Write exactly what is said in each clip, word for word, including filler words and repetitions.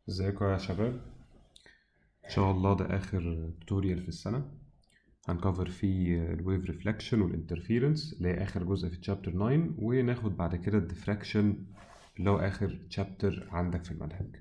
ازيكم يا شباب. ان شاء الله ده اخر توتوريال في السنه. هنكفر فيه الويف ريفلكشن والانترفيرنس اللي هي اخر جزء في تشابتر تسعة، وناخد بعد كده الديفراكشن اللي هو اخر تشابتر عندك في المنهج.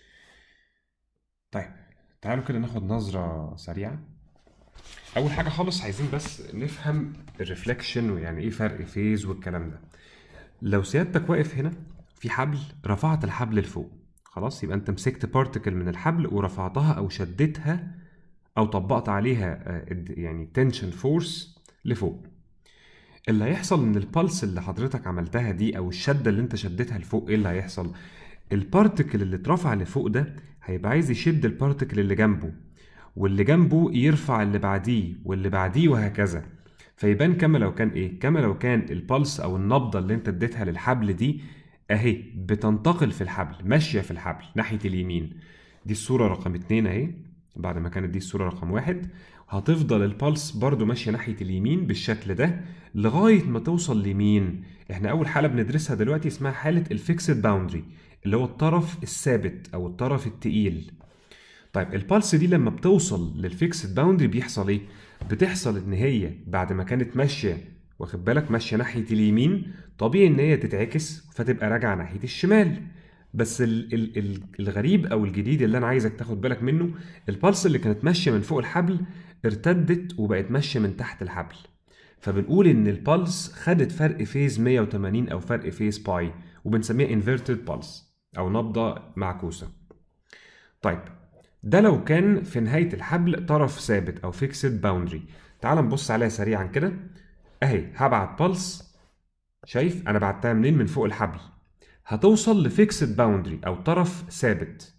طيب تعالوا كده ناخد نظره سريعه. اول حاجه خالص عايزين بس نفهم الريفلكشن ويعني ايه فرق فيز والكلام ده. لو سيادتك واقف هنا في حبل، رفعت الحبل لفوق، خلاص يبقى انت مسكت بارتكل من الحبل ورفعتها او شدتها او طبقت عليها آه، يعني تنشن فورس لفوق. اللي هيحصل ان البلس اللي حضرتك عملتها دي او الشده اللي انت شدتها لفوق، ايه اللي هيحصل؟ البارتكل اللي اترفع لفوق ده هيبقى عايز يشد البارتكل اللي جنبه، واللي جنبه يرفع اللي بعديه واللي بعديه وهكذا. فيبان كما لو كان ايه كما لو كان البلس او النبضه اللي انت اديتها للحبل دي اهي بتنتقل في الحبل، ماشيه في الحبل ناحيه اليمين. دي الصوره رقم اتنين اهي، بعد ما كانت دي الصوره رقم واحد. هتفضل البلس برضو ماشيه ناحيه اليمين بالشكل ده لغايه ما توصل لمين. احنا اول حاله بندرسها دلوقتي اسمها حاله الفيكسد باوندري، اللي هو الطرف الثابت او الطرف التقيل. طيب البلس دي لما بتوصل للفيكسد باوندري بيحصل ايه؟ بتحصل ان هي بعد ما كانت ماشيه، واخد بالك، ماشيه ناحيه اليمين، طبيعي ان هي تتعكس فتبقى راجعه ناحيه الشمال. بس ال ال ال الغريب او الجديد اللي انا عايزك تاخد بالك منه، البلس اللي كانت ماشيه من فوق الحبل ارتدت وبقت ماشيه من تحت الحبل. فبنقول ان البلس خدت فرق فيز مية وتمانين او فرق فيز باي، وبنسميها انفيرتد بلس او نبضه معكوسه. طيب ده لو كان في نهاية الحبل طرف ثابت أو فيكسد باوندري. تعال نبص عليها سريعا كده. أهي هبعت بلس، شايف أنا بعتها منين؟ من فوق الحبل. هتوصل لفيكسد باوندري أو طرف ثابت.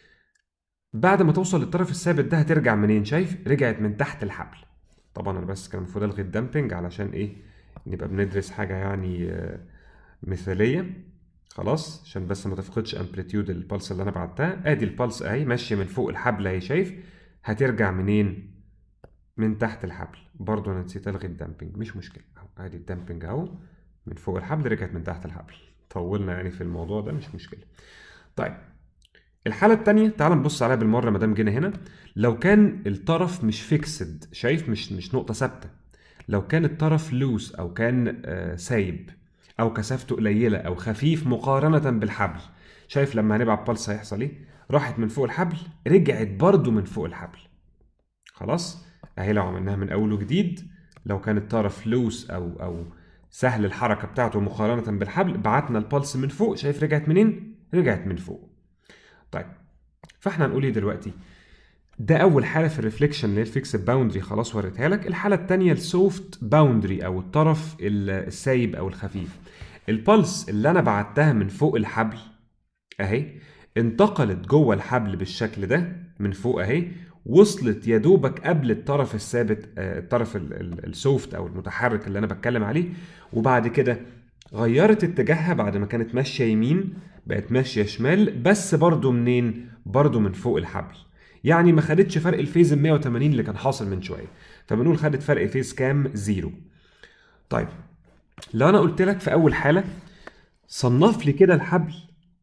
بعد ما توصل للطرف الثابت ده هترجع منين؟ شايف رجعت من تحت الحبل. طبعا أنا بس كان المفروض ألغي الدامبنج علشان إيه؟ نبقى بندرس حاجة يعني آه، مثالية. خلاص عشان بس ما تفقدش امبليتيود البلس اللي انا بعتها. ادي البلس اهي ماشيه من فوق الحبل اهي، شايف هترجع منين؟ من تحت الحبل. برضو انا نسيت الغي الدامبنج، مش مشكله اهو، ادي الدامبنج اهو من فوق الحبل رجعت من تحت الحبل. طولنا يعني في الموضوع ده، مش مشكله. طيب الحاله الثانيه تعال نبص عليها بالمره ما دام جينا هنا. لو كان الطرف مش فيكسد، شايف مش مش نقطه ثابته، لو كان الطرف لوس او كان آه سايب او كثافته قليله او خفيف مقارنه بالحبل، شايف لما هنبعت بلس هيحصل ايه؟ راحت من فوق الحبل رجعت برضو من فوق الحبل. خلاص اهي لو عملناها من اول وجديد، لو كان الطرف لوس او او سهل الحركه بتاعته مقارنه بالحبل، بعتنا البلس من فوق، شايف رجعت منين؟ رجعت من فوق. طيب فاحنا هنقول ايه دلوقتي؟ ده اول حاله في الريفليكشن اللي هي الفيكسد باوندري، خلاص وريتها لك. الحاله الثانيه السوفت باوندري او الطرف السايب او الخفيف. البلس اللي انا بعتها من فوق الحبل اهي انتقلت جوه الحبل بالشكل ده من فوق اهي، وصلت يا دوبك قبل الطرف الثابت، آه، الطرف السوفت او المتحرك اللي انا بتكلم عليه، وبعد كده غيرت اتجاهها. بعد ما كانت ماشيه يمين بقت ماشيه شمال، بس برضو منين؟ برضو من فوق الحبل. يعني ما خدتش فرق الفيز ال مية وتمانين اللي كان حاصل من شويه، فبنقول خدت فرق فيز كام؟ زيرو. طيب لو انا قلت لك في اول حاله صنف لي كده الحبل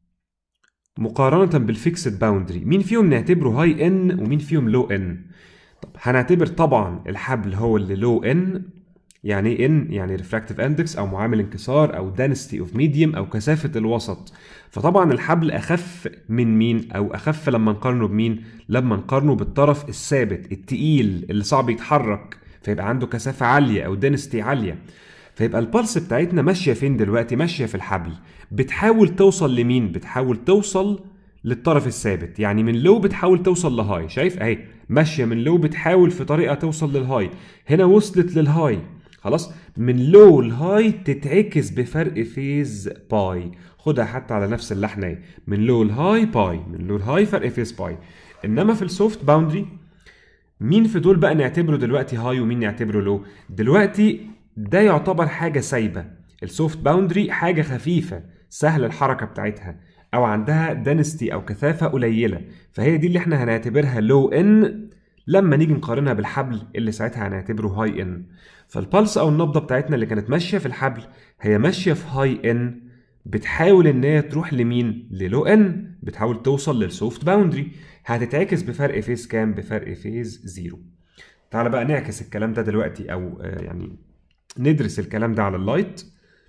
مقارنة بالفيكسد باوندري، مين فيهم نعتبره هاي ان ومين فيهم لو ان؟ طب هنعتبر طبعا الحبل هو اللي لو ان. يعني ايه ان؟ يعني ريفراكتيف اندكس او معامل انكسار او density اوف ميديوم او كثافة الوسط. فطبعا الحبل اخف من مين؟ او اخف لما نقارنه بمين؟ لما نقارنه بالطرف الثابت التقيل اللي صعب يتحرك، فيبقى عنده كثافة عالية او density عالية. فيبقى البلس بتاعتنا ماشيه فين دلوقتي؟ ماشيه في الحبل، بتحاول توصل لمين؟ بتحاول توصل للطرف الثابت. يعني من لو بتحاول توصل لهاي، شايف اهي ماشيه من لو بتحاول في طريقه توصل للهاي. هنا وصلت للهاي، خلاص من لو لهاي تتعكس بفرق فيز باي. خدها حتى على نفس اللحنه اهي، من لو لهاي باي، من لو لهاي فرق فيز باي. انما في السوفت باوندري مين في دول بقى نعتبره دلوقتي هاي ومين نعتبره لو؟ دلوقتي ده يعتبر حاجة سايبة. السوفت باوندري حاجة خفيفة سهل الحركة بتاعتها او عندها دنستي او كثافة قليلة، فهي دي اللي احنا هنعتبرها لو ان لما نيجي نقارنها بالحبل اللي ساعتها هنعتبره هاي ان. فالبلس او النبضة بتاعتنا اللي كانت ماشية في الحبل هي ماشية في هاي ان، بتحاول ان هي تروح لمين؟ للو ان، بتحاول توصل للسوفت باوندري، هتتعكس بفرق فيز كام؟ بفرق فيز زيرو. تعال بقى نعكس الكلام ده دلوقتي، او يعني ندرس الكلام ده على اللايت.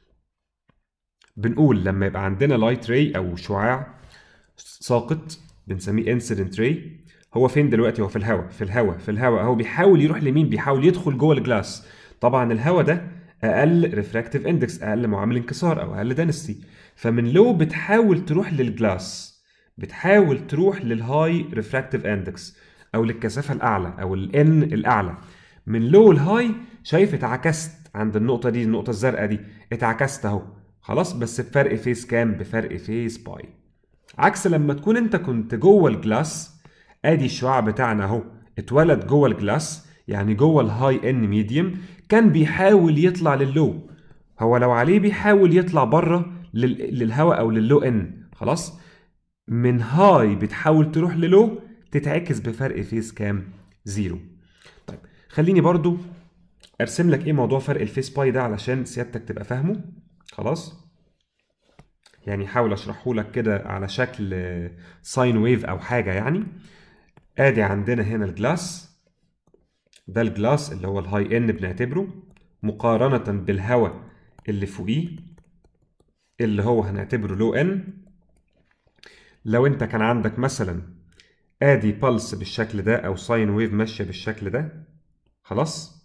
بنقول لما يبقى عندنا لايت راي او شعاع ساقط بنسميه انسيدنت راي، هو فين دلوقتي؟ هو في الهواء، في الهواء في الهواء اهو، بيحاول يروح لمين؟ بيحاول يدخل جوه الجلاس. طبعا الهواء ده اقل ريفراكتيف اندكس، اقل معامل انكسار او اقل دنسيتي، فمن لو بتحاول تروح للجلاس، بتحاول تروح للهاي ريفراكتيف اندكس او للكثافه الاعلى او الان الاعلى. من لو الهاي شايف اتعكست عند النقطه دي، النقطه الزرقاء دي اتعكست اهو خلاص، بس بفرق فيز كام؟ بفرق فيز باي. عكس لما تكون انت كنت جوه الجلاس، ادي الشعاع بتاعنا اهو اتولد جوه الجلاس، يعني جوه الهاي ان ميديوم، كان بيحاول يطلع لللو. هو لو عليه بيحاول يطلع بره للهواء او لللو ان خلاص. من هاي بتحاول تروح للو، تتعكس بفرق فيز كام؟ زيرو. طيب خليني برضو ارسم لك ايه موضوع فرق الفيز باي ده علشان سيادتك تبقى فاهمه خلاص. يعني حاول اشرحه لك كده على شكل ساين ويف او حاجه. يعني ادي عندنا هنا الجلاس، ده الجلاس اللي هو الهاي ان بنعتبره، مقارنه بالهواء اللي فوقيه اللي هو هنعتبره لو ان. لو انت كان عندك مثلا ادي بلس بالشكل ده او ساين ويف ماشيه بالشكل ده خلاص،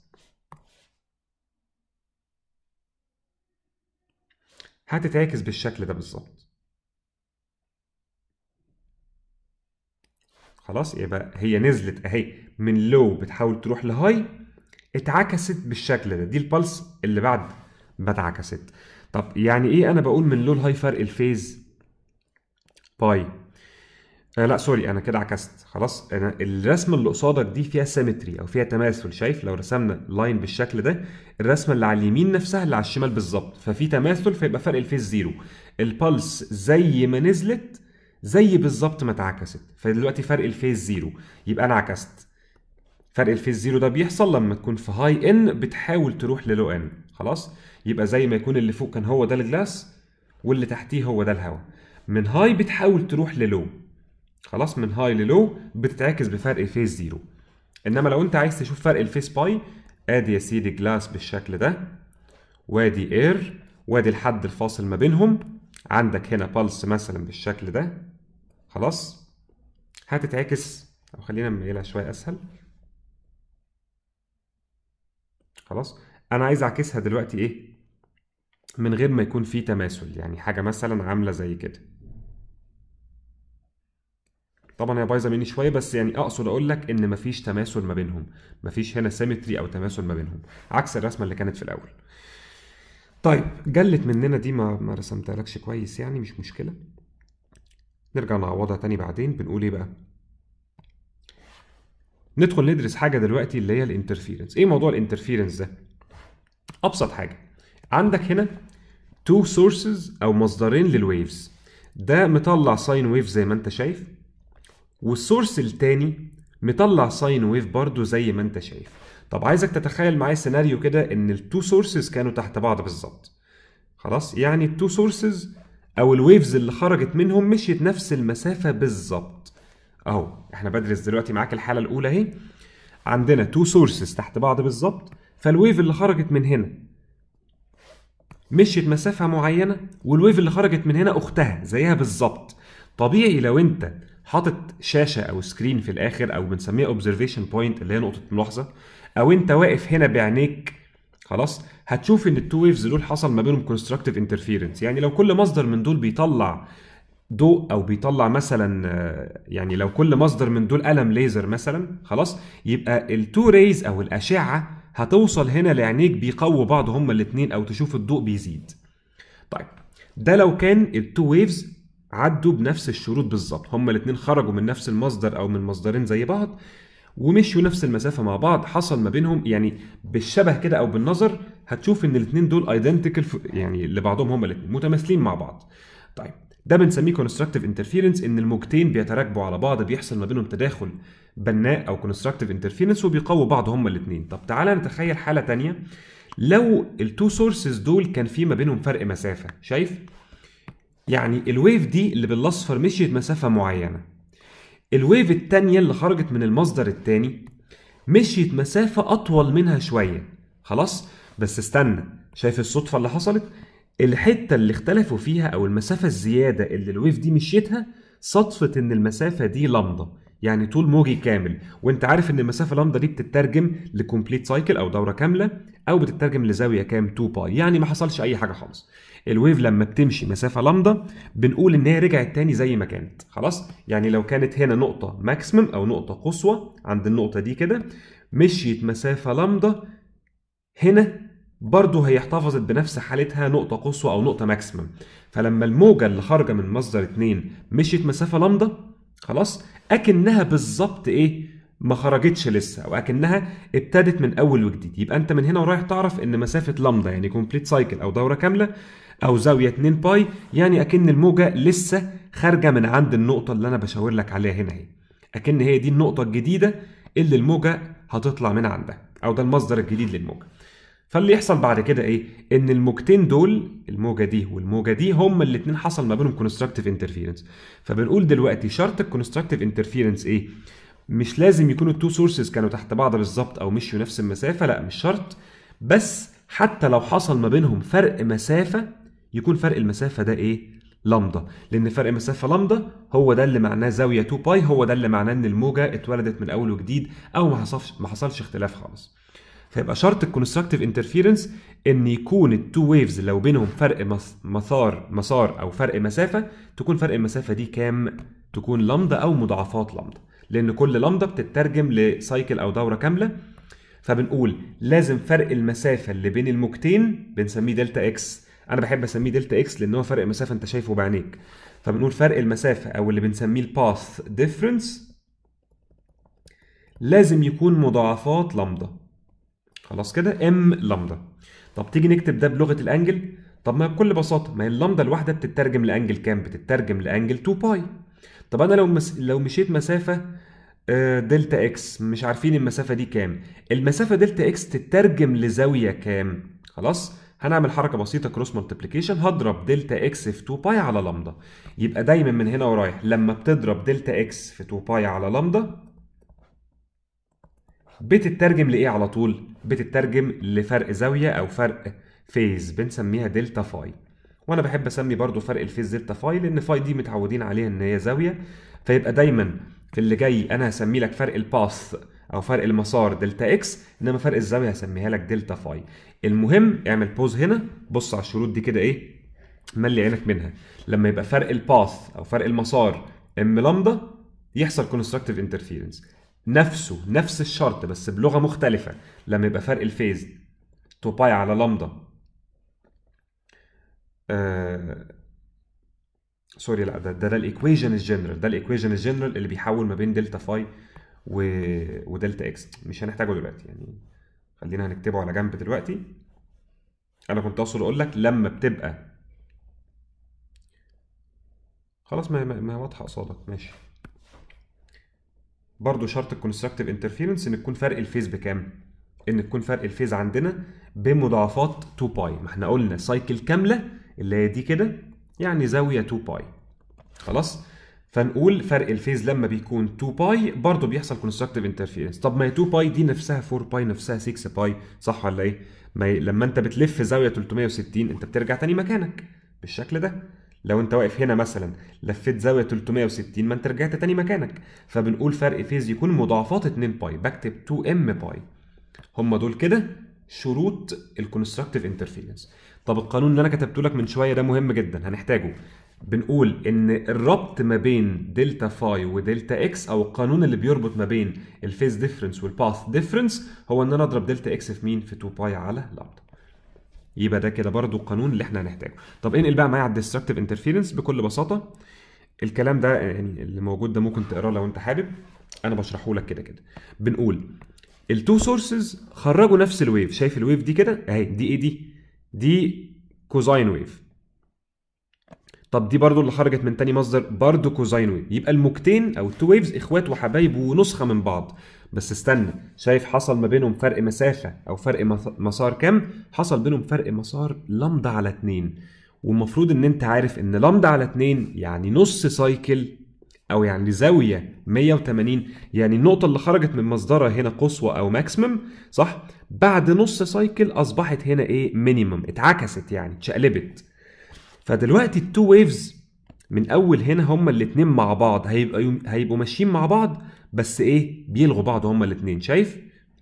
هتتعكس بالشكل ده بالظبط خلاص. يبقى هي نزلت اهي من لو بتحاول تروح لهاي، اتعكست بالشكل ده، دي البلس اللي بعد ما اتعكست. طب يعني ايه انا بقول من لو لهاي فرق الفيز باي؟ آه لا سوري، انا كده عكست خلاص. انا الرسمه اللي قصادك دي فيها سيمتري او فيها تماثل. شايف لو رسمنا لاين بالشكل ده، الرسمه اللي على اليمين نفسها اللي على الشمال بالظبط، ففي تماثل، فيبقى فرق الفيز زيرو. البلس زي ما نزلت زي بالظبط ما اتعكست، فدلوقتي فرق الفيز زيرو، يبقى انا عكست. فرق الفيز زيرو ده بيحصل لما تكون في هاي ان بتحاول تروح للو ان خلاص. يبقى زي ما يكون اللي فوق كان هو ده الجلاس واللي تحتيه هو ده الهواء. من هاي بتحاول تروح للو خلاص، من هاي للو بتتعكس بفرق فيز زيرو. انما لو انت عايز تشوف فرق الفيز باي، ادي يا سيدي جلاس بالشكل ده، وادي اير، وادي الحد الفاصل ما بينهم، عندك هنا بلس مثلا بالشكل ده خلاص، هتتعكس. او خلينا نميلها شويه اسهل خلاص. انا عايز اعكسها دلوقتي ايه؟ من غير ما يكون في تماثل، يعني حاجه مثلا عامله زي كده. طبعا هي بايظه مني شويه، بس يعني اقصد اقول لك ان مفيش تماثل ما بينهم، مفيش هنا سيمتري او تماثل ما بينهم، عكس الرسمه اللي كانت في الاول. طيب جلت مننا دي، ما ما رسمتهالكش كويس، يعني مش مشكله، نرجع نعوضها تاني بعدين. بنقول ايه بقى؟ ندخل ندرس حاجه دلوقتي اللي هي الانترفيرنس. ايه موضوع الانترفيرنس ده؟ ابسط حاجه، عندك هنا تو سورسز او مصدرين للويفز، ده مطلع ساين ويف زي ما انت شايف، والسورس التاني مطلع ساين ويف برضو زي ما انت شايف. طب عايزك تتخيل معايا سيناريو كده ان التو سورسز كانوا تحت بعض بالظبط خلاص. يعني التو سورسز او الويفز اللي خرجت منهم مشيت نفس المسافه بالظبط اهو. احنا بدرس دلوقتي معاك الحاله الاولى اهي، عندنا تو سورسز تحت بعض بالظبط، فالويف اللي خرجت من هنا مشيت مسافه معينه، والويف اللي خرجت من هنا اختها زيها بالظبط. طبيعي لو انت حاطط شاشه او سكرين في الاخر، او بنسميها اوبزرفيشن بوينت اللي هي نقطه ملاحظه، او انت واقف هنا بعينيك خلاص، هتشوف ان التو ويفز دول حصل ما بينهم كونستراكتيف انترفيرنس. يعني لو كل مصدر من دول بيطلع ضوء او بيطلع مثلا، يعني لو كل مصدر من دول قلم ليزر مثلا خلاص، يبقى التو ريز او الاشعه هتوصل هنا لعينيك بيقووا بعض هما الاثنين، او تشوف الضوء بيزيد. طيب ده لو كان التو ويفز عدوا بنفس الشروط بالظبط، هما الاثنين خرجوا من نفس المصدر او من مصدرين زي بعض ومشوا نفس المسافه مع بعض، حصل ما بينهم يعني بالشبه كده او بالنظر هتشوف ان الاثنين دول ايدنتيكال، يعني لبعضهم هما الاثنين متماثلين مع بعض. طيب ده بنسميه كونستراكتيف انترفيرنس، ان الموجتين بيتراكبوا على بعض، بيحصل ما بينهم تداخل بناء او كونستراكتيف انترفيرنس وبيقووا بعض هما الاثنين. طب تعالى نتخيل حاله ثانيه، لو التو سورسز دول كان في ما بينهم فرق مسافه. شايف يعني الويف دي اللي بالاصفر مشيت مسافه معينه، الويف التانية اللي خرجت من المصدر التاني مشيت مسافه اطول منها شويه. خلاص، بس استنى، شايف الصدفه اللي حصلت؟ الحته اللي اختلفوا فيها او المسافه الزياده اللي الويف دي مشيتها صدفه ان المسافه دي لامدا، يعني طول موجي كامل. وانت عارف ان المسافه لامدا دي بتترجم لكومبليت سايكل او دوره كامله، او بتترجم لزاويه كام؟ اتنين باي، يعني ما حصلش اي حاجه خالص. الويف لما بتمشي مسافه لامدا بنقول ان هي رجعت تاني زي ما كانت. خلاص، يعني لو كانت هنا نقطه ماكسيمم او نقطه قصوى عند النقطه دي كده، مشيت مسافه لامدا، هنا برضه هي احتفظت بنفس حالتها نقطة قصوى أو نقطة ماكسيمم. فلما الموجة اللي خارجة من مصدر اتنين مشيت مسافة لامدا، خلاص، أكنها بالظبط إيه؟ ما خرجتش لسه، أو أكنها ابتدت من أول وجديد. يبقى أنت من هنا ورايح تعرف إن مسافة لامدا يعني كومبليت سايكل أو دورة كاملة أو زاوية اتنين باي، يعني أكن الموجة لسه خارجة من عند النقطة اللي أنا بشاور لك عليها هنا اهي. أكن هي دي النقطة الجديدة اللي الموجة هتطلع من عندها، أو ده المصدر الجديد للموجة. فاللي يحصل بعد كده ايه؟ ان الموجتين دول، الموجه دي والموجه دي، هما الاثنين حصل ما بينهم كونستراكتيف انترفيرنس. فبنقول دلوقتي شرط الكونستراكتيف انترفيرنس ايه؟ مش لازم يكونوا التو سورسز كانوا تحت بعض بالظبط او مشيوا نفس المسافه، لا مش شرط. بس حتى لو حصل ما بينهم فرق مسافه، يكون فرق المسافه ده ايه؟ لامدا. لان فرق مسافه لامدا هو ده اللي معناه زاويه اتنين باي، هو ده اللي معناه ان الموجه اتولدت من اول وجديد، او ما حصلش ما حصلش اختلاف خالص. فيبقى شرط الكونستراكتيف انترفيرنس ان يكون التو ويفز لو بينهم فرق مسار مسار او فرق مسافه، تكون فرق المسافه دي كام؟ تكون لامدا او مضاعفات لامدا، لان كل لامدا بتترجم لسايكل او دوره كامله. فبنقول لازم فرق المسافه اللي بين الموجتين بنسميه دلتا اكس. انا بحب اسميه دلتا اكس لان هو فرق مسافه انت شايفه بعينيك. فبنقول فرق المسافه او اللي بنسميه الباث ديفرنس لازم يكون مضاعفات لامدا. خلاص كده، ام لامدا. طب تيجي نكتب ده بلغه الانجل. طب ما بكل بساطه، ما هي اللامدا الواحده بتترجم لانجل كام؟ بتترجم لانجل اتنين باي. طب انا لو مس... لو مشيت مسافه آه، دلتا اكس، مش عارفين المسافه دي كام. المسافه دلتا اكس تترجم لزاويه كام؟ خلاص، هنعمل حركه بسيطه كروس مالتيبليكيشن، هضرب دلتا اكس في اتنين باي على لامدا. يبقى دايما من هنا ورايح لما بتضرب دلتا اكس في اتنين باي على لامدا بتترجم لايه على طول؟ بتترجم لفرق زاويه او فرق فيز بنسميها دلتا فاي. وانا بحب اسمي برضو فرق الفيز دلتا فاي لان فاي دي متعودين عليها ان هي زاويه. فيبقى دايما في اللي جاي انا هسمي لك فرق الباث او فرق المسار دلتا اكس، انما فرق الزاويه هسميها لك دلتا فاي. المهم اعمل بوز هنا، بص على الشروط دي كده ايه، ملي عينك منها. لما يبقى فرق الباث او فرق المسار ام لامدا يحصل كونستراكتيف انترفيرنس. نفسه نفس الشرط بس بلغه مختلفه لما يبقى فرق الفيز اتنين باي على لامدا، آه... سوري لا، ده ده, ده الايكويشن الجنرال، ده الايكويشن الجنرال اللي بيحول ما بين دلتا فاي و... ودلتا اكس. مش هنحتاجه دلوقتي يعني، خلينا هنكتبه على جنب دلوقتي. انا كنت اقصد اقول لك لما بتبقى خلاص، ما ما واضحه قصادك، ماشي. برضو شرط الكونستراكتيف انترفيرنس ان تكون فرق الفيز بكام؟ ان تكون فرق الفيز عندنا بمضاعفات اتنين باي. ما احنا قلنا سايكل كامله اللي هي دي كده يعني زاويه اتنين باي. خلاص، فنقول فرق الفيز لما بيكون اتنين باي برضو بيحصل كونستراكتيف انترفيرنس. طب ما هي اتنين باي دي نفسها اربعة باي نفسها ستة باي، صح ولا ايه؟ ما هي لما انت بتلف زاويه تلتمية وستين انت بترجع تاني مكانك بالشكل ده. لو انت واقف هنا مثلا لفيت زاويه تلتمية وستين ما انت رجعت تاني مكانك. فبنقول فرق فيز يكون مضاعفات اتنين باي، بكتب اتنين ام باي. هم دول كده شروط الكونستراكتيف انترفيرنس. طب القانون اللي انا كتبته لك من شويه ده مهم جدا هنحتاجه. بنقول ان الربط ما بين دلتا فاي ودلتا اكس، او القانون اللي بيربط ما بين الفيز ديفرنس والباث ديفرنس، هو ان انا اضرب دلتا اكس في مين؟ في اتنين باي على لامدا. يبقى ده كده برضو القانون اللي احنا هنحتاجه. طب انقل بقى معايا على الديستركتيف انترفيرنس بكل بساطه. الكلام ده يعني اللي موجود ده ممكن تقراه لو انت حابب، انا بشرحه لك كده كده. بنقول التو سورسز خرجوا نفس الويف. شايف الويف دي كده اهي، دي ايه دي؟ دي كوزاين ويف. طب دي برضو اللي خرجت من تاني مصدر برضو كوزاين ويف. يبقى الموجتين او التو ويفز اخوات وحبايب ونسخه من بعض. بس استنى، شايف حصل ما بينهم فرق مسافه او فرق مسار كام؟ حصل بينهم فرق مسار لامدا على اتنين. والمفروض ان انت عارف ان لامدا على اتنين يعني نص سايكل او يعني زاويه مية وتمانين، يعني النقطه اللي خرجت من مصدرها هنا قصوى او ماكسيمم، صح؟ بعد نص سايكل اصبحت هنا ايه؟ مينيمم، اتعكست يعني اتشقلبت. فدلوقتي التو ويفز من اول هنا هما الاتنين مع بعض هيبقى هيبقوا ماشيين مع بعض، بس ايه؟ بيلغوا بعض هما الاتنين. شايف؟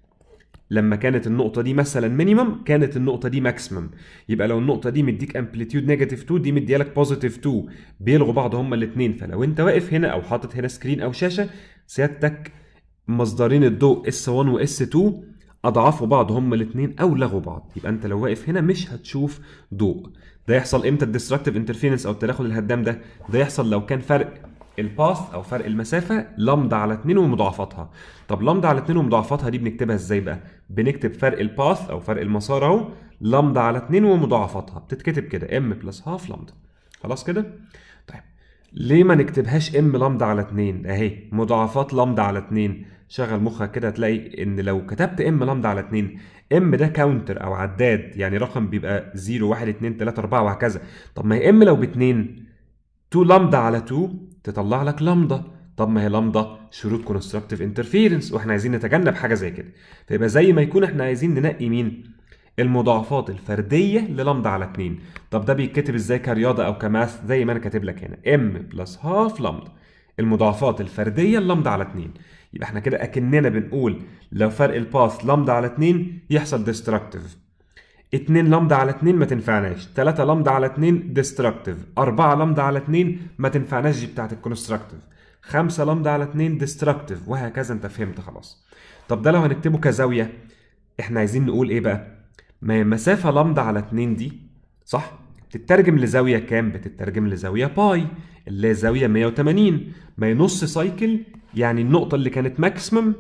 لما كانت النقطة دي مثلا مينيمم كانت النقطة دي ماكسيمم، يبقى لو النقطة دي مديك امبليتيود نيجاتيف اتنين دي مديالك بوزيتيف اتنين، بيلغوا بعض هما الاتنين. فلو انت واقف هنا او حاطط هنا سكرين او شاشة، سيادتك مصدرين الضوء اس واحد و اس اتنين اضعافوا بعض هما الاتنين او لغوا بعض، يبقى انت لو واقف هنا مش هتشوف ضوء. ده يحصل امتى الديستركتيف انترفيرنس او التداخل الهدام ده؟ ده يحصل لو كان فرق الباث او فرق المسافه لامدا على اتنين ومضاعفاتها. طب لامدا على اتنين ومضاعفاتها دي بنكتبها ازاي بقى؟ بنكتب فرق الباث او فرق المسار اهو لامدا على اتنين ومضاعفاتها، بتتكتب كده ام بلس هاف لامدا. خلاص كده؟ طيب ليه ما نكتبهاش ام لامدا على اتنين؟ اهي مضاعفات لامدا على اتنين. شغل مخك كده هتلاقي ان لو كتبت ام لامدا على اتنين، ام ده كاونتر او عداد، يعني رقم بيبقى صفر واحد اتنين تلاتة اربعة وهكذا. طب ما هي ام لو باتنين، اتنين لامدا على اتنين تطلع لك لامدا. طب ما هي لامدا شروط كونستراكتيف انترفيرنس، واحنا عايزين نتجنب حاجه زي كده. فيبقى زي ما يكون احنا عايزين ننقي مين؟ المضاعفات الفرديه للامدا على اتنين. طب ده بيتكتب ازاي كرياضه او كماث؟ زي ما انا كاتب لك هنا ام بلس هاف لامدا، المضاعفات الفرديه للامدا على اتنين. يبقى احنا كده اكننا بنقول لو فرق الباث لامدا على اتنين يحصل ديستركتيف، اتنين لامدا على اتنين ما تنفعناش، تلاتة لامدا على اتنين ديستركتيف، اربعة لامدا على اتنين ما تنفعناش دي بتاعت الكونستراكتيف، خمسة لامدا على اتنين ديستركتيف، وهكذا. انت فهمت خلاص. طب ده لو هنكتبه كزاويه، احنا عايزين نقول ايه بقى؟ ما هي مسافه لامدا على اتنين دي، صح؟ بتترجم لزاويه كام؟ بتترجم لزاويه باي اللي هي زاويه مية وتمانين. ما هي نص سايكل، يعني النقطه اللي كانت ماكسيمم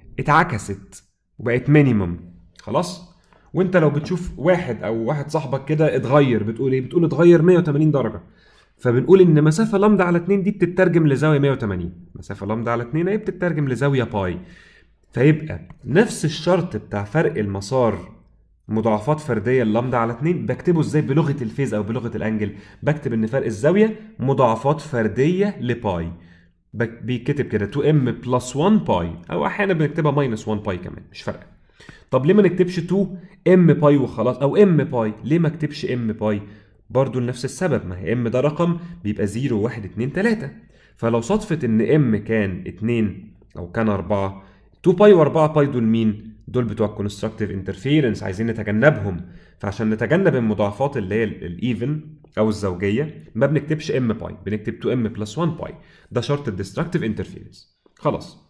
اتعكست وبقت مينيمم. خلاص؟ وانت لو بتشوف واحد او واحد صاحبك كده اتغير، بتقول ايه؟ بتقول اتغير مية وتمانين درجه. فبنقول ان مسافه لامدا على اتنين دي بتترجم لزاويه مية وتمانين، مسافه لامدا على اتنين اهي بتترجم لزاويه باي. فيبقى نفس الشرط بتاع فرق المسار مضاعفات فرديه لامدا على اتنين بكتبه ازاي بلغه الفيز او بلغه الانجل؟ بكتب ان فرق الزاويه مضاعفات فرديه لباي، بيتكتب كده اتنين ام بلس واحد باي، او احيانا بنكتبها ماينس واحد باي كمان، مش فارقه. طب ليه ما نكتبش اتنين ام باي وخلاص، او ام باي؟ ليه ما اكتبش ام باي؟ برضو لنفس السبب، ما هي ام ده رقم بيبقى صفر واحد اتنين تلاتة، فلو صدفت ان ام كان اتنين او كان اربعة، اتنين باي و4 باي دول مين؟ دول بتوع الكونستراكتيف انترفيرنس، عايزين نتجنبهم. فعشان نتجنب المضاعفات اللي هي الايفن او الزوجيه ما بنكتبش ام باي، بنكتب اتنين ام بلس واحد باي. ده شرط الديستركتيف انترفيرنس. خلاص.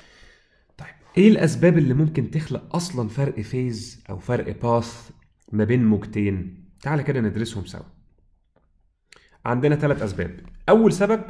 طيب ايه الاسباب اللي ممكن تخلق اصلا فرق فيز او فرق باث ما بين موجتين؟ تعالى كده ندرسهم سوا. عندنا ثلاث اسباب. اول سبب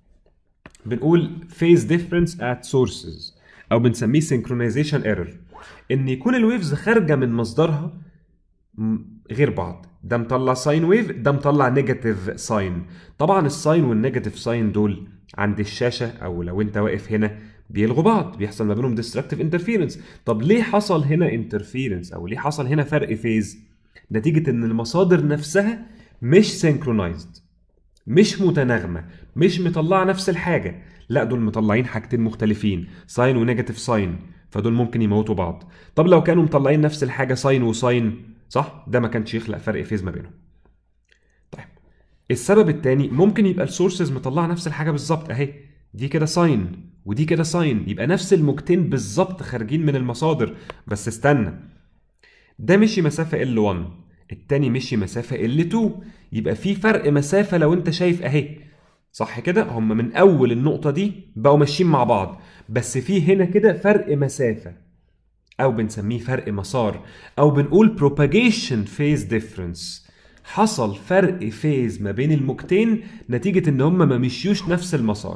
بنقول phase difference at sources او بنسميه synchronization error، ان يكون الويفز خارجه من مصدرها غير بعض، ده مطلع ساين ويف، ده مطلع نيجاتيف ساين. طبعا الساين والنيجاتيف ساين دول عند الشاشه او لو انت واقف هنا بيلغوا بعض، بيحصل ما بينهم ديستركتيف انترفيرنس. طب ليه حصل هنا انترفيرنس او ليه حصل هنا فرق فيز؟ نتيجه ان المصادر نفسها مش سينكرونايزد، مش متناغمه، مش مطلعه نفس الحاجه، لا دول مطلعين حاجتين مختلفين، ساين ونيجاتيف ساين، فدول ممكن يموتوا بعض. طب لو كانوا مطلعين نفس الحاجه ساين وساين، صح؟ ده ما كانش يخلق فرق فيز ما بينهم. طيب السبب الثاني ممكن يبقى السورسز مطلعه نفس الحاجه بالظبط، اهي دي كده ساين ودي كده ساين، يبقى نفس الموجتين بالظبط خارجين من المصادر. بس استنى، ده مشي مسافه ال واحد، التاني مشي مسافه ال اتنين، يبقى في فرق مسافه. لو انت شايف اهي، صح كده؟ هم من اول النقطه دي بقوا ماشيين مع بعض، بس في هنا كده فرق مسافه او بنسميه فرق مسار، او بنقول propagation phase difference. حصل فرق فيز ما بين الموجتين نتيجه ان هم ما مشيوش نفس المسار،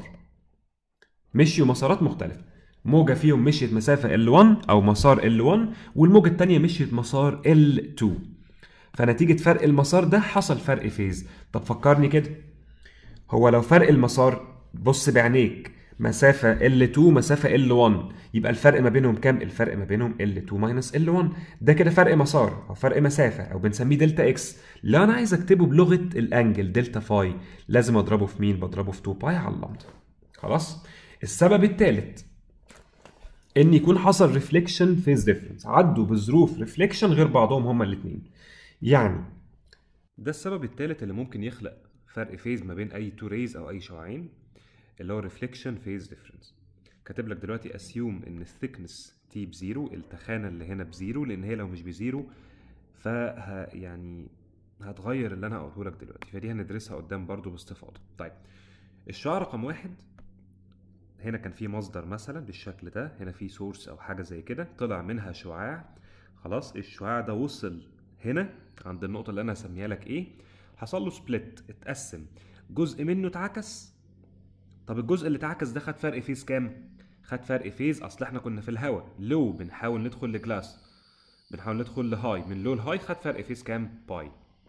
مشيوا مسارات مختلفه. موجه فيهم مشيت مسافه ال واحد او مسار ال واحد، والموجه الثانيه مشيت مسار ال اتنين، فنتيجه فرق المسار ده حصل فرق فيز. طب فكرني كده، هو لو فرق المسار، بص بعينيك، مسافة إل اتنين مسافة إل واحد، يبقى الفرق ما بينهم كام؟ الفرق ما بينهم إل اتنين ماينس إل واحد. ده كده فرق مسار او فرق مسافة او بنسميه دلتا اكس. لو انا عايز اكتبه بلغة الانجل دلتا فاي لازم اضربه في مين؟ بضربه في اتنين باي على اللامدا. خلاص. السبب الثالث ان يكون حصل ريفليكشن فيز ديفرنس، عدوا بظروف ريفليكشن غير بعضهم هما الاثنين. يعني ده السبب الثالث اللي ممكن يخلق فرق فيز ما بين اي تو ريز او اي شعاعين، اللي هو ريفليكشن فيز ديفرنس. كاتب لك دلوقتي اسيوم ان الثيكنس تي بزيرو، التخانه اللي هنا بزيرو، لان هي لو مش بزيرو ف يعني هتغير اللي انا هقوله لك دلوقتي، فدي هندرسها قدام برضو باستفاضه. طيب الشعاع رقم واحد هنا كان في مصدر مثلا بالشكل ده، هنا في سورس او حاجه زي كده، طلع منها شعاع. خلاص، الشعاع ده وصل هنا عند النقطه اللي انا هسميها لك ايه، حصل له سبليت، اتقسم، جزء منه اتعكس. طب الجزء اللي اتعكس ده خد فرق فيز كام؟ خد فرق فيز، اصل احنا كنا في الهواء لو بنحاول ندخل لجلاس، بنحاول ندخل لهاي، من لو لهاي خد فرق فيز كام؟ باي.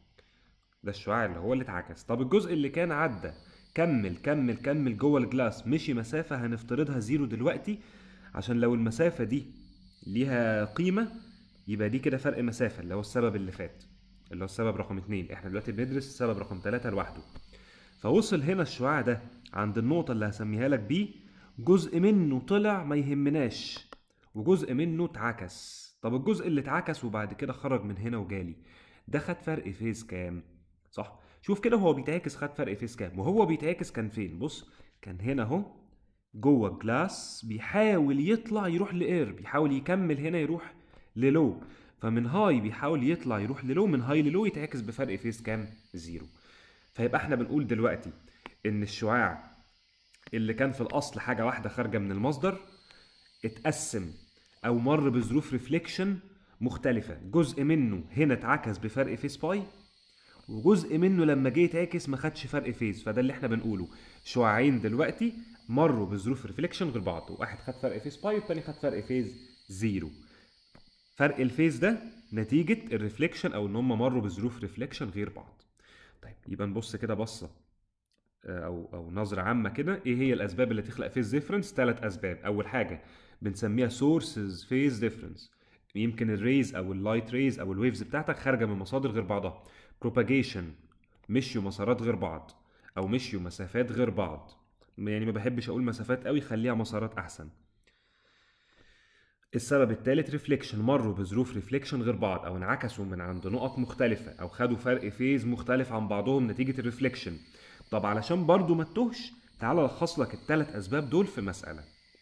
ده الشعاع اللي هو اللي اتعكس. طب الجزء اللي كان عدى كمل كمل كمل جوه الجلاس، مشي مسافه هنفترضها زيرو دلوقتي، عشان لو المسافه دي ليها قيمه يبقى دي كده فرق مسافه، اللي هو السبب اللي فات، اللي هو السبب رقم اتنين. احنا دلوقتي بندرس السبب رقم تلاتة لوحده. فوصل هنا الشعاع ده عند النقطة اللي هسميها لك بي، جزء منه طلع ما يهمناش وجزء منه اتعكس. طب الجزء اللي اتعكس وبعد كده خرج من هنا وجالي، ده خد فرق فيز كام؟ صح؟ شوف كده هو بيتعكس خد فرق فيز كام، وهو بيتعكس كان فين؟ بص، كان هنا اهو جوه الجلاس، بيحاول يطلع يروح لاير، بيحاول يكمل هنا يروح للو، فمن هاي بيحاول يطلع يروح للو، من هاي للو يتعكس بفرق فيز كام؟ زيرو. فيبقى احنا بنقول دلوقتي ان الشعاع اللي كان في الاصل حاجه واحده خارجه من المصدر اتقسم او مر بظروف ريفليكشن مختلفه، جزء منه هنا اتعكس بفرق فيز باي، وجزء منه لما جه يتعكس ما خدش فرق فيز. فده اللي احنا بنقوله، شعاعين دلوقتي مروا بظروف ريفليكشن غير بعض، واحد خد فرق فيز باي والتاني خد فرق فيز زيرو. فرق الفيز ده نتيجه الريفليكشن او ان هم مروا بظروف ريفليكشن غير بعض. طيب يبقى نبص كده بصه او او نظره عامه كده، ايه هي الاسباب اللي تخلق فيز ديفرنس؟ ثلاث اسباب. اول حاجه بنسميها سورسز فيز ديفرنس، يمكن الريز او اللايت ريز او الويفز بتاعتك خارجه من مصادر غير بعضها. بروباجيشن، مشيوا مسارات غير بعض او مشيوا مسافات غير بعض، يعني ما بحبش اقول مسافات قوي، خليها مسارات احسن. السبب الثالث ريفليكشن، مروا بظروف ريفليكشن غير بعض او انعكسوا من عند نقط مختلفه او خدوا فرق فيز مختلف عن بعضهم نتيجه الريفليكشن. طب علشان برضو ما تتوهش، تعال الخص لك الثلاث اسباب دول في مساله.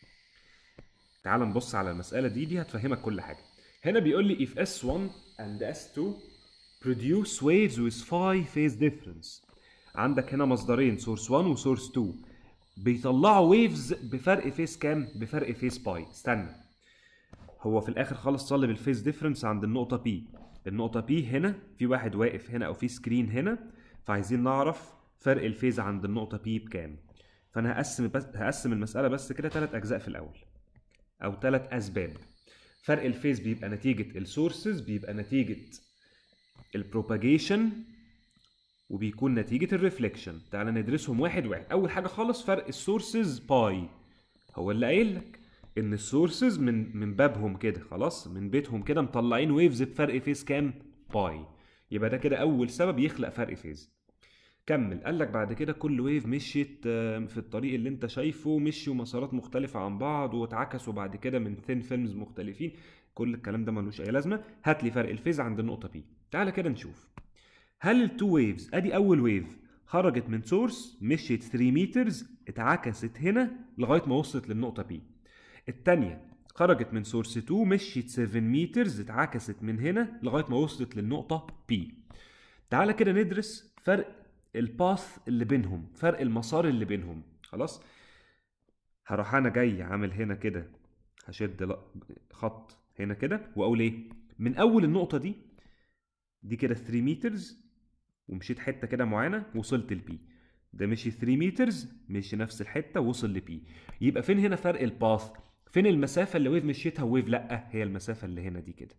تعال نبص على المساله دي، دي هتفهمك كل حاجه. هنا بيقول لي if إس واحد and إس اتنين produce waves with phi phase difference. عندك هنا مصدرين سورس واحد وسورس اتنين بيطلعوا ويفز بفرق فيز كام؟ بفرق فيز باي. استنى، هو في الاخر خالص طالب الفيز ديفرنس عند النقطه بي. النقطه بي هنا في واحد واقف هنا او في سكرين هنا، فعايزين نعرف فرق الفيز عند النقطه بي بكام. فانا هقسم بس هقسم المساله بس كده ثلاث اجزاء في الاول او ثلاث اسباب. فرق الفيز بيبقى نتيجه السورسز، بيبقى نتيجه البروباجيشن، وبيكون نتيجه الريفليكشن. تعالى ندرسهم واحد واحد. اول حاجه خالص فرق السورسز باي، هو اللي قايل لك ان السورسز من من بابهم كده، خلاص من بيتهم كده مطلعين ويفز بفرق فيز كام؟ باي. يبقى ده كده اول سبب يخلق فرق فيز. كمل، قال لك بعد كده كل ويف مشيت في الطريق اللي انت شايفه، مشيوا مسارات مختلفه عن بعض واتعكسوا بعد كده من ثين فيلمز مختلفين. كل الكلام ده ملوش اي لازمه، هات لي فرق الفيز عند النقطه بي. تعالى كده نشوف، هل التو ويفز، ادي اول ويف خرجت من سورس مشيت ثلاثة مترز اتعكست هنا لغايه ما وصلت للنقطه بي. الثانيه خرجت من سورس اتنين مشيت سبعة مترز اتعكست من هنا لغايه ما وصلت للنقطه بي. تعالى كده ندرس فرق الباث اللي بينهم، فرق المسار اللي بينهم. خلاص، هروح انا جاي عامل هنا كده، هشد خط هنا كده واقول ايه، من اول النقطه دي دي كده ثلاثة مترز ومشيت حته كده معينه وصلت لبي، ده مشي ثلاثة مترز مشي نفس الحته وصل لبي. يبقى فين هنا فرق الباث؟ فين المسافه اللي ويف مشيتها وويف لا؟ هي المسافه اللي هنا دي كده.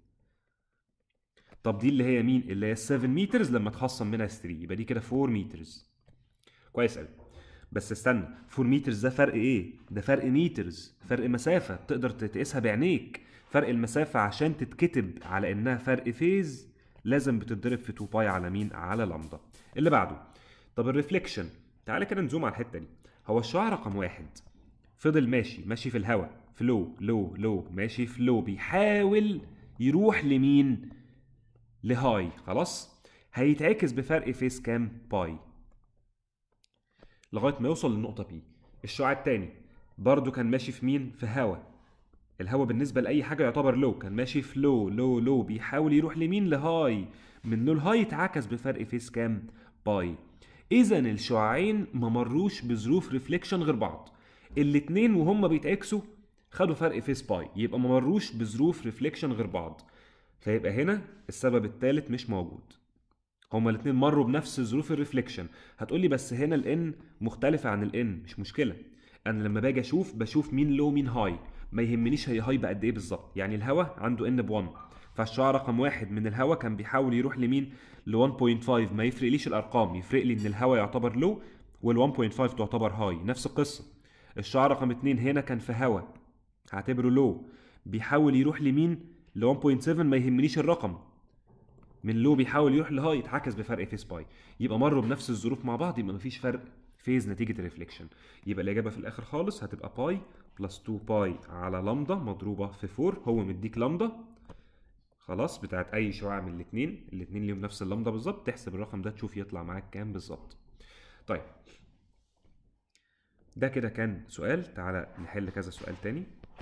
طب دي اللي هي مين؟ اللي هي سبعة مترز لما تخصم منها ثلاثة، يبقى دي كده أربعة مترز. كويس قوي. بس استنى، أربعة مترز ده فرق ايه؟ ده فرق مترز، فرق مسافه تقدر تقيسها بعينيك. فرق المسافه عشان تتكتب على انها فرق فيز لازم بتتضرب في اتنين باي على مين؟ على لامدا. اللي بعده، طب الريفليكشن، تعالى كده نزوم على الحته دي. هو الشعاع رقم واحد فضل ماشي ماشي في الهواء، فلو لو لو ماشي فلو، بيحاول يروح لمين؟ لهاي. خلاص، هيتعكس بفرق فيز كام؟ باي، لغايه ما يوصل للنقطه بي. الشعاع التاني برضو كان ماشي في مين؟ في هوا. الهوا بالنسبه لاي حاجه يعتبر لو، كان ماشي في لو لو لو، بيحاول يروح لمين؟ لهاي. من لو لهاي اتعكس بفرق فيز كام؟ باي. اذا الشعاعين ما مروش بظروف ريفليكشن غير بعض، الاتنين وهم بيتعكسوا خدوا فرق فيز باي، يبقى ما مروش بظروف ريفليكشن غير بعض. فيبقى هنا السبب الثالث مش موجود. هما الاثنين مروا بنفس ظروف الريفليكشن. هتقولي بس هنا الان مختلفه عن الان، مش مشكله. انا لما باجي اشوف بشوف مين لو مين هاي، ما يهمنيش هي هاي بقد ايه بالظبط. يعني الهواء عنده ان ب واحد، فالشعاع رقم واحد من الهواء كان بيحاول يروح لمين؟ ل واحد فاصلة خمسة. ما يفرقليش الارقام، يفرق لي ان الهواء يعتبر لو وال واحد فاصلة خمسة تعتبر هاي. نفس القصه، الشعاع رقم اتنين هنا كان في هواء، هعتبره لو، بيحاول يروح لمين؟ ل واحد فاصلة سبعة. ما يهمنيش الرقم، من لو بيحاول يروح لهاي يتعكس بفرق فيز باي. يبقى مروا بنفس الظروف مع بعض، يبقى مفيش فرق فيز نتيجه الريفليكشن. يبقى الاجابه في الاخر خالص هتبقى باي بلس اتنين باي على لامدا مضروبه في اربعة. هو مديك لامدا خلاص بتاعت اي شعاع من الاثنين، الاثنين ليهم نفس اللامدا بالظبط، تحسب الرقم ده تشوف يطلع معاك كام بالظبط. طيب ده كده كان سؤال، تعالى نحل كذا سؤال تاني.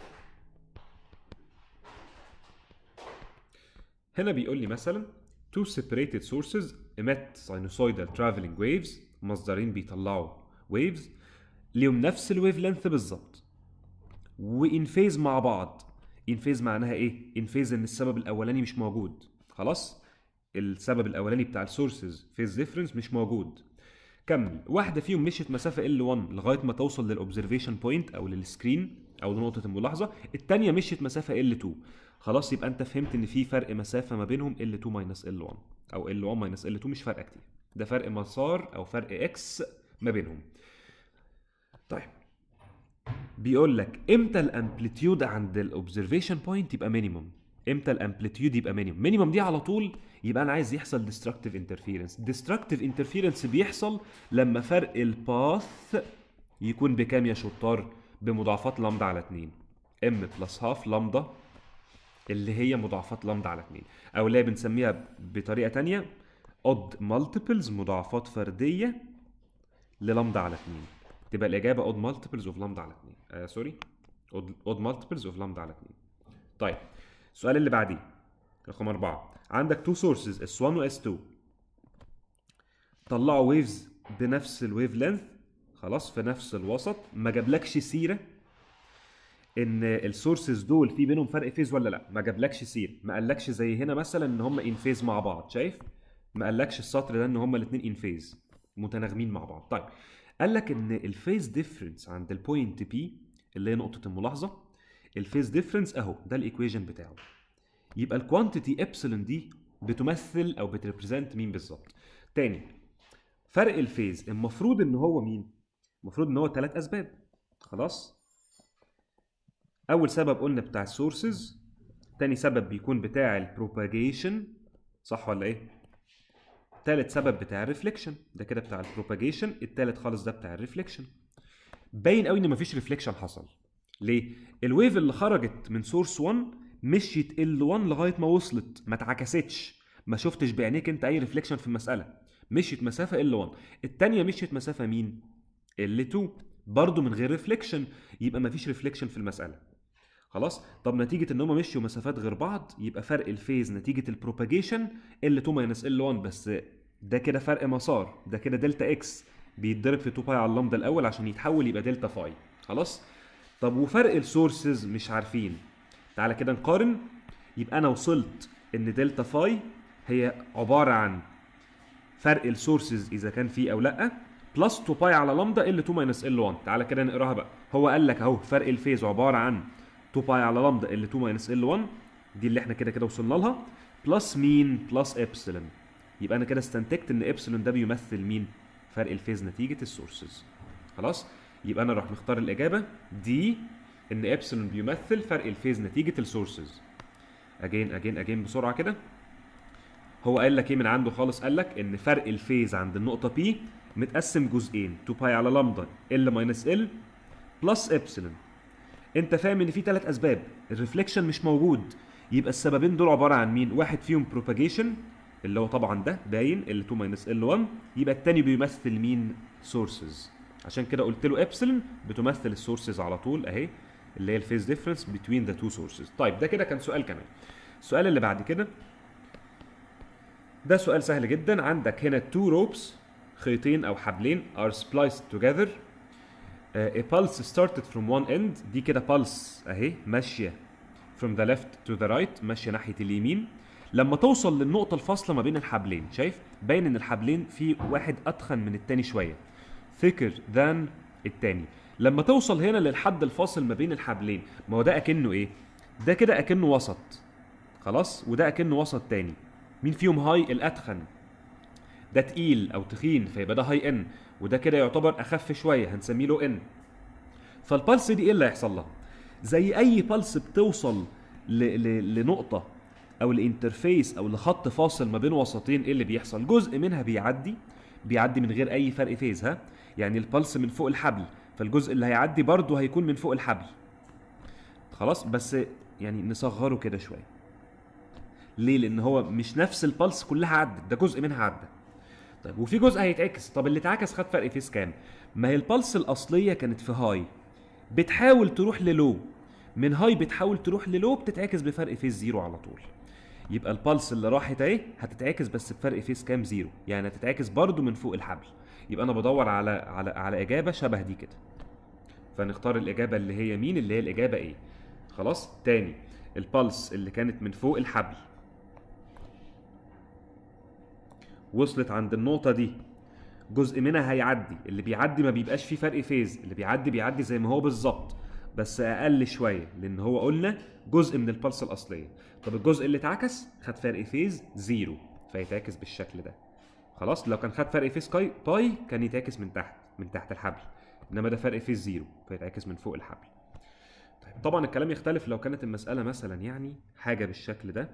هنا بيقول لي مثلا two separated sources emit sinusoidal traveling waves، مصدرين بيطلعوا waves ليهم نفس الويف لينث بالظبط وان فيز مع بعض. ان فيز معناها ايه؟ ان فيز ان السبب الاولاني مش موجود، خلاص السبب الاولاني بتاع السورسز فيز ديفرنس مش موجود. كمل، واحده فيهم مشيت مسافه ال واحد لغايه ما توصل للاوبزرفيشن بوينت او للسكرين او لنقطه الملاحظه، الثانيه مشيت مسافه ال اتنين. خلاص يبقى انت فهمت ان في فرق مسافه ما بينهم ال اتنين ماينس ال واحد، او ال واحد ماينس ال اتنين، مش فرق كتير، ده فرق مسار او فرق اكس ما بينهم. طيب بيقول لك امتى الامبليتيود عند الاوبزرفيشن بوينت يبقى مينيمم؟ امتى الامبليتيود يبقى مينيمم؟ مينيمم دي على طول يبقى انا عايز يحصل ديستركتيف انترفيرنس. ديستركتيف انترفيرنس بيحصل لما فرق الباث يكون بكام يا شطار؟ بمضاعفات لامدا على اتنين، ام بلس هاف لامدا اللي هي مضاعفات لامدا على اتنين، او اللي بنسميها بطريقه ثانيه اود مالتيبلز، مضاعفات فرديه للامدا على اتنين. تبقى الاجابه اود مالتيبلز اوف لامدا على اتنين. آه سوري، اود مالتيبلز اوف لامدا على اتنين. طيب السؤال اللي بعديه رقم أربعة، عندك تو سورسز اس واحد و اس اتنين طلعوا ويفز بنفس الويف لينث، خلاص في نفس الوسط، ما جابلكش سيره ان السورسز دول في بينهم فرق فيز ولا لا، ما جابلكش سيره، ما قالكش زي هنا مثلا ان هم ان فيز مع بعض، شايف؟ ما قالكش السطر ده ان هم الاثنين ان فيز متناغمين مع بعض. طيب قال لك ان الفيز ديفرنس عند البوينت بي اللي هي نقطه الملاحظه، الفيز ديفرنس اهو ده الايكويشن بتاعه. يبقى الكوانتيتي ابسلون دي بتمثل او بتريبريزنت مين بالظبط؟ تاني، فرق الفيز المفروض ان هو مين؟ المفروض ان هو ثلاث اسباب. خلاص، اول سبب قلنا بتاع السورسز، تاني سبب بيكون بتاع البروباجيشن، صح ولا ايه؟ تالت سبب بتاع الريفليكشن، ده كده بتاع البروباجيشن، التالت خالص ده بتاع الريفليكشن. باين قوي ان مفيش ريفليكشن حصل. ليه؟ الويف اللي خرجت من سورس واحد مشيت ال واحد لغايه ما وصلت، ما اتعكستش، ما شفتش بعينيك انت اي ريفليكشن في المساله، مشيت مسافه ال واحد. الثانيه مشيت مسافه مين؟ ال اتنين، برضه من غير ريفليكشن، يبقى مفيش ريفليكشن في المساله. خلاص، طب نتيجه ان هم مشيوا مسافات غير بعض يبقى فرق الفيز نتيجه البروباجيشن ال اتنين ماينس ال واحد، بس ده كده فرق مسار، ده كده دلتا اكس بيتضرب في اتنين باي على اللامدا الاول عشان يتحول يبقى دلتا فاي. خلاص، طب وفرق السورسز مش عارفين، تعالى كده نقارن. يبقى انا وصلت ان دلتا فاي هي عباره عن فرق السورسز اذا كان فيه او لا بلس اتنين باي على لامدا ال اتنين ماينس ال واحد. تعالى كده نقراها بقى. هو قال لك اهو فرق الفيز عباره عن اتنين باي على لامدا ال اتنين ماينس ال واحد، دي اللي احنا كده كده وصلنا لها، بلس مين؟ بلس ابسلون. يبقى انا كده استنتجت ان ابسلون ده بيمثل مين؟ فرق الفيز نتيجه السورسز. خلاص، يبقى انا اروح مختار الاجابه دي، ان ابسلون بيمثل فرق الفيز نتيجه السورسز. اجين اجين اجين بسرعه كده. هو قال لك ايه من عنده خالص؟ قال لك ان فرق الفيز عند النقطه بي متقسم جزئين، تو باي على لامدا ال ماينس ال بلس ابسلون. انت فاهم ان في ثلاث اسباب، الريفليكشن مش موجود، يبقى السببين دول عباره عن مين؟ واحد فيهم بروباجيشن اللي هو طبعا ده باين ال اتنين ماينس ال واحد، يبقى الثاني بيمثل مين؟ سورسز. عشان كده قلت له ابسلون بتمثل السورسز على طول اهي، اللي هي الفيز ديفرنس بين ذا تو سورسز. طيب ده كده كان سؤال كمان. السؤال اللي بعد كده ده سؤال سهل جدا. عندك هنا two ropes، خيطين او حبلين are spliced together. Uh, a pulse started from one end. دي كده pulse اهي ماشيه from the left to the right، ماشيه ناحيه اليمين. لما توصل للنقطه الفاصله ما بين الحبلين، شايف باين ان الحبلين في واحد اتخن من التاني شويه، thicker than التاني. لما توصل هنا للحد الفاصل ما بين الحبلين، ما هو ده اكنه ايه؟ ده كده اكنه وسط، خلاص، وده اكنه وسط تاني. مين فيهم هاي؟ الاتخن. ده تقيل او تخين فيبقى ده هاي ان، وده كده يعتبر اخف شويه هنسميه له ان. فالبلس دي ايه اللي هيحصل لها؟ زي اي بلس بتوصل ل... ل... لنقطه او الانترفيس او لخط فاصل ما بين وسطين، ايه اللي بيحصل؟ جزء منها بيعدي بيعدي من غير اي فرق فيز. ها يعني البلس من فوق الحبل، فالجزء اللي هيعدي برضه هيكون من فوق الحبل، خلاص. بس يعني نصغره كده شويه. ليه؟ لان هو مش نفس البلس كلها عدت، ده جزء منها عدى. طيب وفي جزء هيتعكس. طب اللي اتعكس خد فرق فيز كام؟ ما هي البلس الاصليه كانت في هاي، بتحاول تروح للو، من هاي بتحاول تروح للو، بتتعكس بفرق فيز زيرو على طول. يبقى البلس اللي راحت اهي هتتعكس بس بفرق فيز كام؟ زيرو، يعني هتتعكس برضو من فوق الحبل. يبقى انا بدور على على على اجابه شبه دي كده، فنختار الاجابه اللي هي مين؟ اللي هي الاجابه ايه. خلاص. تاني، البلس اللي كانت من فوق الحبل وصلت عند النقطه دي، جزء منها هيعدي، اللي بيعدي ما بيبقاش فيه فرق فيز، اللي بيعدي بيعدي زي ما هو بالظبط بس اقل شويه، لان هو قلنا جزء من البلس الاصليه. طب الجزء اللي اتعكس خد فرق فيز زيرو، فيتعكس بالشكل ده. خلاص، لو كان خد فرق فيز كاي باي كان يتعكس من تحت من تحت الحبل، انما ده فرق فيز زيرو فيتعكس من فوق الحبل. طيب طبعا الكلام يختلف لو كانت المساله مثلا يعني حاجه بالشكل ده،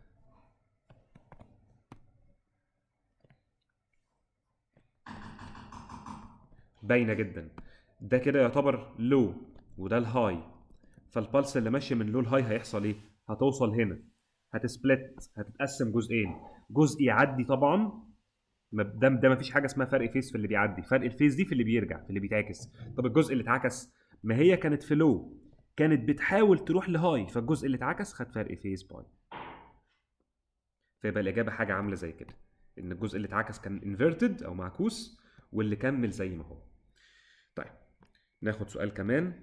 باينه جدا. ده كده يعتبر لو وده الهاي، فالبلس اللي ماشيه من لو لهاي هيحصل ايه؟ هتوصل هنا، هتسبلت، هتتقسم جزئين، جزء يعدي طبعا، ده ده مفيش حاجه اسمها فرق فيز في اللي بيعدي، فرق الفيز دي في اللي بيرجع، في اللي بيتعكس. طب الجزء اللي اتعكس، ما هي كانت في لو، كانت بتحاول تروح لهاي، فالجزء اللي اتعكس خد فرق فيز باي. فيبقى الاجابه حاجه عامله زي كده، ان الجزء اللي اتعكس كان انفيرتد او معكوس، واللي كمل زي ما هو. طيب ناخد سؤال كمان.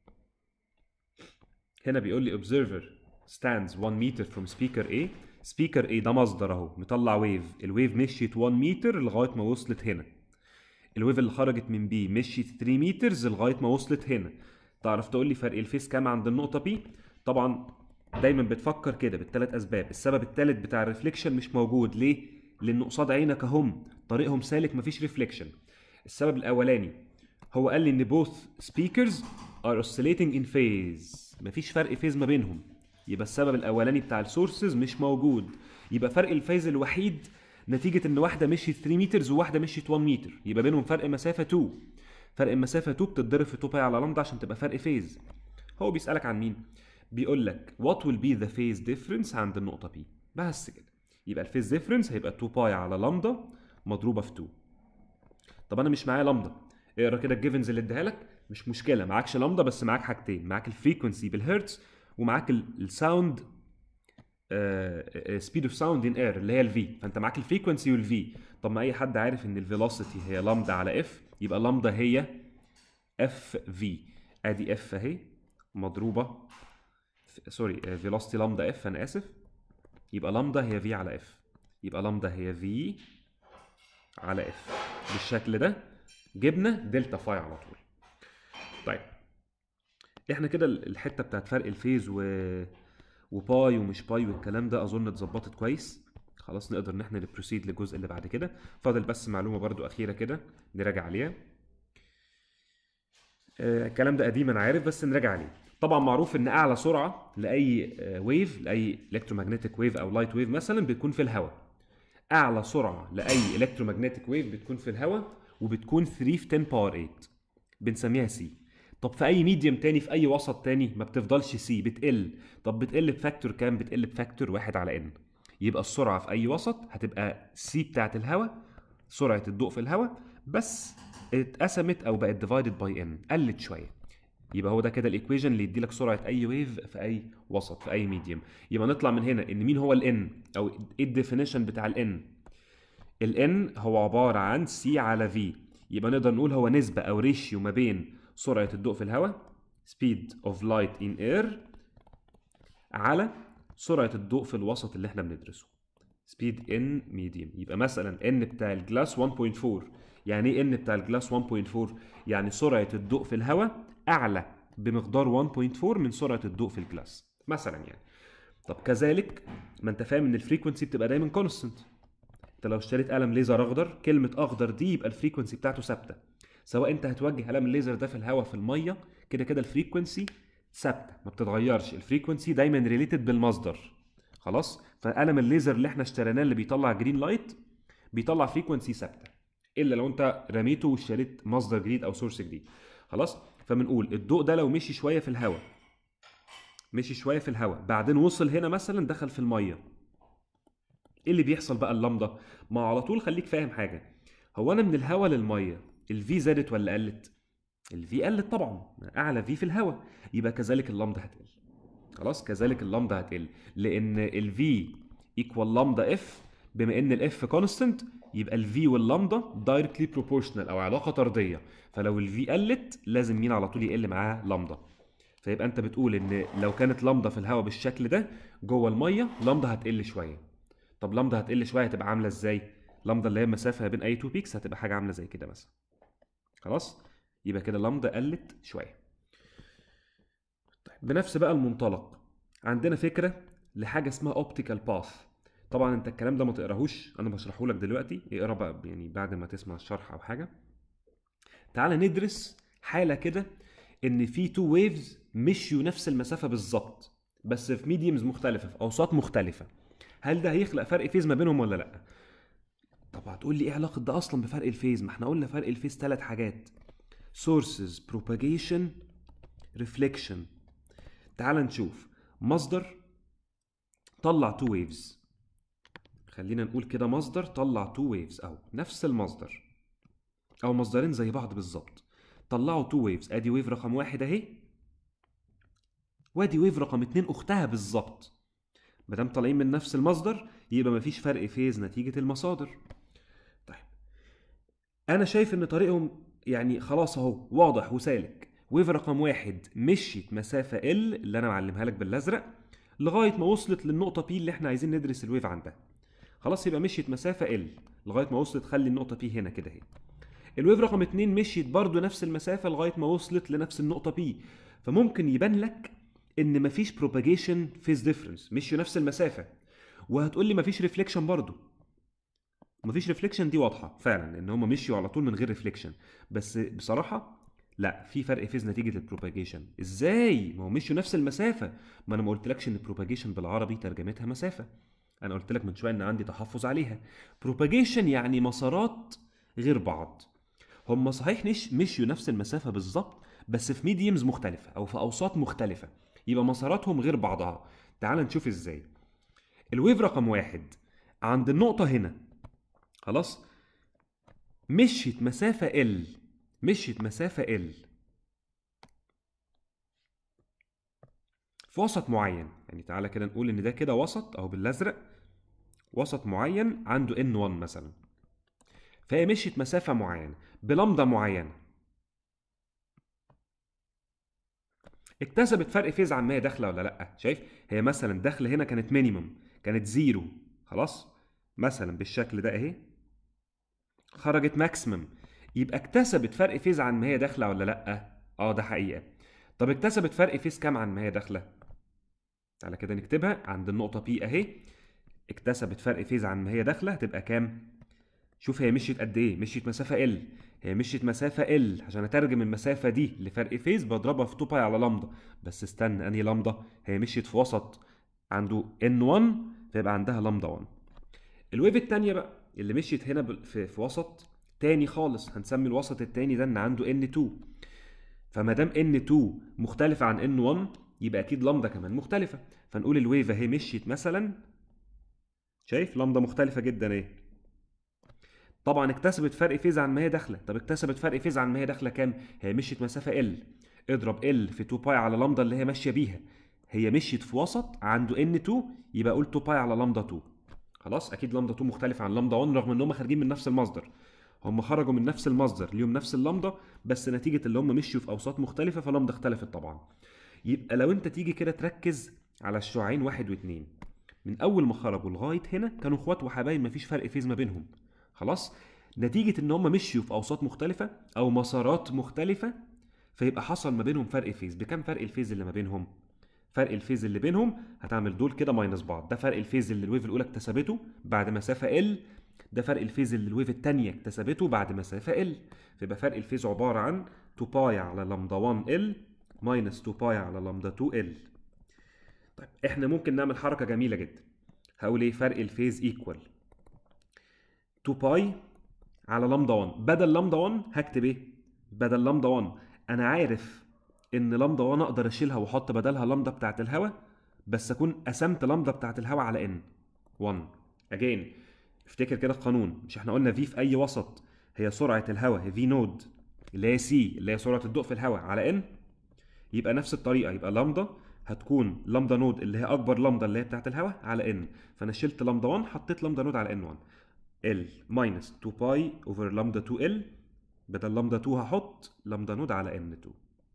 هنا بيقول لي observer stands one meter from speaker A. speaker A ده مصدر اهو مطلع ويف، الويف مشيت واحد متر لغايه ما وصلت هنا. الويف اللي خرجت من B مشيت تلاتة مترز لغايه ما وصلت هنا. تعرف تقول لي فرق الفيس كام عند النقطه B؟ طبعا دايما بتفكر كده بالثلاث اسباب. السبب الثالث بتاع الريفليكشن مش موجود، ليه؟ لان قصاد عينك اهم طريقهم سالك مفيش ريفليكشن. السبب الاولاني هو قال لي ان both speakers are oscillating in phase، مفيش فرق فيز ما بينهم، يبقى السبب الاولاني بتاع السورسز مش موجود. يبقى فرق الفيز الوحيد نتيجه ان واحده مشيت تلاتة مترز وواحده مشيت واحد متر، يبقى بينهم فرق مسافه اتنين. فرق المسافه اتنين بتتضرب في اتنين باي على لامدا عشان تبقى فرق فيز. هو بيسالك عن مين؟ بيقول لك what will be the phase difference عند النقطه P، بس كده. يبقى الفيز ديفرنس هيبقى اتنين باي على لامدا مضروبه في اتنين. طب انا مش معايا لامدا، اقرا كده الجيفنز اللي اديها لك، مش مشكله معاكش لامدا بس معاك حاجتين، معاك الفريكونسي بالهرتز ومعاك الساوند سبيد اوف ساوند ان اير اللي هي الفي، فانت معاك الفريكونسي والفي. طب ما اي حد عارف ان الفيلوسيتي هي لامدا على اف، يبقى لامدا هي اف في. ادي اف اهي مضروبه، سوري فيلوسيتي لامدا اف، انا اسف. يبقى لامدا هي في على اف، يبقى لامدا هي في على اف بالشكل ده. جبنا دلتا فاي على طول. طيب احنا كده الحته بتاعت فرق الفيز و... وباي ومش باي والكلام ده اظن اتظبطت كويس. خلاص نقدر ان احنا نبروسيد للجزء اللي بعد كده. فاضل بس معلومه برضو اخيره كده نراجع عليها. آه الكلام ده قديم انا عارف بس نراجع عليه. طبعا معروف ان اعلى سرعه لاي ويف، لاي الكترومagnetic ويف او لايت ويف مثلا، بتكون في الهواء. اعلى سرعه لاي الكترومagnetic ويف بتكون في الهواء وبتكون ثلاثة في عشرة باور ثمانية، بنسميها سي. طب في اي ميديوم تاني، في اي وسط تاني، ما بتفضلش سي، بتقل. طب بتقل بفاكتور كام؟ بتقل بفاكتور واحد على ان. يبقى السرعه في اي وسط هتبقى سي بتاعت الهواء، سرعه الضوء في الهواء، بس اتقسمت او بقت ديفايدد باي ان، قلت شويه. يبقى هو ده كده الايكويشن اللي يدي لك سرعه اي ويف في اي وسط في اي ميديوم. يبقى نطلع من هنا ان مين هو الان، او ايه الديفينيشن بتاع الان. الان هو عباره عن سي على في. يبقى نقدر نقول هو نسبه او ريشيو ما بين سرعه الضوء في الهواء speed of light in air على سرعه الضوء في الوسط اللي احنا بندرسه speed in medium. يبقى مثلا ان بتاع الجلاس واحد فاصلة أربعة. يعني ايه ان بتاع الجلاس واحد فاصلة أربعة؟ يعني سرعه الضوء في الهواء اعلى بمقدار واحد فاصلة أربعة من سرعه الضوء في الجلاس مثلا يعني. طب كذلك ما انت فاهم ان الفريكونسي بتبقى دايما كونستنت. انت لو اشتريت قلم ليزر اخضر، كلمه اخضر دي يبقى الفريكونسي بتاعته ثابته. سواء انت هتوجه قلم الليزر ده في الهواء في الميه، كده كده الفريكونسي ثابته ما بتتغيرش. الفريكونسي دايما ريليتد بالمصدر. خلاص؟ فقلم الليزر اللي احنا اشتريناه اللي بيطلع جرين لايت بيطلع فريكونسي ثابته، الا لو انت رميته واشتريت مصدر جديد او سورس جديد. خلاص؟ فبنقول الضوء ده لو مشي شويه في الهواء، مشي شويه في الهواء بعدين وصل هنا مثلا دخل في الميه، ايه اللي بيحصل بقى اللمضه؟ ما على طول خليك فاهم حاجه. هو انا من الهواء للميه الفي زادت ولا قلت؟ الفي قلت طبعا، اعلى في في الهواء، يبقى كذلك اللمضه هتقل. خلاص؟ كذلك اللمضه هتقل، لان الفي ايكوال لامدا اف. بما ان الاف كونستنت يبقى الفي واللامدا دايركتلي بروبورشنال او علاقه طرديه. فلو الفي قلت لازم مين على طول يقل معاها؟ لامدا. فيبقى انت بتقول ان لو كانت لامدا في الهواء بالشكل ده جوه الميه لامدا هتقل شويه. طب لامدا هتقل شويه هتبقى عامله ازاي؟ لامدا اللي هي المسافه بين اي تو بيكس هتبقى حاجه عامله زي كده مثلا. خلاص؟ يبقى كده لامدا قلت شويه. طيب بنفس بقى المنطلق عندنا فكره لحاجه اسمها اوبتيكال باث. طبعا انت الكلام ده ما تقراهوش، انا بشرحه لك دلوقتي، اقرا بقى يعني بعد ما تسمع الشرح او حاجه. تعال ندرس حاله كده ان في تو ويفز مشيوا نفس المسافه بالظبط بس في ميديمز مختلفه، في اوساط مختلفه. هل ده هيخلق فرق فيز ما بينهم ولا لا؟ طب هتقول لي ايه علاقه ده اصلا بفرق الفيز؟ ما احنا قلنا فرق الفيز ثلاث حاجات: sources, propagation, reflection. تعال نشوف مصدر طلع تو ويفز. خلينا نقول كده مصدر طلع تو ويفز، او نفس المصدر او مصدرين زي بعض بالظبط طلعوا تو ويفز. ادي ويف رقم واحد اهي، وادي ويف رقم اتنين اختها بالظبط. ما دام طالعين من نفس المصدر يبقى مفيش فرق فيز نتيجه المصادر. طيب انا شايف ان طريقهم يعني خلاص اهو واضح وسالك. ويف رقم واحد مشيت مسافه ال اللي انا معلمها لك بالازرق لغايه ما وصلت للنقطه بي اللي احنا عايزين ندرس الويف عندها. خلاص؟ يبقى مشيت مسافه ال لغايه ما وصلت، خلي النقطه بي هنا كده اهي. الويف رقم اتنين مشيت برضو نفس المسافه لغايه ما وصلت لنفس النقطه بي. فممكن يبان لك ان مفيش بروباجيشن فيز ديفرنس، مشيوا نفس المسافه. وهتقول لي مفيش ريفليكشن برضو. مفيش ريفليكشن دي واضحه فعلا ان هم مشيوا على طول من غير ريفليكشن، بس بصراحه لا، في فرق فيز نتيجه البروباجيشن. ازاي؟ ما هو مشيوا نفس المسافه. ما انا ما قلتلكش ان البروباجيشن بالعربي ترجمتها مسافه، انا قلت لك من شويه ان عندي تحفظ عليها. بروباجيشن يعني مسارات غير بعض. هم صحيح نش مشيوا نفس المسافه بالظبط بس في ميديمز مختلفه او في اوساط مختلفه، يبقى مساراتهم غير بعضها. تعال نشوف ازاي. الويف رقم واحد عند النقطه هنا، خلاص، مشيت مسافه ال، مشيت مسافه ال في وسط معين. يعني تعالى كده نقول ان ده كده وسط او بالازرق، وسط معين عنده ان واحد مثلا. فهي مشيت مسافه معينه بلمضه معينه، اكتسبت فرق فيز عن ما هي داخله ولا لا. شايف؟ هي مثلا داخله هنا كانت مينيمم، كانت زيرو، خلاص، مثلا بالشكل ده اهي، خرجت ماكسيمم، يبقى اكتسبت فرق فيز عن ما هي داخله ولا لا؟ اه ده حقيقه. طب اكتسبت فرق فيز كام عن ما هي داخله؟ تعالى كده نكتبها عند النقطه بي اهي. اكتسبت فرق فيز عن ما هي داخله هتبقى كام؟ شوف هي مشيت قد ايه، مشيت مسافه ال، هي مشيت مسافه ال، عشان اترجم المسافه دي لفرق فيز بضربها في اتنين باي على لامدا. بس استنى، انهي لامدا؟ هي مشيت في وسط عنده ان واحد، فيبقى عندها لامدا واحد. الويف الثانيه بقى اللي مشيت هنا بال- في, في وسط تاني خالص، هنسمي الوسط التاني ده ان عنده ان اتنين. فما دام ان اتنين مختلفه عن ان واحد يبقى اكيد لامدا كمان مختلفه. فنقول الويف اهي مشيت مثلا، شايف لامدا مختلفه جدا اهي. طبعا اكتسبت فرق فيز عن ما هي داخله. طب اكتسبت فرق فيز عن ما هي داخله كام؟ هي مشيت مسافه ال، اضرب ال في اتنين باي على لامدا اللي هي ماشيه بيها. هي مشيت في وسط عنده ان اتنين، يبقى اقول اتنين باي على لامدا اتنين. خلاص اكيد لامدا اتنين مختلفه عن لامدا واحد رغم ان هم خارجين من نفس المصدر. هم خرجوا من نفس المصدر ليهم نفس اللامدا، بس نتيجه اللي هم مشيوا في اوساط مختلفه فلامدا اختلفت طبعا. يبقى لو انت تيجي كده تركز على الشعاعين واحد واثنين، من اول ما خرجوا لغايه هنا كانوا اخوات وحبايب مفيش فرق فيز ما بينهم. خلاص، نتيجه ان هم مشيوا في اوساط مختلفه او مسارات مختلفه فيبقى حصل ما بينهم فرق فيز. بكام فرق الفيز اللي ما بينهم؟ فرق الفيز اللي بينهم هتعمل دول كده ماينس بعض. ده فرق الفيز اللي الويف الاولى اكتسبته بعد مسافه ال، ده فرق الفيز اللي الويف الثانيه اكتسبته بعد مسافه ال. فيبقى فرق الفيز عباره عن اتنين باي على لامدا واحد ال ماينس اتنين باي على لامدا اتنين ال. طيب احنا ممكن نعمل حركه جميله جدا. هقول ايه؟ فرق الفيز ايكوال اتنين باي على لامدا واحد. بدل لامدا واحد هكتب ايه؟ بدل لامدا واحد انا عارف ان لامدا واحد اقدر اشيلها واحط بدلها لامدا بتاعت الهواء، بس اكون قسمت لامدا بتاعت الهواء على ان واحد. اجين افتكر كده القانون، مش احنا قلنا في في اي وسط هي سرعه الهواء، هي في نود اللي هي سي اللي هي سرعه الضوء في الهواء على ان. يبقى نفس الطريقه، يبقى لامدا هتكون لامدا نود اللي هي اكبر لامدا اللي هي بتاعت الهواء على ان. فانا شلت لامدا واحد حطيت لامدا نود على ان واحد. ال ماينس اتنين باي اوفر لامدا اتنين ال، بدل لامدا اتنين هحط لامدا نود على ان اتنين،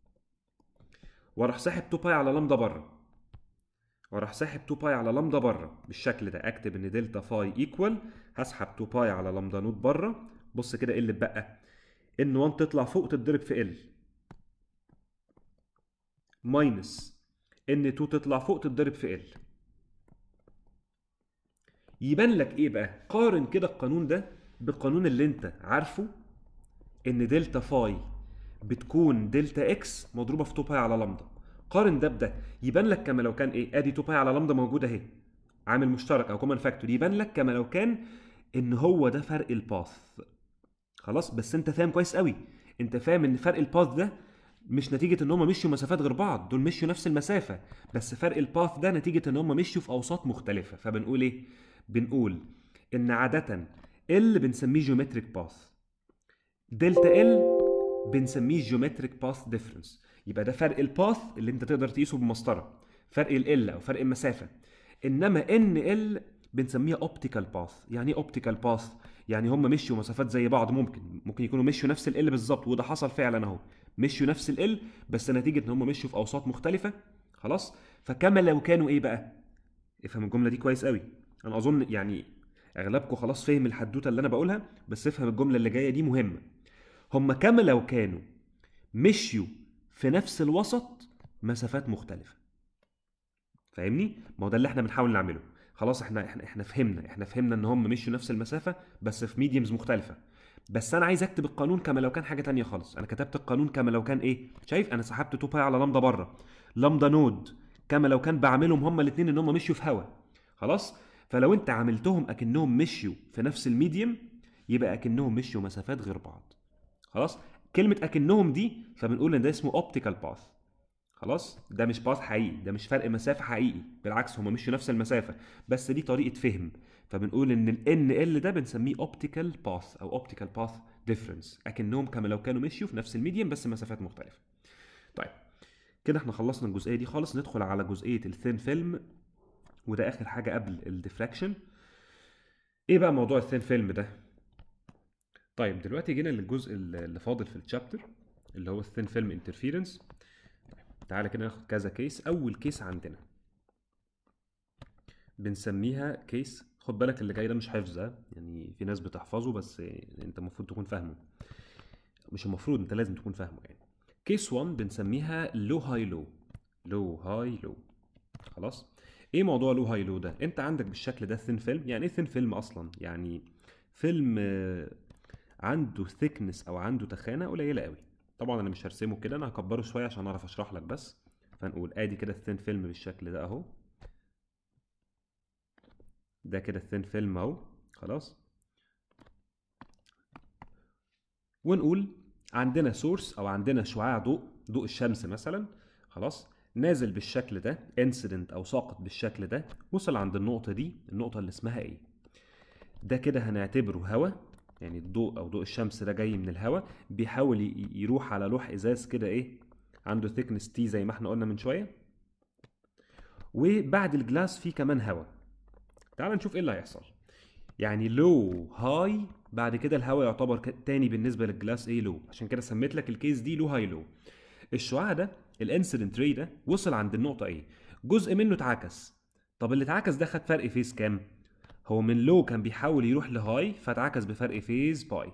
واروح ساحب اتنين باي على لامدا بره، واروح ساحب اتنين باي على لامدا بره بالشكل ده. اكتب ان دلتا فاي ايكوال، هسحب اتنين باي على لامدا نود بره. بص كده ايه اللي اتبقى؟ ان واحد تطلع فوق تتضرب في ال، ماينس ان اتنين تطلع فوق تتضرب في ال. يبان لك ايه بقى؟ قارن كده القانون ده بالقانون اللي انت عارفه، ان دلتا فاي بتكون دلتا اكس مضروبه في اتنين باي على لامدا. قارن ده بده، يبان لك كما لو كان ايه؟ ادي اتنين باي على لامدا موجوده اهي، عامل مشترك او كومن فاكتور. يبان لك كما لو كان ان هو ده فرق الباث. خلاص، بس انت فاهم كويس قوي، انت فاهم ان فرق الباث ده مش نتيجه ان هم مشوا مسافات غير بعض، دول مشوا نفس المسافه، بس فرق الباث ده نتيجه ان هم مشوا في اوساط مختلفه. فبنقول ايه؟ بنقول ان عاده ال بنسميه جيومتريك باث، دلتا ال بنسميه جيومتريك باث ديفرنس. يبقى ده فرق الباث اللي انت تقدر تقيسه بمسطره، فرق ال او فرق المسافه. انما ان ال بنسميها اوبتيكال باث. يعني ايه اوبتيكال باث؟ يعني هم مشوا مسافات زي بعض، ممكن ممكن يكونوا مشوا نفس ال بالظبط، وده حصل فعلا اهو، مشوا نفس ال بس نتيجه ان هم مشوا في اوساط مختلفه. خلاص، فكما لو كانوا ايه بقى؟ افهم الجمله دي كويس قوي. انا اظن يعني اغلبكم خلاص فهم الحدوته اللي انا بقولها، بس افهم الجمله اللي جايه دي مهمه. هم كما لو كانوا مشيوا في نفس الوسط مسافات مختلفه. فاهمني؟ ما هو ده اللي احنا بنحاول نعمله. خلاص احنا احنا احنا فهمنا احنا فهمنا ان هم مشوا نفس المسافه بس في ميديمز مختلفه. بس انا عايز اكتب القانون كما لو كان حاجه تانية خالص. انا كتبت القانون كما لو كان ايه؟ شايف انا سحبت اتنين باي على لامدا بره، لامدا نود كما لو كان بعملهم هما الاثنين ان هم مشيوا في هوا. خلاص، فلو انت عملتهم اكنهم مشيوا في نفس الميديم يبقى اكنهم مشيوا مسافات غير بعض. خلاص، كلمه اكنهم دي فبنقول ان ده اسمه اوبتيكال باث. خلاص، ده مش باث حقيقي، ده مش فرق مسافه حقيقي، بالعكس هم مشوا نفس المسافه، بس دي طريقه فهم. فبنقول ان ال ان ال ده بنسميه اوبتيكال باث او اوبتيكال باث ديفرنس، اكنهم كما لو كانوا مشيوا في نفس الميديم بس مسافات مختلفه. طيب كده احنا خلصنا الجزئيه دي خالص. ندخل على جزئيه الثين فيلم، وده اخر حاجه قبل الديفراكشن. ايه بقى موضوع الثين فيلم ده؟ طيب دلوقتي جينا للجزء اللي فاضل في الشابتر اللي هو الثين فيلم انترفيرنس. تعالى كده ناخد كذا كيس. اول كيس عندنا بنسميها كيس، خد بالك اللي جاي ده مش حفظ، يعني في ناس بتحفظه بس انت المفروض تكون فاهمه، مش المفروض، انت لازم تكون فاهمه يعني. كيس واحد بنسميها لو هاي لو، لو هاي لو. خلاص، ايه موضوع لو هاي لو ده؟ انت عندك بالشكل ده ثين فيلم. يعني ايه ثين فيلم اصلا؟ يعني فيلم آه، عنده ثيكنس او عنده تخانه قليله قوي. طبعا انا مش هرسمه كده، انا هكبره شويه عشان اعرف اشرح لك بس. فنقول ادي كده الثين فيلم بالشكل ده اهو. ده كده الثين فيلم اهو. خلاص. ونقول عندنا سورس او عندنا شعاع ضوء، ضوء الشمس مثلا. خلاص. نازل بالشكل ده، انسيدنت او ساقط بالشكل ده، وصل عند النقطه دي، النقطه اللي اسمها ايه. ده كده هنعتبره هواء، يعني الضوء او ضوء الشمس ده جاي من الهواء، بيحاول ي- يروح على لوح ازاز كده ايه، عنده ثيكنس تي زي ما احنا قلنا من شويه. وبعد الجلاس فيه كمان هواء. تعال نشوف ايه اللي هيحصل. يعني لو هاي، بعد كده الهواء يعتبر ك- تاني بالنسبه للجلاس ايه لو، عشان كده سميت لك الكيس دي لو هاي لو. الشعاع ده الانسيدنت ري ده وصل عند النقطه ايه، جزء منه اتعكس. طب اللي اتعكس ده خد فرق فيز كام؟ هو من لو كان بيحاول يروح لهاي فاتعكس بفرق فيز باي.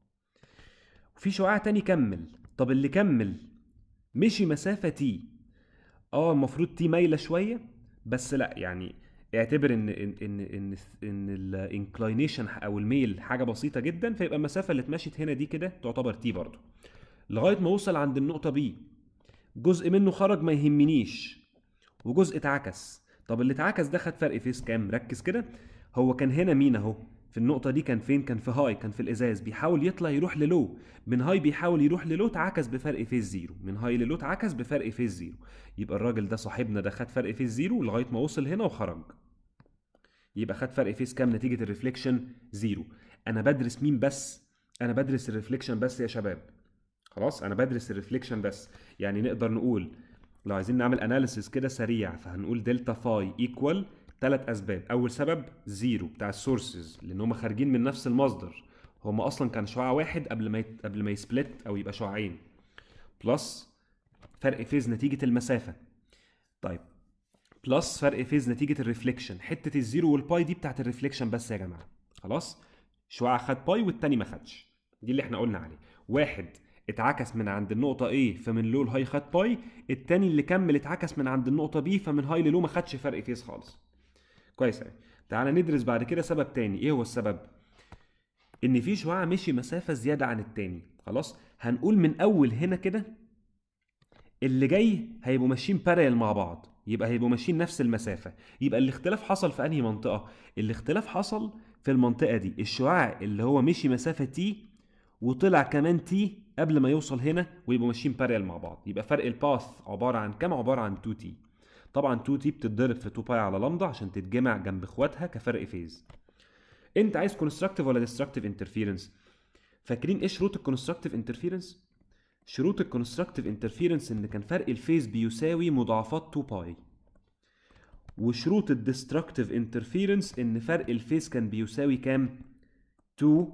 وفي شعاع تاني كمل. طب اللي كمل مشي مسافه تي. اه المفروض تي مايله شويه، بس لا يعني اعتبر ان ان ان ان ان الانكلاينيشن او الميل حاجه بسيطه جدا، فيبقى المسافه اللي اتمشت هنا دي كده تعتبر تي برضه، لغايه ما وصل عند النقطه بي. جزء منه خرج ما يهمنيش، وجزء اتعكس. طب اللي اتعكس ده خد فرق فيس كام؟ ركز كده. هو كان هنا مين اهو، في النقطة دي كان فين؟ كان في هاي، كان في الازاز، بيحاول يطلع يروح للو. من هاي بيحاول يروح للو، اتعكس بفرق فيس زيرو. من هاي للو اتعكس بفرق فيس زيرو. يبقى الراجل ده صاحبنا ده خد فرق فيس زيرو لغاية ما وصل هنا وخرج. يبقى خد فرق فيس كام نتيجة الريفليكشن؟ زيرو. انا بدرس مين بس؟ انا بدرس الريفليكشن بس يا شباب. خلاص انا بدرس الريفليكشن بس. يعني نقدر نقول لو عايزين نعمل اناليسيس كده سريع، فهنقول دلتا فاي ايكوال ثلاث اسباب. اول سبب زيرو بتاع السورسز، لان هم خارجين من نفس المصدر. هم اصلا كان شعاع واحد قبل ما يت... قبل ما يسبلت او يبقى شعاعين. بلس فرق فيز نتيجه المسافه. طيب بلس فرق فيز نتيجه الريفليكشن. حته الزيرو والباي دي بتاعت الريفليكشن بس يا جماعه. خلاص. شعاع خد باي والتاني ما خدش. دي اللي احنا قلنا عليه. واحد اتعكس من عند النقطة A فمن لو لهاي خد باي، التاني اللي كمل اتعكس من عند النقطة B فمن هاي للو ما خدش فرق فيز خالص. كويس قوي. تعالى ندرس بعد كده سبب تاني. ايه هو السبب؟ ان في شعاع مشي مسافة زيادة عن التاني. خلاص. هنقول من اول هنا كده اللي جاي هيبقوا ماشيين باريل مع بعض، يبقى هيبقوا ماشيين نفس المسافة. يبقى الاختلاف حصل في انهي منطقة؟ الاختلاف حصل في المنطقة دي. الشعاع اللي هو مشي مسافة تي وطلع كمان تي قبل ما يوصل هنا ويبقوا ماشيين باريل مع بعض، يبقى فرق الباث عبارة عن كام؟ عبارة عن تو تي. طبعا تو تي بتتضرب في تو باي على لامدا عشان تتجمع جنب اخواتها كفرق فيز. انت عايز كونستراكتيف ولا ديستركتيف انترفيرنس؟ فاكرين ايه شروط الكونستراكتيف انترفيرنس؟ شروط الكونستراكتيف انترفيرنس ان كان فرق الفيز بيساوي مضاعفات تو باي. وشروط الديستركتيف انترفيرنس ان فرق الفيز كان بيساوي كام؟ تو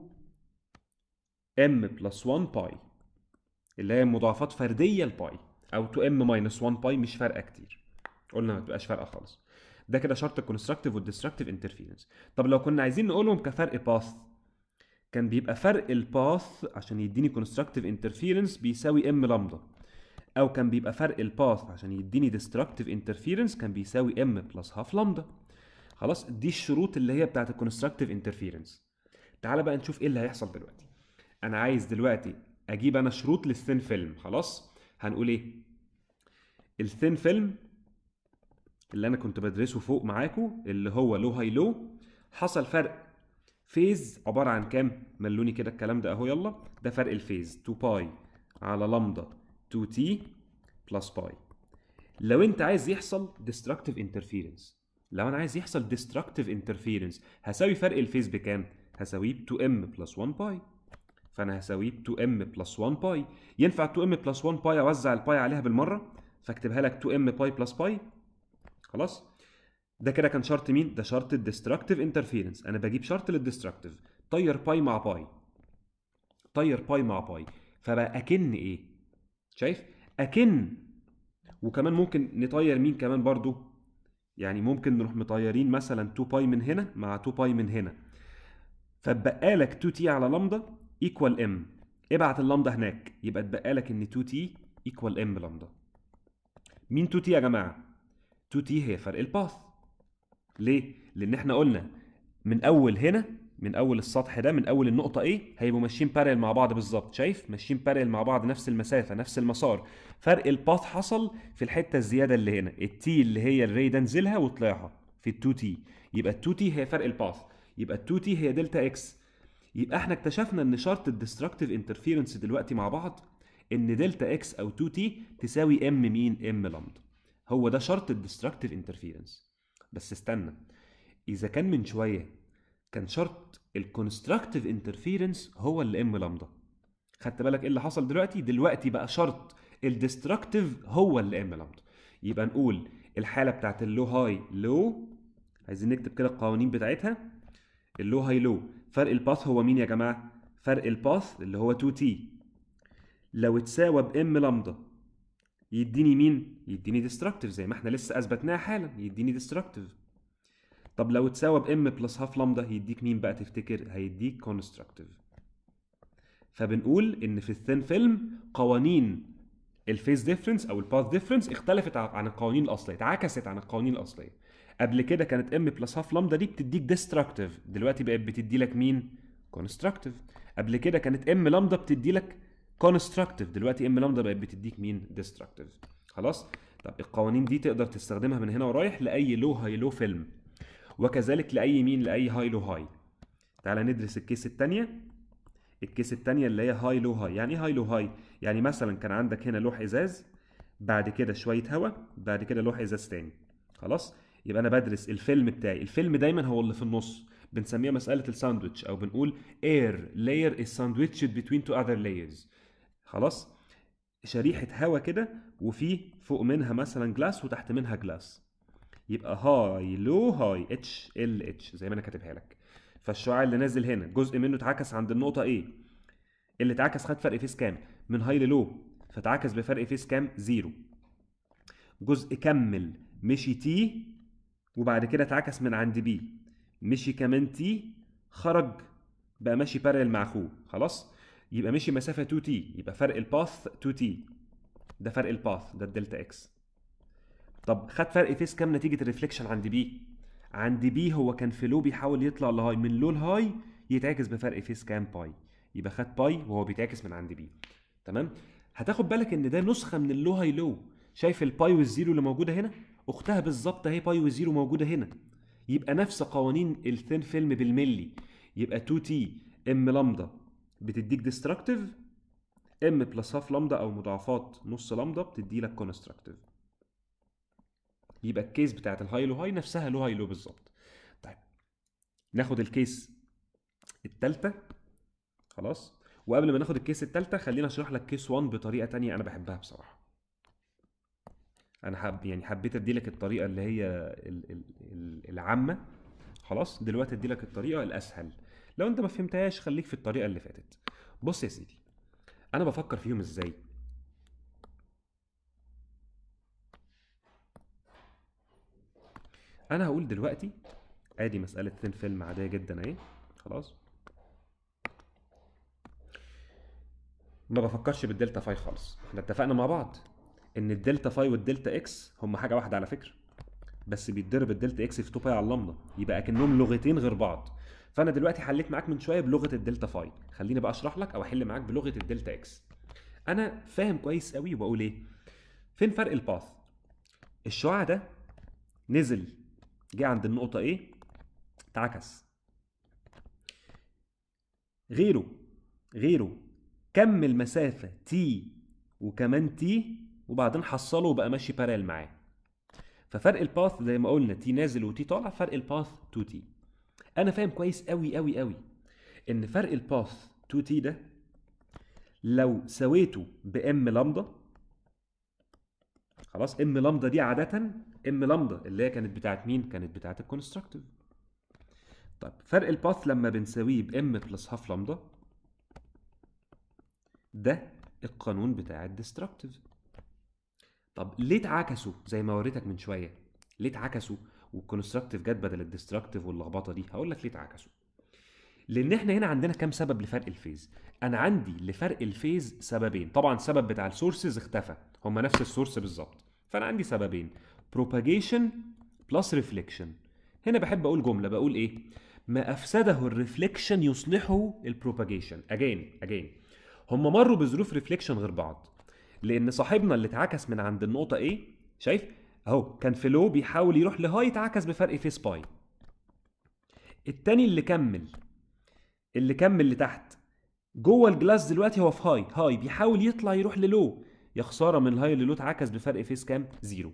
ام بلس واحد باي، اللي هي مضاعفات فرديه لباي، او تو ام ماينس واحد باي، مش فارقه كتير. قلنا ما تبقاش فارقه خالص. ده كده شرط الكونستراكتيف والديستركتيف انترفيرنس. طب لو كنا عايزين نقولهم كفرق باث، كان بيبقى فرق الباث عشان يديني كونستراكتيف انترفيرنس بيساوي ام لامدا، او كان بيبقى فرق الباث عشان يديني ديستركتيف انترفيرنس كان بيساوي ام بلس هاف لامدا. خلاص. دي الشروط اللي هي بتاعت الكونستراكتيف انترفيرنس. تعال بقى نشوف ايه اللي هيحصل دلوقتي. انا عايز دلوقتي اجيب انا شروط للثين فيلم. خلاص. هنقول ايه؟ الثين فيلم اللي انا كنت بدرسه فوق معاكم اللي هو لو هاي لو، حصل فرق فيز عباره عن كام؟ ملوني كده الكلام ده اهو. يلا. ده فرق الفيز تو باي على لامدا تو تي بلس باي. لو انت عايز يحصل ديستركتيف انترفيرنس، لو انا عايز يحصل ديستركتيف انترفيرنس هساوي فرق الفيز بكام؟ هساويه ب تو ام بلس واحد باي. فانا هساويه ب تو ام بلس واحد باي. ينفع تو ام بلس واحد باي اوزع الباي عليها بالمره فاكتبها لك تو ام باي بلس باي. خلاص. ده كده كان شرط مين؟ ده شرط الديستركتيف انترفيرنس. انا بجيب شرط للديستركتيف، طير باي مع باي، طير باي مع باي، فبقى اكن ايه؟ شايف؟ اكن. وكمان ممكن نطير مين كمان برضو؟ يعني ممكن نروح مطيرين مثلا تو باي من هنا مع تو باي من هنا، فاتبقى لك تو تي على لامدا ايكوال ام. ابعت اللامدا هناك يبقى اتبقى لك ان تو تي ايكوال ام لامدا. مين تو تي يا جماعه؟ تو تي هي فرق الباث. ليه؟ لان احنا قلنا من اول هنا من اول السطح ده، من اول النقطه A هيبقوا ماشيين بارل مع بعض بالظبط. شايف؟ ماشيين بارل مع بعض، نفس المسافه نفس المسار. فرق الباث حصل في الحته الزياده اللي هنا، التي اللي هي الري ده نزلها وطلعها في ال2 تي. يبقى ال2 تي هي فرق الباث، يبقى ال2 تي هي دلتا اكس. يبقى احنا اكتشفنا ان شرط الديستركتيف انترفيرنس دلوقتي مع بعض ان دلتا اكس او تو تي تساوي ام مين؟ ام لامدا. هو ده شرط الديستركتيف انترفيرنس. بس استنى، اذا كان من شويه كان شرط الكونستراكتيف انترفيرنس هو اللي ام لامدا، خدت بالك ايه اللي حصل دلوقتي؟ دلوقتي بقى شرط الديستركتيف هو اللي ام لامدا. يبقى نقول الحاله بتاعت اللو هاي لو، عايزين نكتب كده القوانين بتاعتها. اللو هاي لو فرق الباث هو مين يا جماعه؟ فرق الباث اللي هو تو تي لو اتساوى بام لامدا يديني مين؟ يديني ديستركتيف زي ما احنا لسه اثبتناها حالا، يديني ديستركتيف. طب لو اتساوى بام بلس هاف لامدا يديك مين بقى تفتكر؟ هيديك كونستراكتيف. فبنقول ان في الثين فيلم قوانين الفيز ديفرنس او الباث ديفرنس اختلفت عن القوانين الاصليه، اتعكست عن القوانين الاصليه. قبل كده كانت ام بلس هاف لامدا دي بتديك ديستركتيف، دلوقتي بقت بتدي لك مين؟ كونستراكتيف. قبل كده كانت ام لامدا بتدي لك كونستراكتيف، دلوقتي ام لامدا بقت بتديك مين؟ ديستركتيف. خلاص؟ طب القوانين دي تقدر تستخدمها من هنا ورايح لاي لو هاي لو فيلم، وكذلك لاي مين؟ لاي هاي لو هاي. تعالى ندرس الكيس الثانيه. الكيس الثانيه اللي هي هاي لو هاي. يعني ايه هاي لو هاي؟ يعني مثلا كان عندك هنا لوح ازاز، بعد كده شويه هواء، بعد كده لوح ازاز تاني. خلاص؟ يبقى انا بدرس الفيلم بتاعي، الفيلم دايما هو اللي في النص، بنسميها مساله الساندويتش، او بنقول air layer is sandwiched between two other layers. خلاص؟ شريحه هواء كده وفي فوق منها مثلا جلاس وتحت منها جلاس. يبقى هاي لو هاي اتش ال اتش زي ما انا كاتبها لك. فالشعاع اللي نازل هنا جزء منه اتعكس عند النقطه A، اللي اتعكس خد فرق فيس كام؟ من هاي للو، فتعكس بفرق فيس كام؟ زيرو. جزء كمل مشي تي وبعد كده اتعكس من عند بي، مشي كمان تي خرج بقى ماشي بارل مع اخوه. خلاص؟ يبقى مشي مسافه تو تي، يبقى فرق الباث تو تي، ده فرق الباث، ده الدلتا اكس. طب خد فرق فيس كام نتيجه الريفليكشن عند بي؟ عند بي هو كان في لو بيحاول يطلع لهاي، من لو لهاي يتعكس بفرق فيس كام؟ باي. يبقى خد باي وهو بيتعكس من عند بي. تمام؟ هتاخد بالك ان ده نسخه من اللو هاي لو. شايف الباي والزيرو اللي موجوده هنا؟ اختها بالظبط اهي باي والزيرو موجوده هنا. يبقى نفس قوانين الثين فيلم بالملي. يبقى تو تي ام لامدا بتديك ديستركتيف، ام بلس هاف لامدا او مضاعفات نص لامدا بتدي لك كونستراكتيف. يبقى الكيس بتاعت الهاي لو هاي نفسها لو هاي لو بالظبط. طيب ناخد الكيس الثالثه. خلاص؟ وقبل ما ناخد الكيس الثالثه خلينا اشرح لك كيس واحد بطريقه ثانيه انا بحبها بصراحه. انا حب يعني حبيت ادي لك الطريقه اللي هي ال ال ال العامه. خلاص؟ دلوقتي ادي لك الطريقه الاسهل. لو انت ما فهمتهاش خليك في الطريقه اللي فاتت. بص يا سيدي، انا بفكر فيهم ازاي؟ انا هقول دلوقتي ادي مساله ثين فيلم عاديه جدا اهي. خلاص؟ ما بفكرش بالدلتا فاي خالص. احنا اتفقنا مع بعض ان الدلتا فاي والدلتا اكس هم حاجه واحده على فكره، بس بيتضرب الدلتا اكس في اتنين باي على اللامدا، يبقى اكنهم لغتين غير بعض. فانا دلوقتي حليت معاك من شويه بلغه الدلتا فاي، خليني بقى اشرح لك او احل معاك بلغه الدلتا اكس. انا فاهم كويس قوي وبقول ايه؟ فين فرق الباث؟ الشعاع ده نزل جه عند النقطه A اتعكس، غيره غيره كمل مسافه تي وكمان تي وبعدين حصله وبقى ماشي بارل معاه. ففرق الباث زي ما قلنا تي نازل وتي طالع، فرق الباث تو تي. انا فاهم كويس قوي قوي قوي ان فرق الباث تو تي ده لو سويته بام لامدا، خلاص؟ ام لامدا دي عاده ام لامدا اللي هي كانت بتاعت مين؟ كانت بتاعت الكونستراكتيف. طيب فرق الباث لما بنساويه بام بلس هاف لامدا ده القانون بتاع الديستركتيف. طب ليه اتعكسوا زي ما وريتك من شويه؟ ليه اتعكسوا والكونستراكتيف جت بدل الديستركتيف واللخبطه دي؟ هقول لك ليه اتعكسوا. لان احنا هنا عندنا كام سبب لفرق الفيز؟ انا عندي لفرق الفيز سببين. طبعا السبب بتاع السورسز اختفى، هما نفس السورس بالظبط. فانا عندي سببين، propagation plus reflection. هنا بحب اقول جمله، بقول ايه؟ ما افسده الريفليكشن يصلحه البروباجيشن. اجين اجين هم مروا بظروف ريفليكشن غير بعض، لان صاحبنا اللي اتعكس من عند النقطه A شايف اهو كان في لو بيحاول يروح لهاي، اتعكس بفرق فيس باي. التاني اللي كمل اللي كمل لتحت جوه الجلاس دلوقتي هو في هاي، هاي بيحاول يطلع يروح للو، يا خساره من الهاي للو اتعكس بفرق فيس كام؟ زيرو.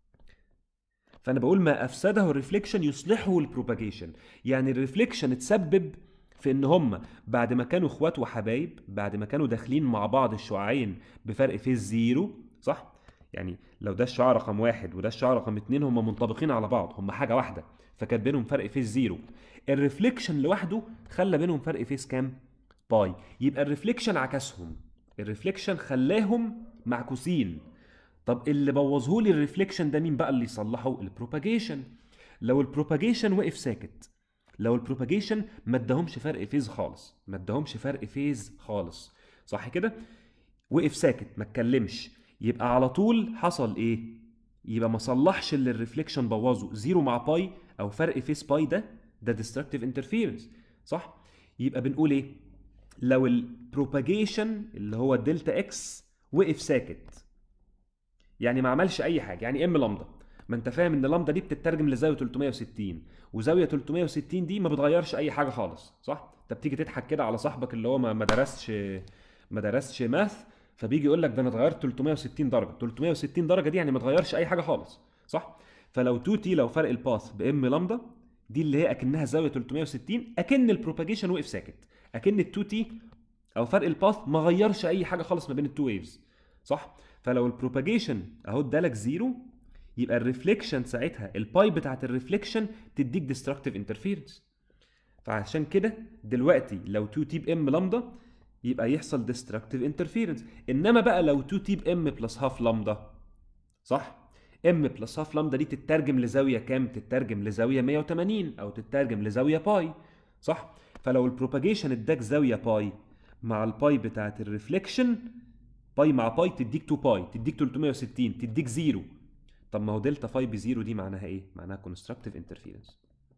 فانا بقول ما افسده الريفليكشن يصلحه البروباجيشن، يعني الريفليكشن اتسبب في ان هم بعد ما كانوا اخوات وحبايب، بعد ما كانوا داخلين مع بعض الشعاعين بفرق فيس زيرو، صح؟ يعني لو ده الشعاع رقم واحد وده الشعاع رقم اتنين هم منطبقين على بعض، هم حاجه واحده، فكان بينهم فرق فيس زيرو. الريفليكشن لوحده خلى بينهم فرق فيس كام؟ باي. يبقى الريفليكشن عكسهم، الريفليكشن خلاهم معكوسين. طب اللي بوظه لي الريفليكشن ده مين بقى اللي يصلحه؟ البروباجيشن. لو البروباجيشن وقف ساكت، لو البروباجيشن ما اداهمش فرق فيز خالص، ما اداهمش فرق فيز خالص، صح كده؟ وقف ساكت ما اتكلمش، يبقى على طول حصل ايه؟ يبقى ما صلحش اللي الريفليكشن بوظه. زيرو مع باي او فرق فيز باي ده ده ديستركتيف انترفيرنس، صح؟ يبقى بنقول ايه؟ لو البروباجيشن اللي هو الدلتا اكس وقف ساكت، يعني ما عملش اي حاجه، يعني ام لامدا، ما انت فاهم ان لامدا دي بتترجم لزاويه تلتمية وستين، وزاويه تلتمية وستين دي ما بتغيرش اي حاجه خالص، صح؟ انت بتيجي تضحك كده على صاحبك اللي هو ما ما درسش ما درسش ماث، فبيجي يقول لك ده انا اتغيرت تلتمية وستين درجه. تلتمية وستين درجه دي يعني ما اتغيرش اي حاجه خالص، صح؟ فلو اتنين تي، لو فرق الباث بام لامدا دي اللي هي اكنها زاويه تلتمية وستين، اكن البروباجيشن وقف ساكت، اكن ال اتنين تي او فرق الباث ما غيرش اي حاجه خالص ما بين التو ويفز، صح؟ فلو البروباجيشن اهو ادالك زيرو، يبقى الريفليكشن ساعتها الباي بتاعت الريفليكشن تديك ديستركتيف انترفيرنس. فعشان كده دلوقتي لو اتنين تي بام لامدا يبقى يحصل ديستركتيف انترفيرنس. انما بقى لو اتنين تي بام بلس هاف لامدا، صح؟ ام بلس هاف لامدا دي تترجم لزاويه كام؟ تترجم لزاويه مية وتمانين او تترجم لزاويه باي، صح؟ فلو البروباجيشن اداك زاويه باي مع الباي بتاعت الريفليكشن، باي مع باي تديك اتنين باي، تديك تلتمية وستين، تديك زيرو. طب ما هو دلتا فاي بزيرو دي معناها ايه؟ معناها كونستراكتيف انترفيرنس.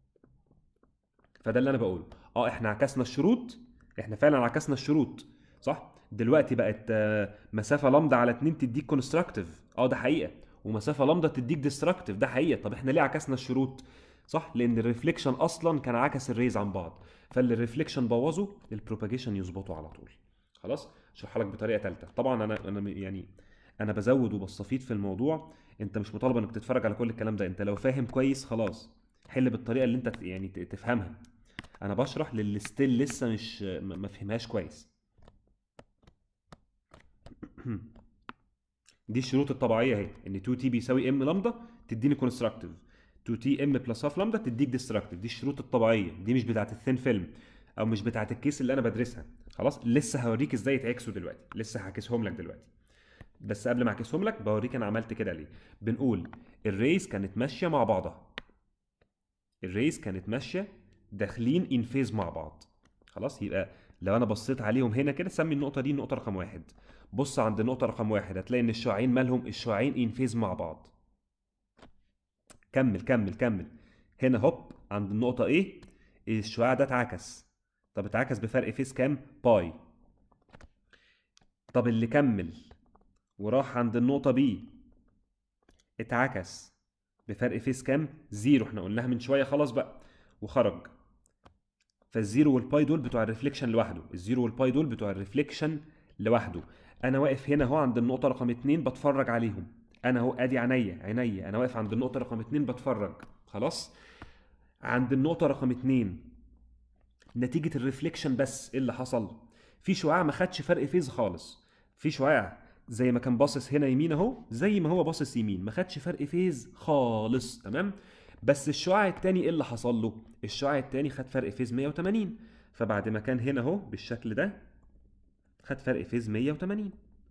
فده اللي انا بقوله. اه احنا عكسنا الشروط، احنا فعلا عكسنا الشروط، صح؟ دلوقتي بقت مسافه لامدا على اتنين تديك كونستراكتيف، اه ده حقيقه، ومسافه لامدا تديك ديستركتيف، ده حقيقه. طب احنا ليه عكسنا الشروط؟ صح؟ لان الريفليكشن اصلا كان عكس الريز عن بعض، فاللي الريفليكشن بوظه البروباجيشن يظبطه على طول. خلاص؟ اشرحها لك بطريقه ثالثه. طبعا انا انا يعني انا بزود وبستفيض في الموضوع، انت مش مطالب انك تتفرج على كل الكلام ده، انت لو فاهم كويس خلاص حل بالطريقه اللي انت يعني تفهمها. انا بشرح للي ستيل لسه مش ما فهمهاش كويس. دي الشروط الطبيعيه اهي، ان اتنين تي بيساوي ام لامدا تديني كونستراكتيف، اتنين تي ام بلس هاف لامدا تديك ديستراكتيف. دي الشروط الطبيعيه، دي مش بتاعه الثين فيلم او مش بتاعه الكيس اللي انا بدرسها. خلاص؟ لسه هوريك ازاي يتعكسوا دلوقتي، لسه هعكسهم لك دلوقتي. بس قبل ما اعكسهم لك بوريك انا عملت كده ليه. بنقول الريز كانت ماشيه مع بعضها، الريز كانت ماشيه داخلين ان فيز مع بعض. خلاص؟ يبقى لو انا بصيت عليهم هنا كده، سمي النقطه دي النقطه رقم واحد، بص عند النقطه رقم واحد هتلاقي ان الشعاعين مالهم؟ الشعاعين ان فيز مع بعض. كمل كمل كمل هنا هوب عند النقطه ايه، الشعاع ده اتعكس. طب اتعكس بفرق فيز كام؟ باي. طب اللي كمل وراح عند النقطه بي اتعكس بفرق فيز كام؟ زيرو، احنا قلناها من شويه خلاص بقى، وخرج. فالزيرو والباي دول بتوع الريفليكشن لوحده، الزيرو والباي دول بتوع الريفليكشن لوحده. انا واقف هنا اهو عند النقطه رقم اتنين بتفرج عليهم، انا اهو ادي عينيا عينيا انا واقف عند النقطه رقم اتنين بتفرج. خلاص؟ عند النقطه رقم اتنين نتيجه الريفليكشن بس ايه اللي حصل؟ في شعاع ما خدش فرق فيز خالص، في شعاع زي ما كان باصص هنا يمين اهو، زي ما هو باصص يمين، ما خدش فرق فيز خالص، تمام؟ بس الشعاع التاني ايه اللي حصل له؟ الشعاع التاني خد فرق فيز مية وتمانين، فبعد ما كان هنا اهو بالشكل ده خد فرق فيز مية وتمانين.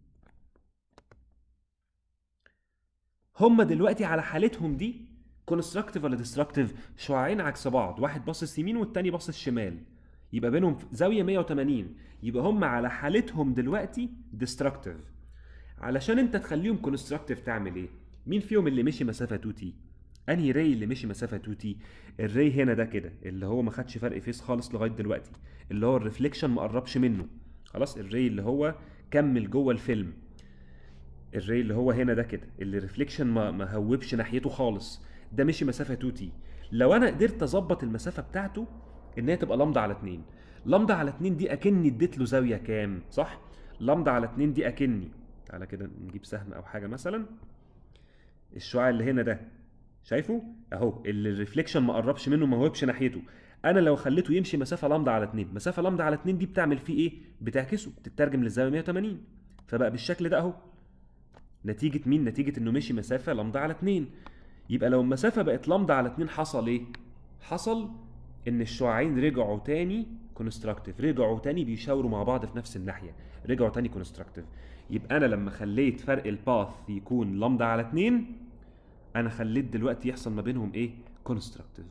هما دلوقتي على حالتهم دي كونستراكتيف ولا ديستراكتيف؟ شعاعين عكس بعض، واحد باصص يمين والتاني باصص شمال، يبقى بينهم زاويه مية وتمانين، يبقى هما على حالتهم دلوقتي ديستراكتيف. علشان انت تخليهم كونستراكتيف تعمل ايه؟ مين فيهم اللي مشي مسافه اتنين تي؟ انهي ري اللي مشي مسافه تو تي؟ الري هنا ده كده اللي هو ما خدش فرق فيس خالص لغايه دلوقتي، اللي هو الريفليكشن ما قربش منه خلاص. الري اللي هو كمل جوه الفيلم، الري اللي هو هنا ده كده اللي الريفليكشن ما ما هوبش ناحيته خالص، ده مشي مسافه تو تي. لو انا قدرت اظبط المسافه بتاعته ان هي تبقى لامدا على اتنين، لامدا على اتنين دي اكني اديت له زاويه كام؟ صح؟ لامدا على اتنين دي اكني، تعالى كده نجيب سهم او حاجه مثلا. الشعاع اللي هنا ده شايفه اهو، اللي الريفليكشن ما قربش منه ما هوبش ناحيته، انا لو خليته يمشي مسافه لامدا على اتنين، مسافه لامدا على اتنين دي بتعمل فيه ايه؟ بتعكسه، بتترجم للزاويه مية وتمانين، فبقى بالشكل ده اهو. نتيجه مين؟ نتيجه انه مشي مسافه لامدا على اتنين. يبقى لو المسافه بقت لامدا على اتنين حصل ايه؟ حصل ان الشعاعين رجعوا تاني كونستراكتيف، رجعوا تاني بيشاوروا مع بعض في نفس الناحيه، رجعوا تاني كونستراكتيف. يبقى انا لما خليت فرق الباث يكون لامدا على اتنين، انا خليت دلوقتي يحصل ما بينهم ايه؟ كونستراكتيف.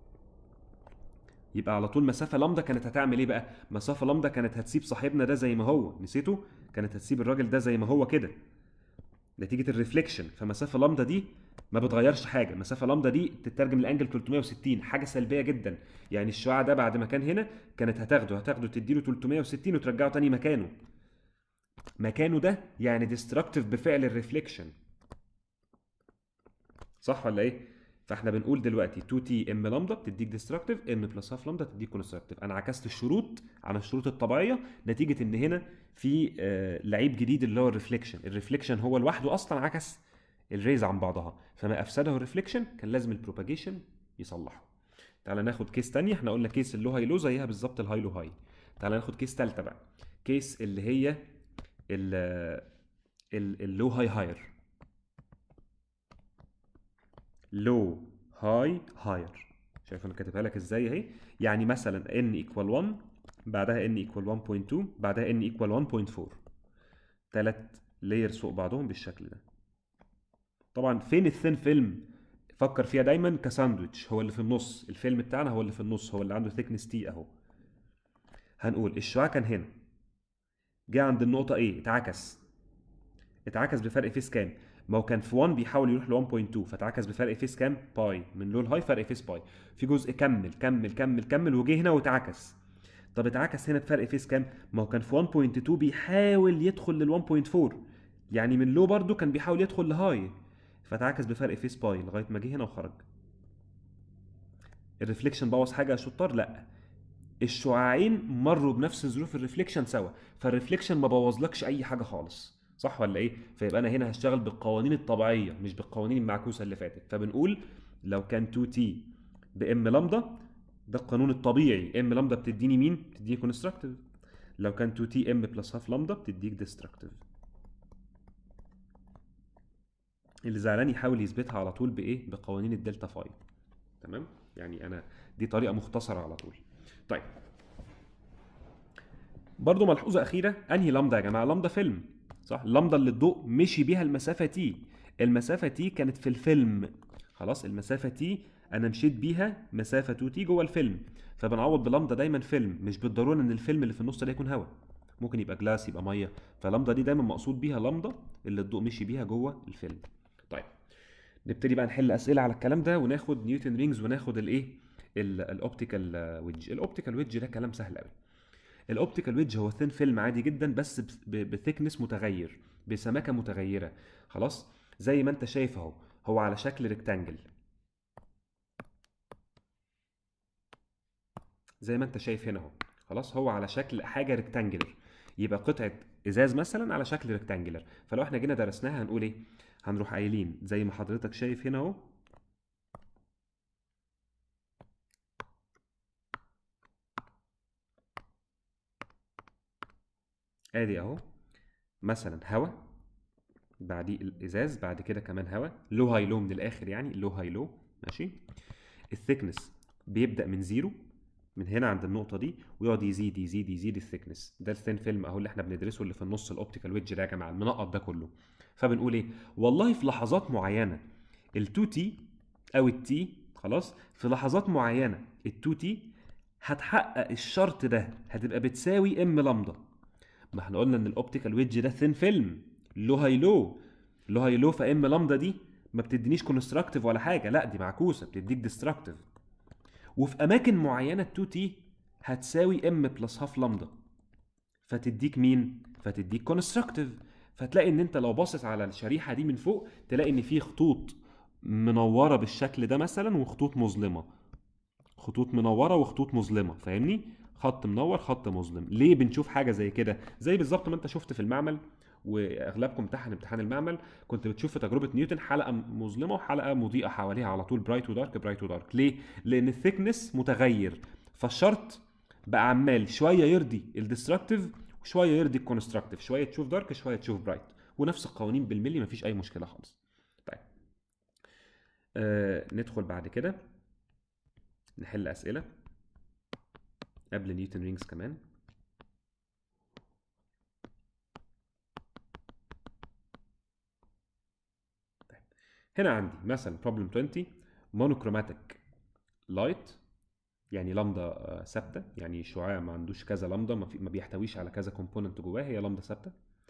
يبقى على طول مسافه لامدا كانت هتعمل ايه بقى؟ مسافه لامدا كانت هتسيب صاحبنا ده زي ما هو، نسيته؟ كانت هتسيب الراجل ده زي ما هو كده نتيجه الريفليكشن. فمسافه لامدا دي ما بتغيرش حاجه، مسافه لامدا دي تترجم لانجل تلتمية وستين، حاجه سلبيه جدا. يعني الشعاع ده بعد ما كان هنا كانت هتاخده هتاخده تديله تلتمية وستين وترجعه تاني مكانه، مكانه ده يعني ديستركتيف بفعل الريفليكشن، صح ولا ايه؟ فاحنا بنقول دلوقتي تو تي ام لامدا بتديك ديستركتيف، ام بلس هاف لامدا تديك كونستراكتيف. انا عكست الشروط عن الشروط الطبيعيه نتيجه ان هنا في آه لعيب جديد اللي هو الريفليكشن. الريفليكشن هو لوحده اصلا عكس الريز عن بعضها، فما افسده الريفليكشن كان لازم البروباجيشن يصلحه. تعالى ناخد كيس تانية. احنا قلنا كيس اللو هاي لو زيها بالظبط الهاي لو هاي. تعالى ناخد كيس تالتة بقى، كيس اللي هي اللو هاي هاير، لو هاي هاير. شايف انا كاتبها لك ازاي اهي؟ يعني مثلا n equal واحد، بعدها n equal واحد فاصلة اتنين، بعدها n equal واحد فاصلة اربعة، تلات لايرز فوق بعضهم بالشكل ده. طبعا فين الثين فيلم؟ فكر فيها دايما كساندويتش، هو اللي في النص، الفيلم بتاعنا هو اللي في النص، هو اللي عنده ثيكنس تي اهو. هنقول الشعاع كان هنا، جه عند النقطة ايه؟ اتعكس، اتعكس بفرق فيس كام؟ ما هو كان في واحد بيحاول يروح ل واحد فاصلة اتنين، فاتعكس بفرق فيس كام؟ باي، من لو لهاي فرق فيس باي. في جزء كمل كمل كمل كمل وجه هنا واتعكس. طب اتعكس هنا بفرق فيس كام؟ ما هو كان في واحد فاصلة اتنين بيحاول يدخل لل واحد فاصلة اربعة، يعني من لو برضو كان بيحاول يدخل لهاي، فاتعكس بفرق فيس باي لغايه ما جه هنا وخرج. الريفليكشن بوظ حاجه يا شطار؟ لا، الشعاعين مروا بنفس ظروف الريفليكشن سوا، فالريفليكشن ما بوظلكش اي حاجه خالص، صح ولا ايه؟ فيبقى انا هنا هشتغل بالقوانين الطبيعيه مش بالقوانين المعكوسه اللي فاتت. فبنقول لو كان تو تي بام لامدا، ده القانون الطبيعي، ام لامدا بتديني مين؟ بتديني كونستراكتيف. لو كان تو تي ام بلس هاف لامدا بتديك ديستركتيف. اللي زعلان يحاول يثبتها على طول بايه؟ بقوانين الدلتا فاي. تمام؟ يعني انا دي طريقه مختصره على طول. طيب برضو ملحوظه اخيره، انهي لامدا يا جماعه؟ لامدا فيلم، صح؟ اللامدا اللي الضوء مشي بيها المسافه تي، المسافه تي كانت في الفيلم، خلاص المسافه تي انا مشيت بيها مسافه تو تي جوه الفيلم، فبنعوض بلامدا دايما فيلم، مش بالضروره ان الفيلم اللي في النص ده يكون هواء، ممكن يبقى جلاس يبقى ميه، فلامدا دي دايما مقصود بيها لامدا اللي الضوء مشي بيها جوه الفيلم. طيب نبتدي بقى نحل اسئله على الكلام ده، وناخد نيوتن رينجز، وناخد الايه؟ الاوبتيكال ويدج. الاوبتيكال ويدج ده كلام سهل قوي. الاوبتيكال ويدج هو ثين فيلم عادي جدا بس بثيكنس متغير، بسماكه متغيره، خلاص؟ زي ما انت شايف اهو، هو على شكل ريكتانجل، زي ما انت شايف هنا اهو، خلاص؟ هو على شكل حاجه ريكتانجلر، يبقى قطعه ازاز مثلا على شكل ريكتانجلر. فلو احنا جينا درسناها هنقول ايه؟ هنروح قايلين زي ما حضرتك شايف هنا اهو، ادي اهو مثلا هوا، بعديه الازاز، بعد كده كمان هوا، لو هاي لو من الاخر، يعني لو هاي لو، ماشي؟ الثيكنس بيبدا من زيرو، من هنا عند النقطه دي، ويقعد يزيد يزيد يزيد الثيكنس. ده الثين فيلم اهو اللي احنا بندرسه، اللي في النص الاوبتيكال ويدج ده يا جماعه، المنقط ده كله. فبنقول ايه؟ والله في لحظات معينه ال2 تي او التي، خلاص، في لحظات معينه ال2 تي هتحقق الشرط ده، هتبقى بتساوي ام لامدا. ما احنا قلنا ان الاوبتيكال ويدج ده ثين فيلم، لو هاي لو، لو هاي لو، فام لامدا دي ما بتدينيش كونستراكتيف ولا حاجه، لا دي معكوسه بتديك ديستراكتيف. وفي اماكن معينه ال2 تي هتساوي ام بلس هاف لامدا، فتديك مين؟ فتديك كونستراكتيف. فتلاقي ان انت لو باصص على الشريحه دي من فوق تلاقي ان في خطوط منوره بالشكل ده مثلا وخطوط مظلمه، خطوط منوره وخطوط مظلمه، فاهمني؟ خط منور خط مظلم. ليه بنشوف حاجه زي كده؟ زي بالظبط ما انت شفت في المعمل، واغلبكم امتحن امتحان المعمل كنت بتشوف في تجربه نيوتن حلقه مظلمه وحلقه مضيئه حواليها على طول، برايت ودارك برايت ودارك. ليه؟ لان الثيكنس متغير، فالشرط بقى عمال شويه يرضي الديستركتيف وشويه يرضي الكونستراكتيف، شويه تشوف دارك شويه تشوف برايت، ونفس القوانين بالملي، مفيش اي مشكله خالص. طيب آه ندخل بعد كده نحل اسئله قبل نيوتن رينجز كمان. طيب هنا عندي مثلا بروبلم عشرين مونوكروماتيك لايت، يعني لامدا ثابته، يعني شعاع ما عندوش كذا لامدا، ما, ما بيحتويش على كذا كومبوننت جواه، هي لامدا ثابته.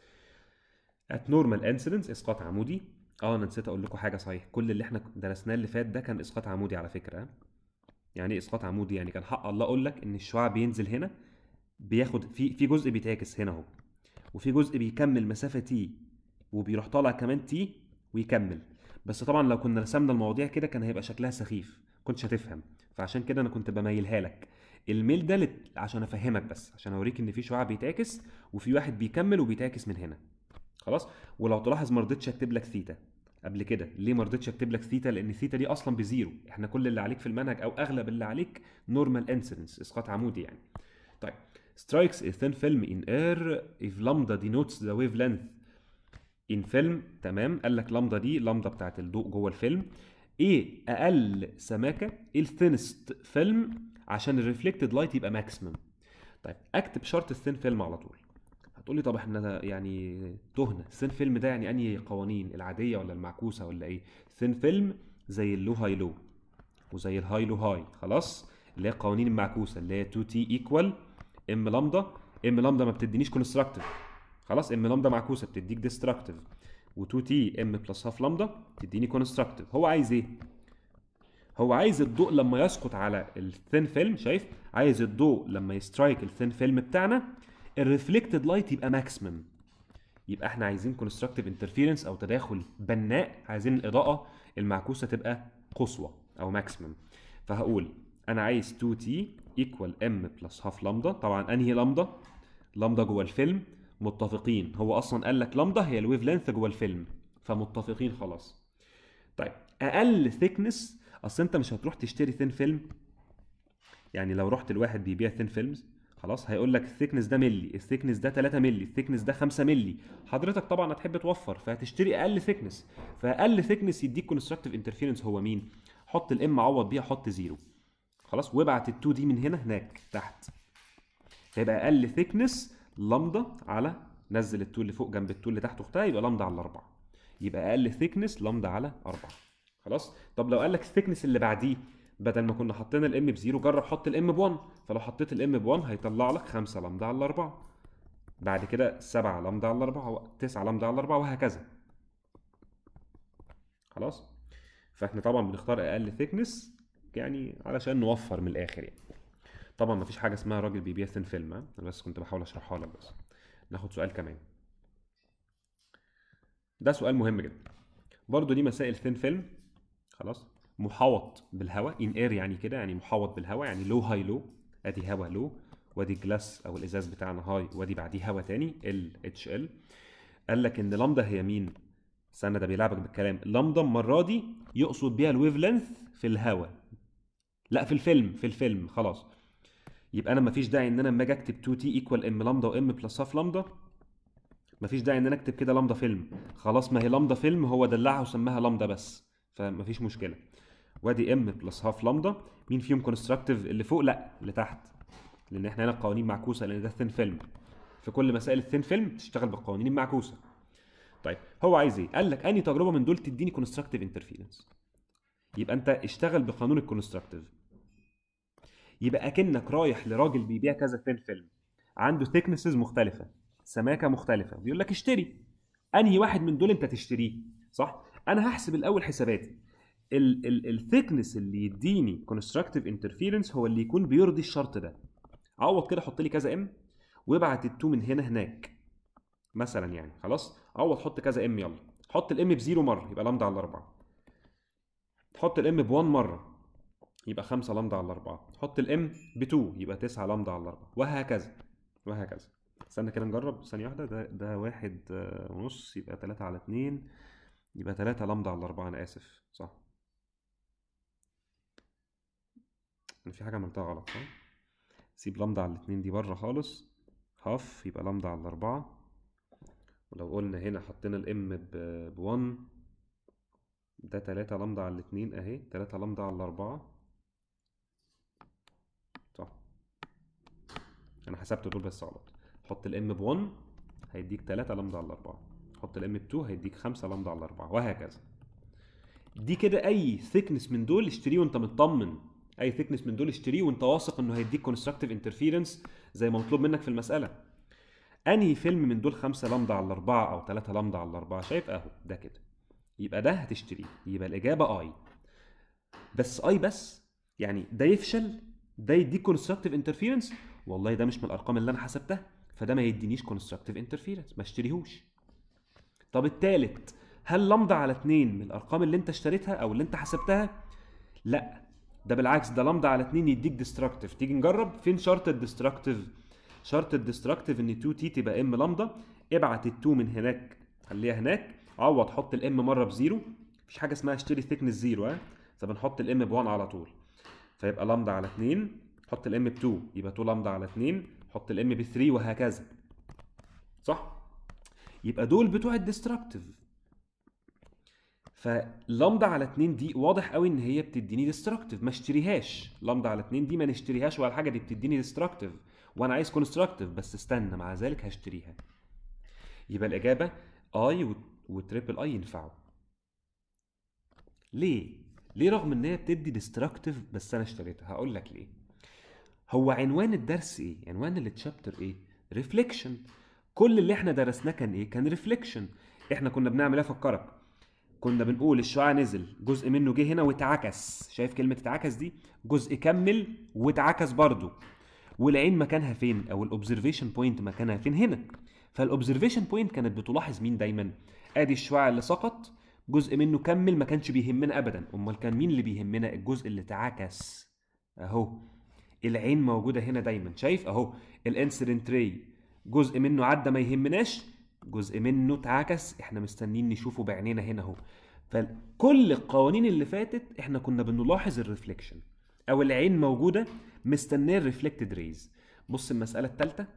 at normal incidence اسقاط عمودي. اه انا نسيت اقول لكم حاجه صحيح، كل اللي احنا درسناه اللي فات ده كان اسقاط عمودي على فكره. يعني ايه اسقاط عمودي؟ يعني كان حق الله اقول لك ان الشعاع بينزل هنا بياخد في في جزء بيتعكس هنا اهو، وفي جزء بيكمل مسافه تي وبيروح طالع كمان تي ويكمل. بس طبعا لو كنا رسمنا المواضيع كده كان هيبقى شكلها سخيف، كنتش هتفهم، فعشان كده انا كنت بميلها لك الميل ده لت... عشان افهمك، بس عشان اوريك ان في شعاع بيتعكس وفي واحد بيكمل وبيتعكس من هنا. خلاص. ولو تلاحظ ما رضيتش اكتب لك ثيتا قبل كده. ليه ما رضيتش اكتب لك ثيتا؟ لان ثيتا دي اصلا بزيرو، احنا كل اللي عليك في المنهج او اغلب اللي عليك نورمال انسيدنس، اسقاط عمودي يعني. طيب strikes a thin film in air if lambda denotes the wavelength in film. تمام، قال لك لامدا دي لامدا بتاعت الضوء جوه الفيلم. ايه اقل سماكه؟ ايه الثينست فيلم عشان الريفلكتد لايت يبقى ماكسيمم؟ طيب اكتب شرط الثين فيلم على طول. هتقول لي طب احنا يعني تهنا، الثين فيلم ده يعني انهي قوانين، العاديه ولا المعكوسه ولا ايه؟ ثين فيلم زي اللو هاي لو وزي الهاي لو هاي، خلاص، اللي هي القوانين المعكوسه اللي هي اتنين تي ايكوال ام لامدا. ام لامدا ما بتدينيش كونستراكتيف، خلاص، ام لامدا معكوسه بتديك ديستراكتيف، و2 تي ام بلس هاف لامدا تديني كونستراكتيف. هو عايز ايه؟ هو عايز الضوء لما يسقط على الثين فيلم، شايف؟ عايز الضوء لما يسترايك الثين فيلم بتاعنا الريفلكتد لايت يبقى ماكسيمم. يبقى احنا عايزين كونستراكتيف انترفيرنس او تداخل بناء، عايزين الاضاءه المعكوسه تبقى قصوى او ماكسيمم. فهقول انا عايز اتنين تي ايكوال ام بلس هاف لامدا. طبعا انهي لامدا؟ لامدا جوه الفيلم، متفقين. هو اصلا قال لك لامدا هي الويف لينث جوه الفيلم، فمتفقين خلاص. طيب اقل ثيكنس، اصل انت مش هتروح تشتري ثين فيلم، يعني لو رحت لواحد بيبيع ثين فيلمز خلاص هيقول لك الثيكنس ده ملي، الثيكنس ده تلاتة ملي، الثيكنس ده خمسة ملي. حضرتك طبعا هتحب توفر فهتشتري اقل ثيكنس، فاقل ثيكنس يديك كونستراكتيف انترفيرنس هو مين؟ حط الام عوض بيها، حط زيرو خلاص، وابعت ال2 دي من هنا هناك تحت، فيبقى اقل ثيكنس لامدا على، نزل ال2 اللي فوق جنب ال2 اللي تحت اختها، يبقى لامدا على أربعة، يبقى اقل ثيكنس لامدا على أربعة. خلاص. طب لو قال لك الثيكنس اللي بعديه، بدل ما كنا حطينا الام بزيرو جرب حط الام ب1، فلو حطيت الام ب1 هيطلع لك خمسة لامدا على أربعة، بعد كده سبعة لامدا على أربعة، تسعة لامدا على أربعة، وهكذا. خلاص. فاحنا طبعا بنختار اقل ثيكنس يعني علشان نوفر من الاخر يعني. طبعا مفيش حاجه اسمها راجل بيبيع ثين فيلم، انا بس كنت بحاول اشرحها لك بس. ناخد سؤال كمان، ده سؤال مهم جدا برضو، دي مسائل ثين فيلم. خلاص. محاوط بالهواء ان اير، يعني كده يعني محاوط بالهواء، يعني لو هاي لو، ادي هواء لو، وادي جلاس او الازاز بتاعنا هاي، وادي بعديه هواء تاني ال اتش ال. قال لك ان لامدا هي مين؟ استنى ده بيلعبك بالكلام. لامدا المره دي يقصد بيها الويف لينث في الهواء، لا في الفيلم، في الفيلم. خلاص. يبقى انا مفيش داعي ان انا لما اجي اكتب اتنين تي ايكوال ام لامدا وام بلس هاف لامدا، مفيش داعي ان انا اكتب كده لامدا فيلم، خلاص، ما هي لامدا فيلم، هو دلعها وسماها لامدا بس، فمفيش مشكله. وادي ام بلس هاف لامدا، مين فيهم كونستراكتيف؟ اللي فوق؟ لا اللي تحت، لان احنا هنا القوانين معكوسه، لان ده ثين فيلم، في كل مسائل الثين فيلم تشتغل بالقوانين المعكوسه. طيب هو عايز ايه؟ قال لك انهي تجربه من دول تديني كونستراكتيف انترفيرنس؟ يبقى انت اشتغل بقانون الكونستراكتيف. يبقى اكنك رايح لراجل بيبيع كذا ثين فيلم، عنده ثيكنسز مختلفه، سماكه مختلفه، بيقول لك اشتري انهي واحد من دول انت تشتريه، صح؟ انا هحسب الاول حساباتي. الثيكنس اللي يديني كونستراكتيف انترفيرنس هو اللي يكون بيرضي الشرط ده. عوض كده، حط لي كذا ام وابعت التو من هنا هناك مثلا يعني. خلاص، عوض حط كذا ام. يلا حط الام بزيرو مره يبقى لامدا على أربعة، تحط الام ب واحد مره يبقى خمسة لامدا على أربعة، تحط الام ب اتنين يبقى تسعة لامدا على أربعة، وهكذا وهكذا. استنى كده نجرب ثانيه واحده. ده ده واحد ونص يبقى تلاتة على اتنين يبقى تلاتة لامدا على أربعة. انا اسف، صح؟ انا في حاجه عملتها غلط، صح؟ سيب لامدا على الاتنين دي بره خالص. هاف يبقى لامدا على أربعة. ولو قلنا هنا حطينا الام ب واحد، ده تلاتة لامدا على الاتنين اهي، تلاتة لامدا على أربعة، صح؟ انا حسبت دول بس غلط. حط الام ب واحد هيديك تلاتة لامدا على أربعة، حط الام ب اتنين هيديك خمسة لامدا على أربعة، وهكذا. دي كده اي ثيكنس من دول اشتريه وانت مطمن. اي ثيكنس من دول اشتريه وانت واثق انه هيديك كونستراكتيف انترفيرنس زي ما مطلوب منك في المساله. انهي فيلم من دول خمسة لامدا على أربعة او تلاتة لامدا على أربعة؟ شايف اهو ده كده، يبقى ده هتشتريه. يبقى الاجابه اي. بس اي بس يعني ده يفشل، ده يديك كونستراكتيف انترفيرنس، والله ده مش من الارقام اللي انا حسبتها، فده ما يدينيش كونستراكتيف انترفيرنس، ما اشتريهوش. طب التالت، هل لامدا على اتنين من الارقام اللي انت اشتريتها او اللي انت حسبتها؟ لا، ده بالعكس، ده لامدا على اتنين يديك ديستراكتيف. تيجي نجرب. فين شرط الديستراكتيف؟ شرط الديستراكتيف ان اتنين تي تبقى ام لامدا. ابعت ال اتنين من هناك خليها هناك، عوض حط الام مره بزيرو، مفيش حاجه اسمها اشتري ثيكنس زيرو، ها، فبنحط الام ب واحد على طول، فيبقى لامدا على اتنين، حط الام ب اتنين يبقى اتنين لامدا على اتنين، حط الام ب تلاتة، وهكذا، صح؟ يبقى دول بتوع الديستراكتيف. فلامدا على اتنين دي واضح قوي ان هي بتديني ديستراكتيف، ما اشتريهاش. لامدا على اتنين دي ما نشتريهاش ولا حاجه، دي بتديني ديستراكتيف وانا عايز كونستراكتيف، بس استنى مع ذلك هشتريها. يبقى الاجابه اي وتريبل اي ينفعوا. ليه؟ ليه رغم ان هي بتدي ديستراكتيف بس انا اشتريتها؟ هقول لك ليه. هو عنوان الدرس ايه؟ عنوان التشابتر ايه؟ ريفليكشن. كل اللي احنا درسناه كان ايه؟ كان ريفليكشن. احنا كنا بنعمل ايه؟ افكرك. كنا بنقول الشعاع نزل، جزء منه جه هنا واتعكس. شايف كلمة اتعكس دي؟ جزء كمل واتعكس برضو. والعين مكانها فين؟ او الاوبزرفيشن بوينت مكانها فين؟ هنا. فالاوبزرفيشن بوينت كانت بتلاحظ مين دايما؟ ادي الشعاع اللي سقط، جزء منه كمل ما كانش بيهمنا ابدا. امال كان مين اللي بيهمنا؟ الجزء اللي اتعكس اهو. العين موجودة هنا دايما، شايف اهو. الانسيدنت راي جزء منه عدى ما يهمناش، جزء منه اتعكس احنا مستنيين نشوفه بعينينا هنا اهو. فكل القوانين اللي فاتت احنا كنا بنلاحظ الريفليكشن، او العين موجوده مستنيه الريفلكتد ريز. بص المساله الثالثه،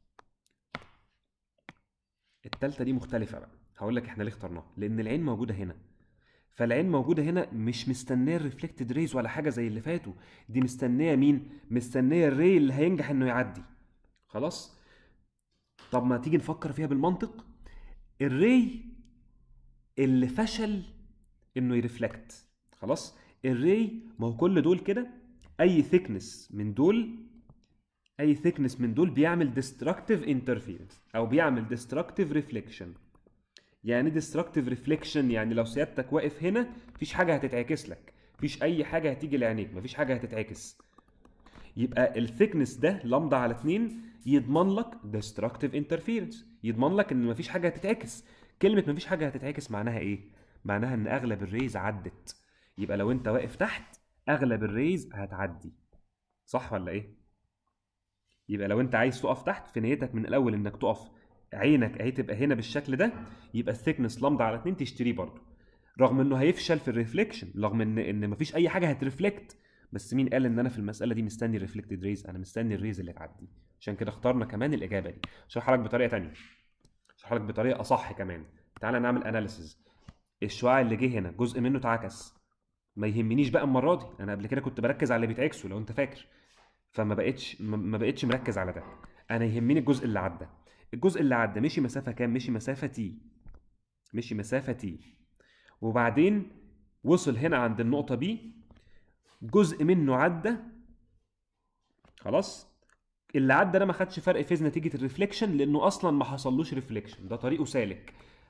الثالثه دي مختلفه بقى. هقول لك احنا ليه اخترناها. لان العين موجوده هنا، فالعين موجوده هنا مش مستنيه الريفلكتد ريز ولا حاجه زي اللي فاتوا. دي مستنيه مين؟ مستنيه الري اللي هينجح انه يعدي. خلاص. طب ما تيجي نفكر فيها بالمنطق. الري اللي فشل انه يرفلكت، خلاص. الري ما هو كل دول كده، اي ثيكنس من دول، اي ثيكنس من دول بيعمل ديستراكتيف انترفيرنس او بيعمل ديستراكتيف ريفليكشن. يعني ديستراكتيف ريفليكشن يعني لو سيادتك واقف هنا مفيش حاجه هتتعكس لك، مفيش اي حاجه هتيجي لعينيك، مفيش حاجه هتتعكس. يبقى الثيكنس ده لامدا على اتنين يضمن لك ديستراكتيف انترفيرنس، يضمن لك ان مفيش حاجه هتتعكس. كلمه مفيش حاجه هتتعكس معناها ايه؟ معناها ان اغلب الريز عدت. يبقى لو انت واقف تحت اغلب الريز هتعدي، صح ولا ايه؟ يبقى لو انت عايز تقف تحت، في نيتك من الاول انك تقف عينك اهي تبقى هنا بالشكل ده، يبقى الثيكنس لامدا على اتنين تشتريه برضه، رغم انه هيفشل في الريفليكشن، رغم ان ان مفيش اي حاجه هترفلكت. بس مين قال ان انا في المساله دي مستني الريفلكتد ريز؟ انا مستني الريز اللي تعدي. عشان كده اخترنا كمان الاجابه دي. اشرحها لك بطريقه ثانيه، اشرحها لك بطريقه اصح كمان. تعالى نعمل اناليسيز. الشعاع اللي جه هنا جزء منه اتعكس، ما يهمنيش بقى المره دي. انا قبل كده كنت بركز على اللي بيتعكسوا لو انت فاكر، فما بقتش ما بقتش مركز على ده. انا يهمني الجزء اللي عدى. الجزء اللي عدى مشي مسافه كام؟ مشي مسافه تي، مشي مسافه تي، وبعدين وصل هنا عند النقطه بي، جزء منه عدى، خلاص. اللي عدى ده ما خدش فرق فيز نتيجه الريفليكشن، لانه اصلا ما حصلوش ريفليكشن، ده طريقه سالك.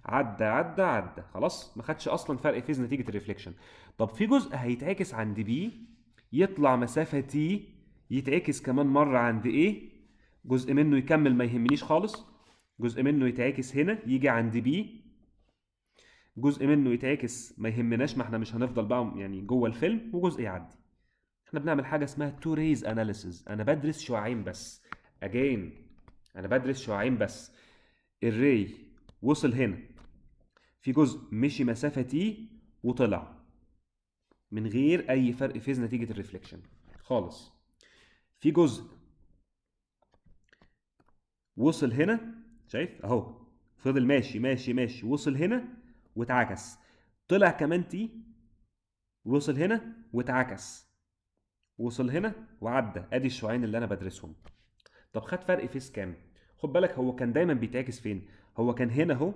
عدى عدى عدى خلاص، ما خدش اصلا فرق فيز نتيجه الريفليكشن. طب في جزء هيتعكس عند بي، يطلع مسافه تي، يتعكس كمان مره عند ايه، جزء منه يكمل ما يهمنيش خالص، جزء منه يتعكس هنا يجي عند بي، جزء منه يتعكس ما يهمناش، ما احنا مش هنفضل بقى يعني جوه الفيلم، وجزء يعدي. احنا بنعمل حاجه اسمها تو ريز اناليسيز، انا بدرس شعاعين بس. اجين انا بدرس شعاعين بس. الري وصل هنا، في جزء مشي مسافه تي وطلع من غير اي فرق فيز نتيجه الريفليكشن خالص. في جزء وصل هنا، شايف اهو، فضل ماشي ماشي ماشي، وصل هنا واتعكس، طلع كمان تي، وصل هنا واتعكس، وصل هنا وعدى. ادي الشعاعين اللي انا بدرسهم. طب خد فرق فيز كام؟ خد بالك هو كان دايما بيتعكس فين؟ هو كان هنا اهو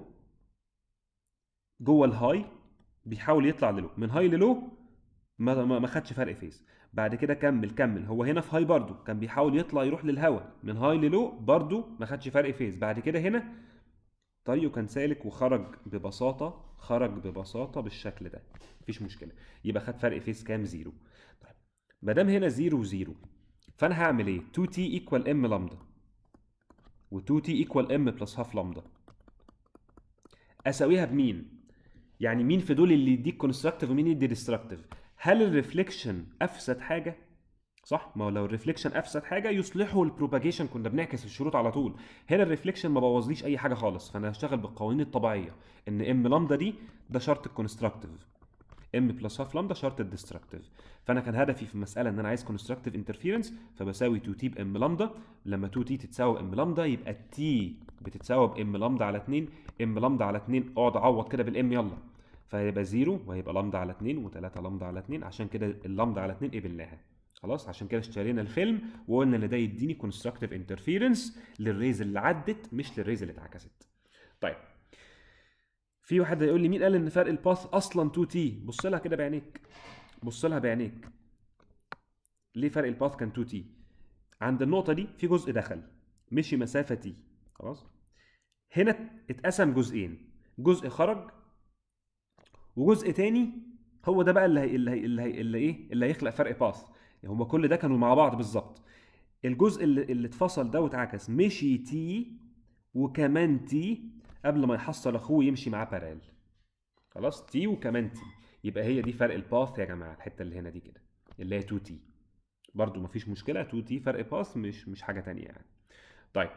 جوه الهاي، بيحاول يطلع للو، من هاي للو ما ما خدش فرق فيز. بعد كده كمل كمل، هو هنا في هاي برضو كان بيحاول يطلع يروح للهواء، من هاي للو برضو ما خدش فرق فيز. بعد كده هنا طريقه كان سالك وخرج ببساطه، خرج ببساطه بالشكل ده، مفيش مشكله. يبقى خد فرق فيز كام؟ زيرو. طيب ما دام هنا زيرو وزيرو، فانا هعمل ايه؟ تو تي ايكوال ام لامدا، و تو تي ايكوال ام بلس هاف لامدا. اساويها بمين؟ يعني مين في دول اللي يديك كونستراكتيف ومين يدي ديستراكتيف؟ هل الريفليكشن افسد حاجه؟ صح، ما هو لو الريفليكشن افسد حاجه يصلحه البروباجيشن، كنا بنعكس الشروط على طول. هنا الريفليكشن ما بوظليش اي حاجه خالص، فانا هشتغل بالقوانين الطبيعيه، ان ام لامدا دي ده شرط الكونستراكتيف، ام بلس هاف لامدا شرط الديستراكتيف. فانا كان هدفي في المساله ان انا عايز كونستراكتيف انترفيرنس، فبساوي تو تي بام لامدا. لما تو تي تتساوي بام لامدا يبقى التي بتتساوي بام لامدا على اتنين، ام لامدا على اتنين، اقعد اعوض كده بالام يلا، فهيبقى زيرو وهيبقى لامدا على اتنين و3 لامدا على اتنين. عشان كده اللامدا على اتنين قبلناها خلاص، عشان كده اشترينا الفيلم وقلنا ان ده يديني كونستراكتيف انترفيرنس للريز اللي عدت مش للريز اللي اتعكست. طيب في واحد هيقول لي مين قال ان فرق الباث اصلا تو تي؟ بص لها كده بعينيك، بص لها بعينيك، ليه فرق الباث كان تو تي؟ عند النقطه دي في جزء دخل مشي مسافه تي خلاص، هنا اتقسم جزئين، جزء خرج وجزء تاني هو ده بقى اللي هي اللي هي اللي, هي اللي ايه اللي هيخلق فرق باث. يعني هما كل ده كانوا مع بعض بالظبط. الجزء اللي, اللي اتفصل ده واتعكس مشي تي وكمان تي قبل ما يحصل اخوه يمشي معاه بارال خلاص، تي وكمان تي. يبقى هي دي فرق الباث يا جماعه، الحته اللي هنا دي كده اللي هي تو تي، برضو مفيش مشكله، تو تي فرق باث، مش مش حاجه تانية يعني. طيب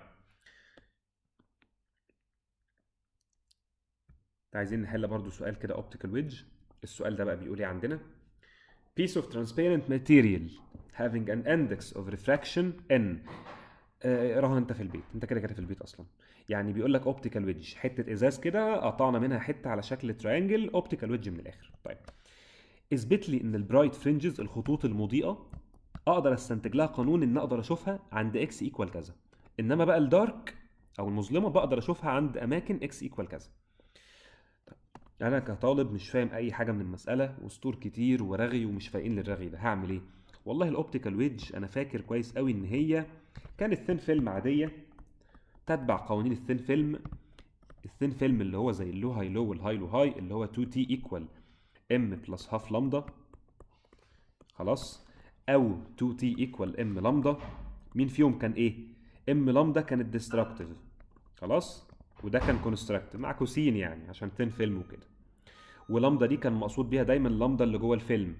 عايزين نحل برضو سؤال كده اوبتيكال ويدج. السؤال ده بقى بيقول ايه عندنا؟ piece of transparent material having an index of refraction n. اقراها انت في البيت، انت كده كده في البيت اصلا. يعني بيقول لك اوبتيكال ويدج، حته ازاز كده قطعنا منها حته على شكل تريانجل، اوبتيكال ويدج من الاخر. طيب اثبت لي ان البرايت فرنجز، الخطوط المضيئه، اقدر استنتج لها قانون ان اقدر اشوفها عند اكس ايكوال كذا، انما بقى الدارك او المظلمه بقدر اشوفها عند اماكن اكس ايكوال كذا. انا كطالب مش فاهم اي حاجه من المساله، وسطور كتير ورغي ومش فايقين للرغي ده، هعمل ايه؟ والله الاوبتيكال ويدج انا فاكر كويس قوي ان هي كانت ثين فيلم عاديه تتبع قوانين الثين فيلم. الثين فيلم اللي هو زي اللو هاي لو والهاي لو هاي، اللي هو تو تي ايكوال ام بلس هاف لامدا خلاص، او تو تي ايكوال ام لامدا. مين فيهم كان ايه؟ ام لامدا كانت ديستراكتيف خلاص، وده كان كونستراكتيف مع كوسين يعني عشان ثين فيلم وكده. ولامدا دي كان مقصود بيها دايما لامدا اللي جوه الفيلم،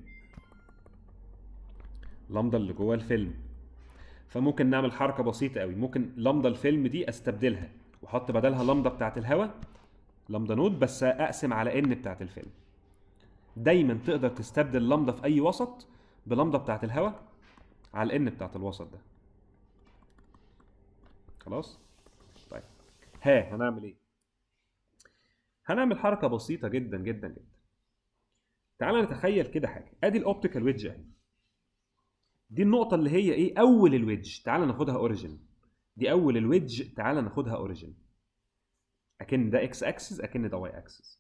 لامدا اللي جوه الفيلم. فممكن نعمل حركه بسيطه قوي، ممكن لامدا الفيلم دي استبدلها واحط بدلها لامدا بتاعه الهواء، لامدا نود، بس اقسم على ان بتاعه الفيلم. دايما تقدر تستبدل لامدا في اي وسط بلامدا بتاعه الهواء على ان بتاعه الوسط ده خلاص. طيب ها هنعمل ايه؟ هنعمل حركه بسيطه جدا جدا جدا. تعال نتخيل كده حاجه، ادي الاوبتيكال ويدج اهي، دي النقطه اللي هي ايه؟ اول الويدج. تعال ناخدها اوريجين، دي اول الويدج، تعال ناخدها اوريجين، اكن ده اكس اكسس اكن ده واي اكسس.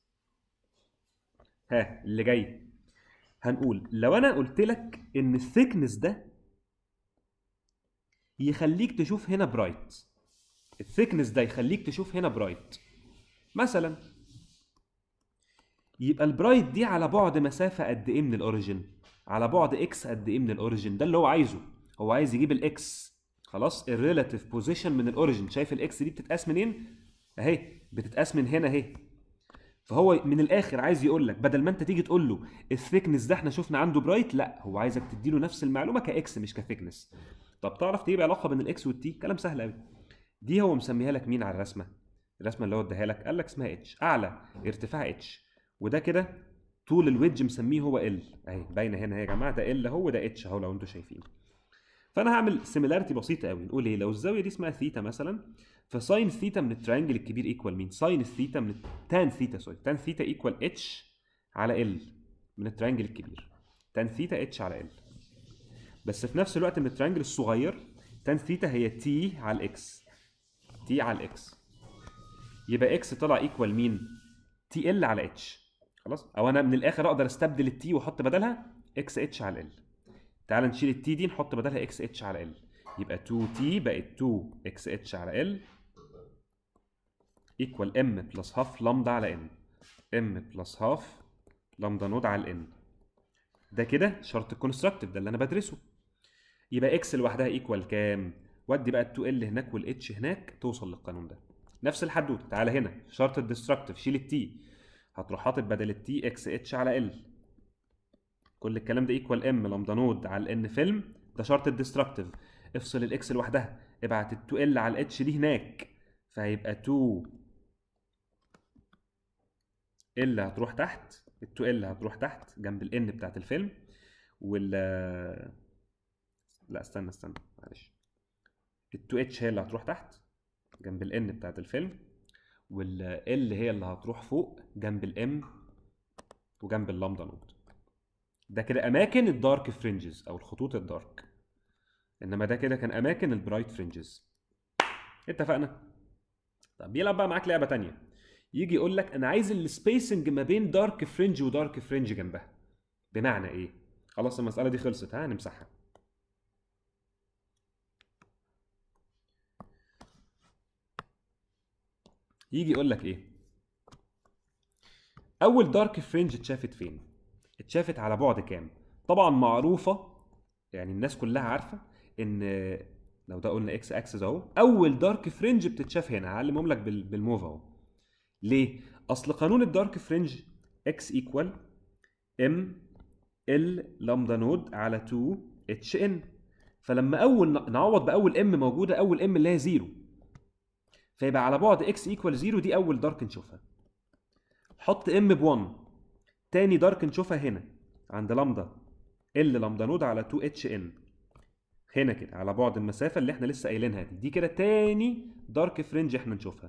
ها اللي جاي هنقول لو انا قلت لك ان الثيكنس ده يخليك تشوف هنا برايت، الثيكنس ده يخليك تشوف هنا برايت مثلا، يبقى البرايت دي على بعد مسافه قد ايه من الاوريجن؟ على بعد اكس قد ايه من الاوريجن؟ ده اللي هو عايزه. هو عايز يجيب الاكس، خلاص، الريلاتيف بوزيشن من الاوريجن. شايف الاكس دي بتتقاس منين؟ اهي بتتقاس من هنا اهي. فهو من الاخر عايز يقول لك بدل ما انت تيجي تقول له الثيكنس ده احنا شفنا عنده برايت، لا، هو عايزك تديله نفس المعلومه كاكس مش كثيكنس. طب تعرف تجيب علاقه بين الاكس والتي؟ كلام سهل قوي. دي هو مسميها لك مين على الرسمه؟ الرسمه اللي هو اداها لك قال لك اسمها اتش، اعلى ارتفاع اتش، وده كده طول الويدج مسميه هو ال، اهي باينه هنا يا جماعه، ده ال اهو، ده اتش اهو لو انتوا شايفين. فانا هعمل سيميلاريتي بسيطه قوي، نقول ايه؟ لو الزاويه دي اسمها ثيتا مثلا، فساين ثيتا من التريانجل الكبير ايكوال مين؟ ساين الثيتا من تان ثيتا سوري تان ثيتا ايكوال اتش على ال من التريانجل الكبير. تان ثيتا اتش على ال. بس في نفس الوقت من التريانجل الصغير تان ثيتا هي تي على الاكس. تي على الاكس. يبقى اكس طلع ايكوال مين؟ تي ال على اتش. خلاص؟ او انا من الاخر اقدر استبدل التي واحط بدلها اكس اتش على ال. تعال نشيل التي دي نحط بدلها اكس اتش على ال. يبقى اتنين تي بقت اتنين اكس اتش على ال ايكوال ام بلس هاف لامدا على ان. ام بلس هاف لامدا نود على الان. ده كده شرط الكونستراكتيف، ده اللي انا بدرسه. يبقى اكس لوحدها ايكوال كام؟ ودي بقى ال اتنين ال هناك والاتش هناك توصل للقانون ده. نفس الحدوته. تعالى هنا شرط الديستركتيف، شيل التي، هتروح حاطط بدل التي اكس اتش على ال. كل الكلام ده ايكوال ام لامدا نود على الان فيلم، ده شرط الديستركتيف. افصل الاكس لوحدها، ابعت ال اتنين ال على الاتش دي هناك، فهيبقى اتنين ال هتروح تحت، ال اتنين ال هتروح تحت جنب الان بتاعت الفيلم، وال لا استنى استنى معلش، ال اتنين اتش هي اللي هتروح تحت جنب الان بتاعت الفيلم، وال هي اللي هتروح فوق جنب الام وجنب اللامدا نود. ده كده اماكن الدارك فرنجز او الخطوط الدارك، انما ده كده كان اماكن البرايت فرنجز. اتفقنا؟ طب بيلعب بقى معاك لعبه تانية، يجي يقول لك انا عايز السبيسنج ما بين دارك فرنج ودارك فرنج جنبها. بمعنى ايه؟ خلاص المساله دي خلصت، ها نمسحها. يجي يقول لك ايه؟ اول دارك فرنج اتشافت فين؟ اتشافت على بعد كام؟ طبعا معروفه، يعني الناس كلها عارفه ان لو ده قلنا اكس اكسس اهو، اول دارك فرنج بتتشاف هنا. هعلمهم لك بالموف اهو. ليه؟ اصل قانون الدارك فرنج اكس ايكوال ام ال لامدا نود على اتنين اتش ان. فلما اول نعوض باول ام موجوده، اول ام اللي هي زيرو، فيبقى على بعد اكس ايكوال زيرو دي اول دارك نشوفها. حط ام ب واحد، تاني دارك نشوفها هنا عند لامدا ال لامدا نود على اتنين اتش ان، هنا كده على بعد المسافه اللي احنا لسه قايلينها دي. دي كده تاني دارك فرنج احنا نشوفها.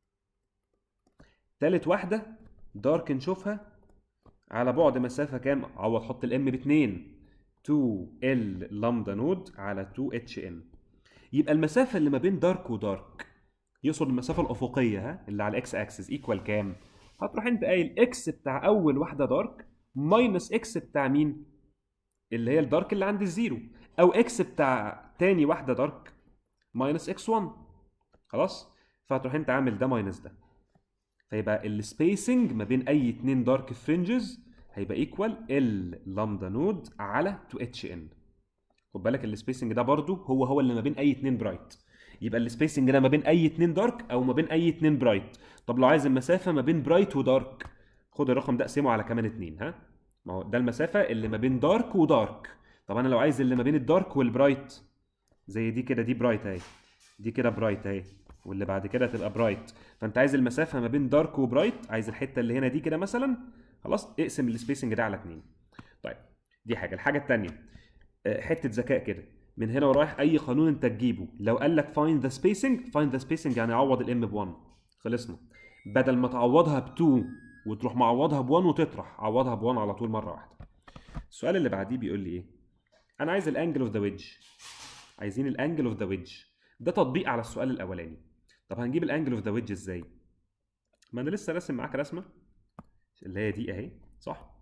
تالت واحده دارك نشوفها على بعد مسافه كام؟ عوض حط الام ب اتنين، اتنين ال لامدا نود على اتنين اتش ان. يبقى المسافه اللي ما بين دارك ودارك، يقصد المسافه الافقيه ها اللي على الاكس اكسس، ايكوال كام؟ هتروح انت قايل اكس بتاع اول واحده دارك ماينس اكس بتاع مين؟ اللي هي الدارك اللي عند الزيرو، او اكس بتاع تاني واحده دارك ماينس اكس واحد. خلاص؟ فهتروح انت عامل ده ماينس ده، فيبقى السبيسنج ما بين اي اتنين دارك فرنجز هيبقى ايكوال ال لامدا نود على اتنين اتش ان. خد بالك السبيسنج ده برضو هو هو اللي ما بين اي اتنين برايت. يبقى السبيسنج ده ما بين اي اتنين دارك او ما بين اي اتنين برايت. طب لو عايز المسافه ما بين برايت ودارك، خد الرقم ده اقسمه على كمان اتنين، ها؟ ما هو ده المسافه اللي ما بين دارك ودارك. طب انا لو عايز اللي ما بين الدارك والبرايت، زي دي كده، دي برايت اهي، دي كده برايت اهي، واللي بعد كده تبقى برايت. فانت عايز المسافه ما بين دارك وبرايت، عايز الحته اللي هنا دي كده مثلا، خلاص اقسم السبيسنج ده على اتنين. طيب دي حاجه. الحاجه الثانيه حته ذكاء كده، من هنا ورايح اي قانون انت تجيبه، لو قال لك find the spacing، find the spacing يعني عوض الام ب واحد، خلصنا. بدل ما تعوضها ب اتنين وتروح معوضها ب واحد وتطرح، عوضها ب واحد على طول مره واحده. السؤال اللي بعديه بيقول لي ايه؟ انا عايز الانجل اوف ذا ويدج. عايزين الانجل اوف ذا ويدج. ده تطبيق على السؤال الاولاني. طب هنجيب الانجل اوف ذا ويدج ازاي؟ ما انا لسه راسم معاك رسمه اللي هي دي اهي، صح؟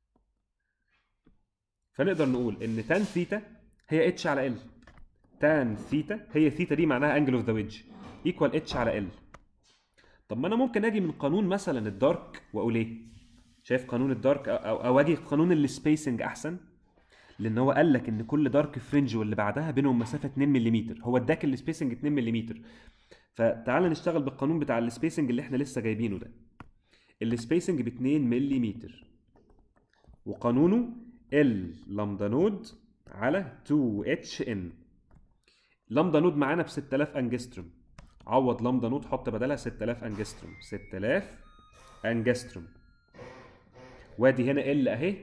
فنقدر نقول ان تان ثيتا هي اتش على ال. تان ثيتا هي ثيتا دي معناها انجل اوف ذا ويدج ايكوال اتش على ال. طب ما انا ممكن اجي من قانون مثلا الدارك واقول ايه؟ شايف قانون الدارك او اواجه قانون السبيسنج احسن، لان هو قال لك ان كل دارك فرنج واللي بعدها بينهم مسافه اتنين ملم، هو اداك السبيسنج اتنين ملم. فتعال نشتغل بالقانون بتاع السبيسنج اللي احنا لسه جايبينه ده. السبيسنج ب اتنين ملم، وقانونه ال لامدا نود على اتنين اتش ان. لامدا نود معانا ب ستة آلاف انجستروم، عوض لامدا نود حط بدلها ستة آلاف انجستروم، ستة آلاف انجستروم. وادي هنا ال اهي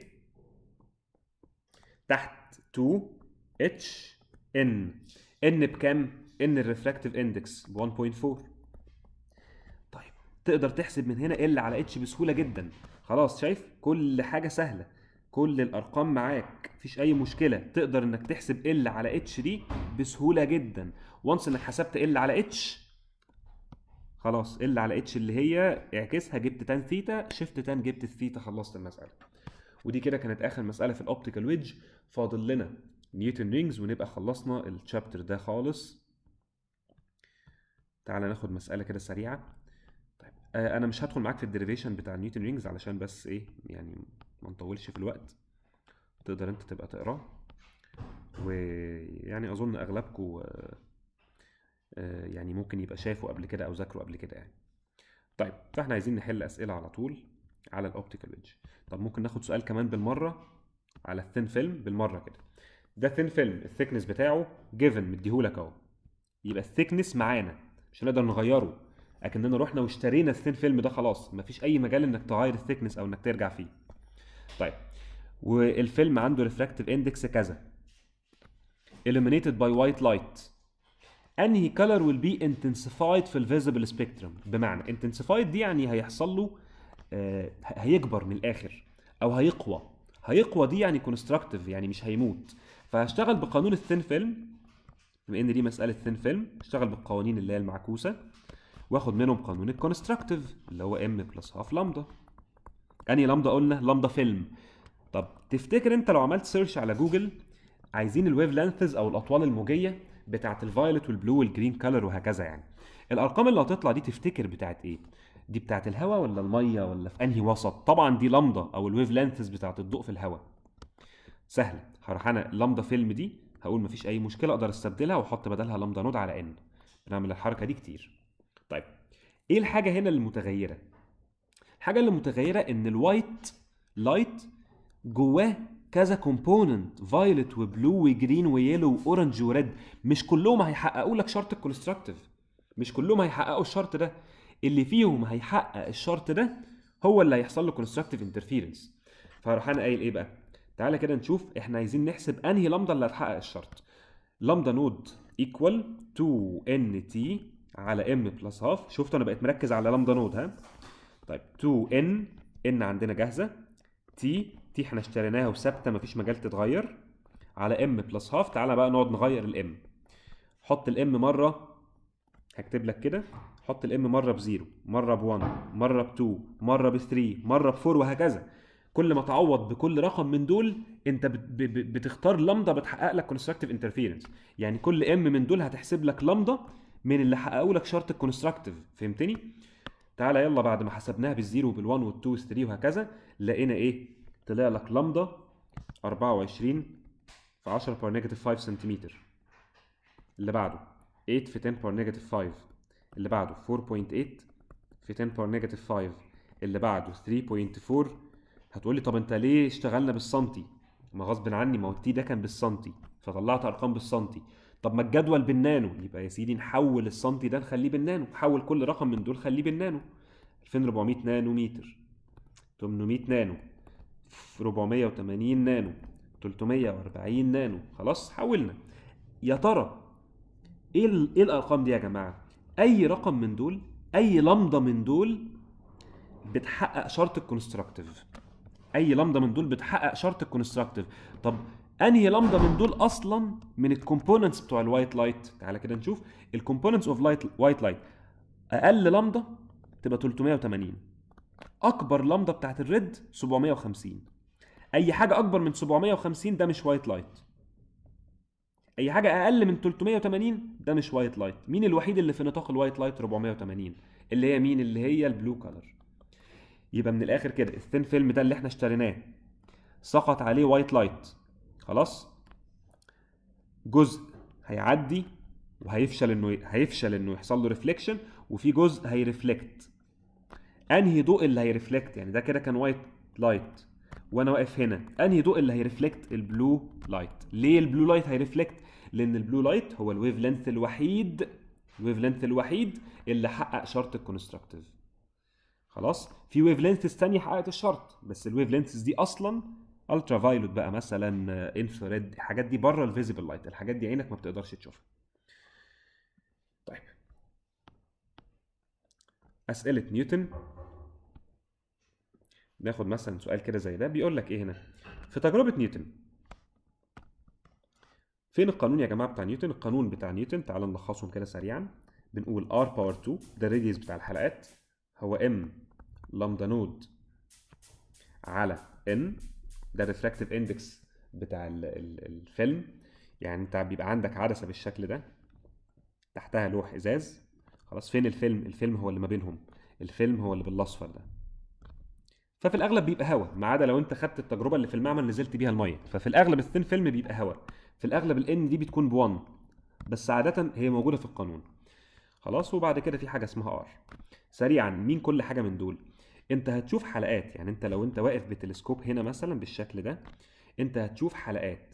تحت اتنين اتش ان. ان بكام؟ ان الريفراكتيف اندكس ب واحد فاصلة اربعة. طيب تقدر تحسب من هنا ال على اتش بسهوله جدا. خلاص شايف كل حاجه سهله، كل الارقام معاك مفيش اي مشكله، تقدر انك تحسب ال على اتش دي بسهوله جدا. وانس انك حسبت ال على اتش خلاص، ال على اتش اللي هي اعكسها جبت تان ثيتا، شيفت تان جبت الثيتا، خلصت المساله. ودي كده كانت اخر مساله في الاوبتيكال ويدج. فاضل لنا نيوتن رينجز ونبقى خلصنا الشابتر ده خالص. تعالى ناخد مساله كده سريعه. طيب آه انا مش هدخل معاك في الديريفيشن بتاع نيوتن رينجز علشان بس ايه يعني ما نطولش في الوقت، تقدر انت تبقى تقراه، ويعني اظن اغلبكم آه آه يعني ممكن يبقى شافه قبل كده او ذاكره قبل كده يعني. طيب فاحنا عايزين نحل اسئله على طول على الاوبتيكال ويدج. طب ممكن ناخد سؤال كمان بالمره على الثين فيلم بالمره كده. ده ثين فيلم الثيكنس بتاعه جيفن مديهولك اهو، يبقى الثيكنس معانا مش هنقدر نغيره، اكننا رحنا واشترينا الثين فيلم ده خلاص، مفيش اي مجال انك تغير الثيكنس او انك ترجع فيه. طيب والفيلم عنده ريفراكتيف اندكس كذا، illuminated by white light، انهي color will be intensified في الفيزيبل سبيكترم؟ بمعنى intensified دي يعني هيحصل له آه هيكبر من الاخر او هيقوى. هيقوى دي يعني كونستراكتيف يعني مش هيموت. فهشتغل بقانون الثين فيلم، بما ان دي مساله ثين فيلم اشتغل بالقوانين اللي هي المعكوسه، واخد منهم قانون الكونستراكتيف اللي هو ام بلس هاف لامدا. انهي لامدا قلنا؟ لامدا فيلم. طب تفتكر انت لو عملت سيرش على جوجل عايزين الويف لينثز او الاطوال الموجيه بتاعه الفايولت والبلو والجرين كلر وهكذا، يعني الارقام اللي هتطلع دي تفتكر بتاعه ايه؟ دي بتاعه الهواء ولا الميه ولا في انهي وسط؟ طبعا دي لامدا او الويف لينثز بتاعه الضوء في الهواء. سهله، هروح انا لامدا فيلم دي هقول مفيش اي مشكله اقدر استبدلها واحط بدلها لامدا نود على ان. بنعمل الحركه دي كتير. طيب ايه الحاجه هنا المتغيره؟ الحاجه اللي متغيره ان الوايت لايت جواه كذا كومبوننت، فايولت وبلو وجرين ويلو واورنج وريد، مش كلهم هيحققوا لك شرط الكونستراكتيف، مش كلهم هيحققوا الشرط ده، اللي فيهم هيحقق الشرط ده هو اللي هيحصل له كونستراكتيف انترفيرنس. فهروح انا قايل ايه بقى؟ تعالى كده نشوف احنا عايزين نحسب انهي لامدا اللي هتحقق الشرط. لامدا نود ايكوال اتنين ان تي على ام بلس هاف. شفتوا انا بقيت مركز على لامدا نود ها؟ طيب اتنين ان، ان عندنا جاهزه، تي تي احنا اشتريناها وثابته مفيش مجال تتغير، على ام بلس هاف. تعالى بقى نقعد نغير الام. حط الام مره، هكتب لك كده، حط الام مره بزيرو، مره بواحد، مره باتنين، مره بثري، مره بفور، وهكذا. كل ما تعوض بكل رقم من دول انت بتختار لامدا بتحقق لك كونستراكتيف انترفيرنس. يعني كل ام من دول هتحسب لك لامدا من اللي حققوا لك شرط الكونستراكتيف. فهمتني؟ تعالى يلا بعد ما حسبناها بالزيرو وبال1 وال2 والثري وهكذا، لقينا ايه؟ طلع لك لامدا اربعة وعشرين في عشرة باور نيجاتيف خمسة سنتيمتر. اللي بعده تمانية في عشرة باور نيجاتيف خمسة. اللي بعده أربعة فاصلة تمانية في عشرة باور نيجاتيف خمسة. اللي بعده تلاتة فاصلة أربعة. هتقول لي طب انت ليه اشتغلنا بالسنتي؟ ما غصب عني، ما هو التي ده كان بالسنتي فطلعت ارقام بالسنتي. طب ما الجدول بالنانو، يبقى يا سيدي نحول السنتي ده نخليه بالنانو، حول كل رقم من دول خليه بالنانو. ألفين وأربعمية نانو متر، تمنمية نانو، أربعمية وتمانين نانو، تلتمية واربعين نانو. خلاص حولنا. يا ترى ايه ايه الارقام دي يا جماعه؟ اي رقم من دول، اي لامدا من دول بتحقق شرط الكونستراكتيف. اي لامدا من دول بتحقق شرط الكونستراكتيف. طب انهي لامدا من دول اصلا من الكومبوننتس بتوع الوايت لايت؟ تعالى كده نشوف الكومبوننتس اوف لايت وايت لايت. اقل لامدا تبقى تلتمية وتمانين، اكبر لامدا بتاعت الريد سبعمية وخمسين. اي حاجه اكبر من سبعمية وخمسين ده مش وايت لايت. اي حاجه اقل من تلتمية وتمانين ده مش وايت لايت. مين الوحيد اللي في نطاق الوايت لايت؟ اربعمية وتمانين، اللي هي مين؟ اللي هي البلو كلر. يبقى من الاخر كده الثين فيلم ده اللي احنا اشتريناه سقط عليه وايت لايت، خلاص، جزء هيعدي وهيفشل انه هيفشل انه يحصل له ريفليكشن، وفي جزء هيرفلكت. انهي ضوء اللي هيرفلكت؟ يعني ده كده كان وايت لايت وانا واقف هنا، انهي ضوء اللي هيرفلكت؟ البلو لايت. ليه البلو لايت هيرفلكت؟ لان البلو لايت هو الويف لينث الوحيد الويف لينث الوحيد اللي حقق شرط الكونستراكتيف. خلاص، في ويف لينثز ثانيه حققت الشرط، بس الويف لينثز دي اصلا الترا فايلوت بقى مثلا، انفراريد، الحاجات دي بره الفيزيبل لايت، الحاجات دي عينك ما بتقدرش تشوفها. طيب، اسئله نيوتن. ناخد مثلا سؤال كده زي ده، بيقول لك ايه هنا في تجربه نيوتن. فين القانون يا جماعه بتاع نيوتن؟ القانون بتاع نيوتن تعالوا نلخصهم كده سريعا. بنقول R باور اتنين ده الراديوس بتاع الحلقات، هو M لامدا نود على N، ده الريفراكتيف اندكس بتاع ال ال الفيلم. يعني انت بيبقى عندك عدسه بالشكل ده، تحتها لوح ازاز، خلاص. فين الفيلم؟ الفيلم هو اللي ما بينهم، الفيلم هو اللي بالاصفر ده. ففي الاغلب بيبقى هواء، ما عدا لو انت خدت التجربه اللي في المعمل نزلت بيها الميه، ففي الاغلب الثين فيلم بيبقى هواء. في الاغلب الان دي بتكون بوان، بس عاده هي موجوده في القانون، خلاص. وبعد كده في حاجه اسمها ار. سريعا، مين كل حاجه من دول؟ انت هتشوف حلقات، يعني انت لو انت واقف بتلسكوب هنا مثلا بالشكل ده، انت هتشوف حلقات.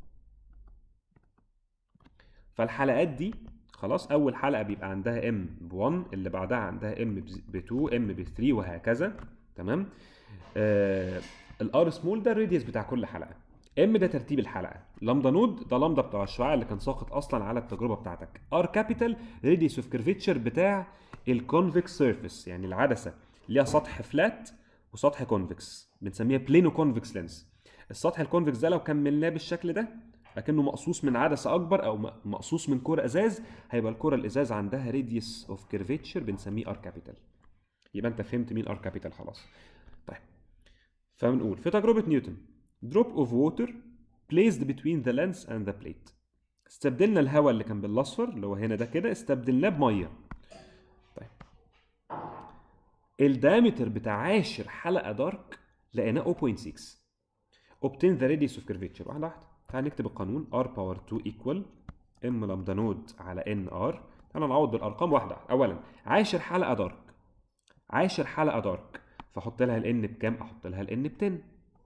فالحلقات دي خلاص، اول حلقه بيبقى عندها ام ب واحد، اللي بعدها عندها ام ب اتنين، ام ب تلاتة، وهكذا، تمام. آه الار سمول ده الراديوس بتاع كل حلقه. ام ده ترتيب الحلقه، لامدا نود ده لامدا بتاع الشعاع اللي كان ساقط اصلا على التجربه بتاعتك. ار كابيتال راديوس اوف كيرفيتشر بتاع الكونفكس سيرفيس، يعني العدسه ليها سطح فلات وسطح كونفكس، بنسميها بلينو كونفكس لينس. السطح الكونفكس ده لو كملناه بالشكل ده لكنه مقصوص من عدسه اكبر او مقصوص من كره ازاز، هيبقى الكره الازاز عندها راديوس اوف كيرفيتشر بنسميه ار كابيتال. يبقى انت فهمت مين ار كابيتال خلاص. طيب، فبنقول في تجربه نيوتن drop of water placed between the lens and the plate. استبدلنا الهواء اللي كان بالاصفر اللي هو هنا ده كده، استبدلناه بميه. طيب، الدايمتر بتاع عاشر حلقه دارك لقيناه صفر فاصلة ستة. obtain the radius of curvature. واحده واحده، تعال نكتب القانون. R باور اتنين equal M لامدا نود على N R. تعال نعوض بالارقام واحده واحده. اولا عاشر حلقه دارك، عاشر حلقه دارك، فاحط لها ال N بكام؟ احط لها ال N ب عشرة.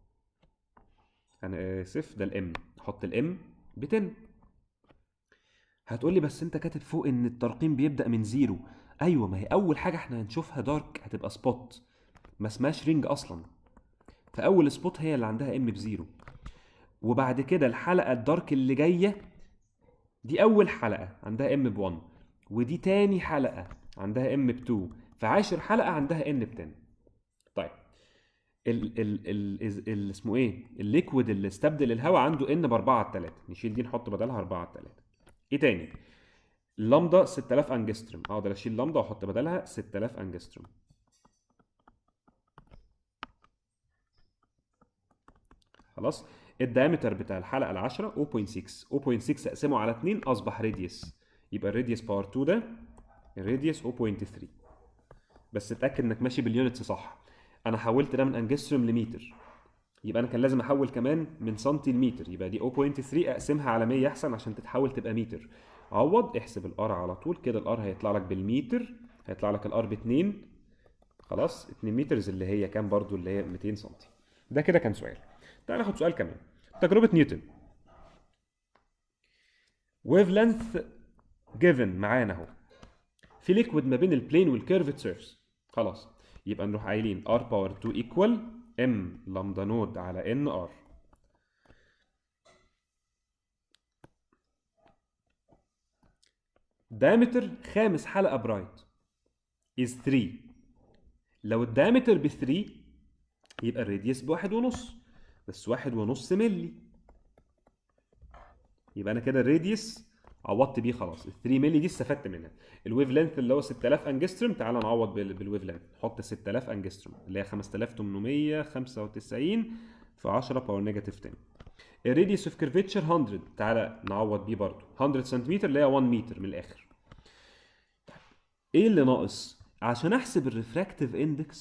انا اسف، ده الام، احط الام ب عشرة. هتقول لي بس انت كاتب فوق ان الترقيم بيبدا من زيرو. ايوه، ما هي اول حاجه احنا هنشوفها دارك هتبقى سبوت، ما اسمهاش رينج اصلا، فاول سبوت هي اللي عندها ام بزيرو. وبعد كده الحلقه الدارك اللي جايه دي اول حلقه عندها ام ب واحد، ودي تاني حلقه عندها ام ب اتنين، فعاشر حلقه عندها ان ب عشرة. طيب، ال ال ال ال اسمه ايه؟ الليكويد اللي استبدل الهواء عنده ان ب اربعة على تلاتة، نشيل دي نحط بدلها اربعة على تلاتة. ايه تاني؟ اللامدا ستة آلاف انجستروم، اقدر اشيل لامدا واحط بدلها ستة آلاف انجستروم. خلاص، الدايمتر بتاع الحلقه العاشره صفر فاصلة ستة، صفر فاصلة ستة اقسمه على اتنين اصبح راديوس، يبقى الراديوس باور اتنين ده الراديوس صفر فاصلة تلاتة. بس اتاكد انك ماشي باليونتس صح. انا حولت ده من انجستروم لمتر، يبقى انا كان لازم احول كمان من سنتي لمتر، يبقى دي صفر فاصلة تلاتة اقسمها على مية احسن عشان تتحول تبقى متر. عوض، احسب الار على طول كده، الار هيطلع لك بالمتر، هيطلع لك الار ب اتنين، خلاص، اتنين مترز اللي هي كام برضو؟ اللي هي ميتين سنتي. ده كده كان سؤال. تعال ناخد سؤال كمان. تجربة نيوتن. ويف لينث جيفن معانا اهو، في ليكويد ما بين البلين والكيرفت سيرفيس، خلاص. يبقى نروح قايلين R باور اتنين ايكوال M لامدا نود على N R. دايمتر خامس حلقة برايت is تلاتة. لو الدايمتر ب تلاتة يبقى الراديوس بواحد ونص، بس واحد ونص ملي. يبقى انا كده الراديوس عوضت بيه خلاص، ال تلاتة ملي دي استفدت منها. الويف لينث اللي هو ستة آلاف انجستروم، تعال نعوض بالويف لينث، نحط ستة آلاف انجستروم اللي هي خمسة آلاف وتمنمية وخمسة وتسعين في عشرة باور نيجاتيف عشرة. الراديوس اوف كيرفيتشر مية، تعال نعوض بيه برضه مية سنتيمتر اللي هي واحد متر من الاخر. ايه اللي ناقص؟ عشان احسب الريفراكتيف اندكس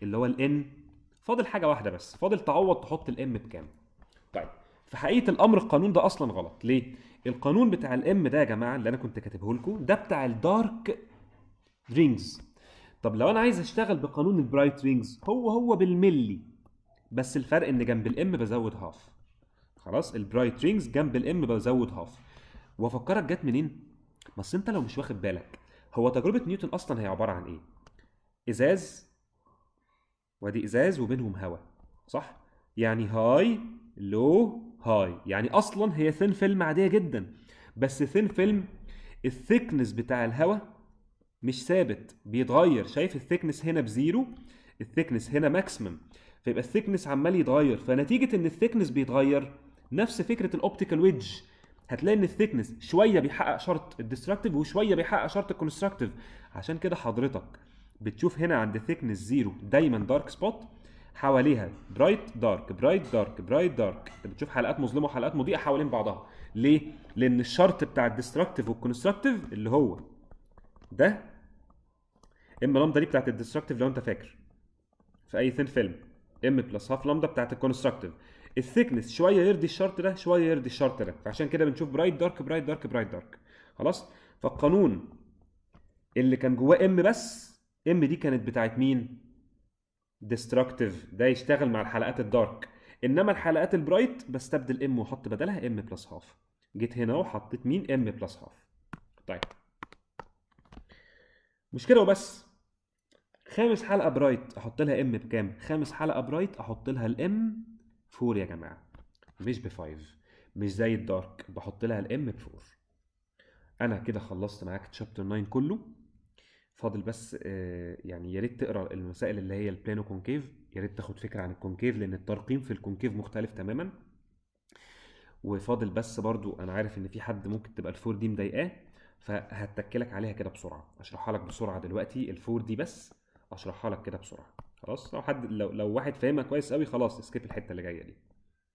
اللي هو الان. فاضل حاجه واحده بس، فاضل تعوض تحط الام بكام. طيب في حقيقه الامر القانون ده اصلا غلط. ليه؟ القانون بتاع الام ده يا جماعه اللي انا كنت كاتبه لكم ده بتاع الدارك رينجز. طب لو انا عايز اشتغل بقانون البرايت رينجز، هو هو بالملي، بس الفرق ان جنب الام بزود هاف. خلاص البرايت رينجز جنب الام بزود هاف. وافكرك جت منين؟ بس انت لو مش واخد بالك، هو تجربه نيوتن اصلا هي عباره عن ايه؟ ازاز، وادي ازاز وبينهم هواء، صح؟ يعني هاي لو هاي، يعني اصلا هي ثين فيلم عاديه جدا، بس ثين فيلم الثيكنس بتاع الهواء مش ثابت، بيتغير. شايف الثيكنس هنا بزيرو، الثيكنس هنا ماكسيمم، فيبقى الثيكنس عمال يتغير. فنتيجه ان الثيكنس بيتغير، نفس فكره الاوبتيكال ويدج، هتلاقي ان الثيكنس شويه بيحقق شرط الديستركتيف وشويه بيحقق شرط الكونستراكتيف. عشان كده حضرتك بتشوف هنا عند ثيكنس زيرو دايما دارك سبوت، حواليها برايت دارك برايت دارك برايت دارك، انت بتشوف حلقات مظلمه وحلقات مضيئه حوالين بعضها. ليه؟ لان الشرط بتاع الديستركتيف والكونستراكتيف اللي هو ده ام لامدا دي بتاعت الديستركتيف لو انت فاكر في اي ثين فيلم، ام بلس هاف لامدا بتاعت الكونستراكتيف. الثيكنس شويه يرضي الشرط ده شويه يرضي الشرط ده، فعشان كده بنشوف برايت دارك برايت دارك برايت دارك. خلاص؟ فالقانون اللي كان جواه ام بس، ام دي كانت بتاعت مين؟ ديستركتيف، ده يشتغل مع الحلقات الدارك. انما الحلقات البرايت بستبدل ام واحط بدلها ام بلس هاف. جيت هنا وحطيت مين؟ ام بلس هاف. طيب مش كده وبس، خامس حلقه برايت احط لها ام بكام؟ خامس حلقه برايت احط لها الام فور يا جماعه، مش ب خمسة، مش زي الدارك، بحط لها الام ب أربعة. انا كده خلصت معاك تشابتر تسعة كله. فاضل بس آه يعني يا ريت تقرا المسائل اللي هي البلانو كونكيف، يا ريت تاخد فكره عن الكونكيف لان الترقيم في الكونكيف مختلف تماما. وفاضل بس برضو انا عارف ان في حد ممكن تبقى الفور دي مضايقاه، فهتكلك عليها كده بسرعه، اشرحها لك بسرعه دلوقتي الفور دي بس، اشرحها لك كده بسرعه. خلاص؟ لو حد لو, لو واحد فاهمها كويس قوي خلاص اسكيب الحته اللي جايه دي،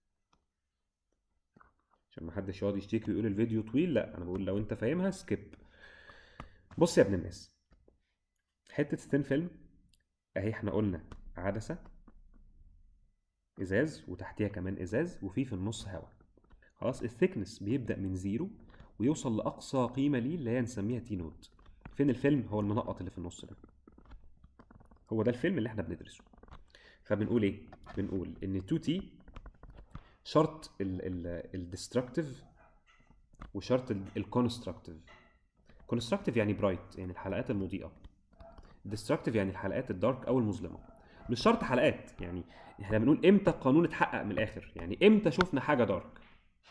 عشان ما حدش يقعد يشتكي ويقول الفيديو طويل. لا انا بقول لو انت فاهمها سكيب. بص يا ابن الناس، حته ستين فيلم اهي، احنا قلنا عدسه ازاز وتحتيها كمان ازاز وفي في النص هواء. خلاص؟ الثيكنس بيبدا من زيرو ويوصل لاقصى قيمه ليه اللي هي نسميها تي نوت. فين الفيلم؟ هو المنقط اللي في النص ده، هو ده الفيلم اللي احنا بندرسه. فبنقول ايه؟ بنقول ان اتنين تي شرط الديستركتيف وشرط الكونستراكتيف. كونستراكتيف يعني برايت يعني الحلقات المضيئه، ديستركتيف يعني الحلقات الدارك او المظلمه. مش شرط حلقات، يعني احنا بنقول امتى القانون اتحقق من الاخر، يعني امتى شفنا حاجه دارك.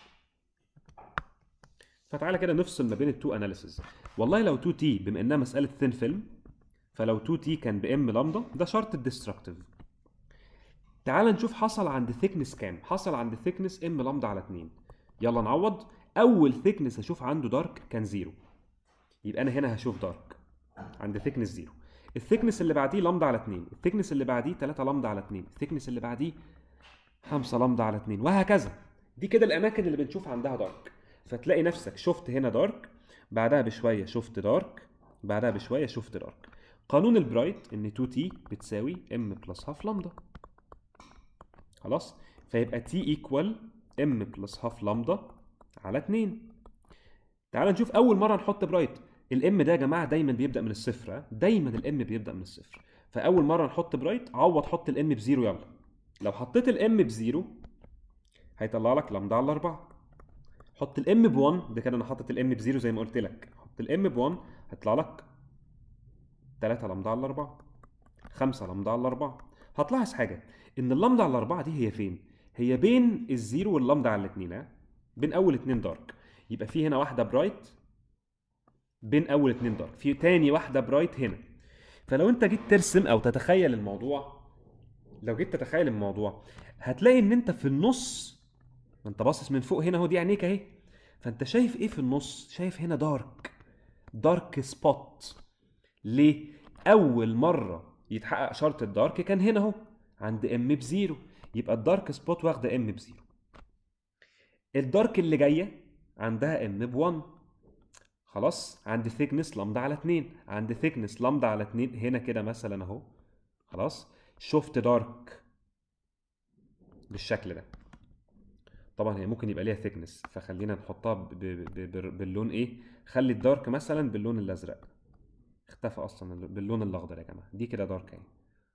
فتعالى كده نفصل ما بين التو اناليسيز. والله لو اتنين تي بما انها مساله ثين فيلم، فلو اتنين تي كان بام لامدا ده شرط الديستركتيف. تعال نشوف حصل عند ثيكنس كام. حصل عند ثيكنس ام لامدا على اتنين. يلا نعوض. اول ثيكنس اشوف عنده دارك كان زيرو، يبقى انا هنا هشوف دارك عند ثيكنس زيرو. الثيكنس اللي بعديه لامدا على اتنين، الثيكنس اللي بعديه تلاتة لامدا على اتنين، الثيكنس اللي بعديه خمسة لامدا على اتنين، وهكذا. دي كده الاماكن اللي بنشوف عندها دارك. فتلاقي نفسك شفت هنا دارك، بعدها بشويه شفت دارك، بعدها بشويه شفت دارك. قانون البرايت ان اتنين تي بتساوي ام بلس هاف لامدا. خلاص؟ فيبقى تي ايكوال ام بلس هاف لامدا على اتنين. تعال نشوف اول مره نحط برايت. الام ده يا جماعه دايما بيبدا من الصفر، دايما الام بيبدا من الصفر. فاول مره نحط برايت عوض حط الام بزيرو. يلا لو حطيت الام بزيرو هيطلع لك لامدا على أربعة. حط الام ب واحد، ده كده انا حاطط الام بزيرو زي ما قلت لك، حط الام ب واحد هيطلع لك تلاتة لامدا على أربعة، خمسة لامدا على أربعة. هتلاحظ حاجه ان اللامدا على أربعة دي هي فين؟ هي بين الزيرو واللامدا على الاثنين، ها؟ بين اول اتنين دارك. يبقى في هنا واحده برايت بين اول اتنين دارك، في تاني واحده برايت هنا. فلو انت جيت ترسم او تتخيل الموضوع، لو جيت تتخيل الموضوع هتلاقي ان انت في النص، ما انت باصص من فوق هنا اهو، دي عينيك اهي، فانت شايف ايه في النص؟ شايف هنا دارك، دارك سبوت. ليه؟ اول مره يتحقق شرط الدارك كان هنا اهو عند ام بزيرو، يبقى الدارك سبوت واخده ام بزيرو. الدارك اللي جايه عندها ام ب واحد. خلاص؟ عند ثيكنس لامدا على اتنين، عند ثيكنس لامدا على اتنين هنا كده مثلا اهو. خلاص؟ شفت دارك بالشكل ده. طبعا هي ممكن يبقى ليها ثيكنس، فخلينا نحطها ب... ب... ب... ب... باللون ايه، خلي الدارك مثلا باللون الازرق، اختفى اصلا باللون الاخضر يا جماعه، دي كده دارك اهي.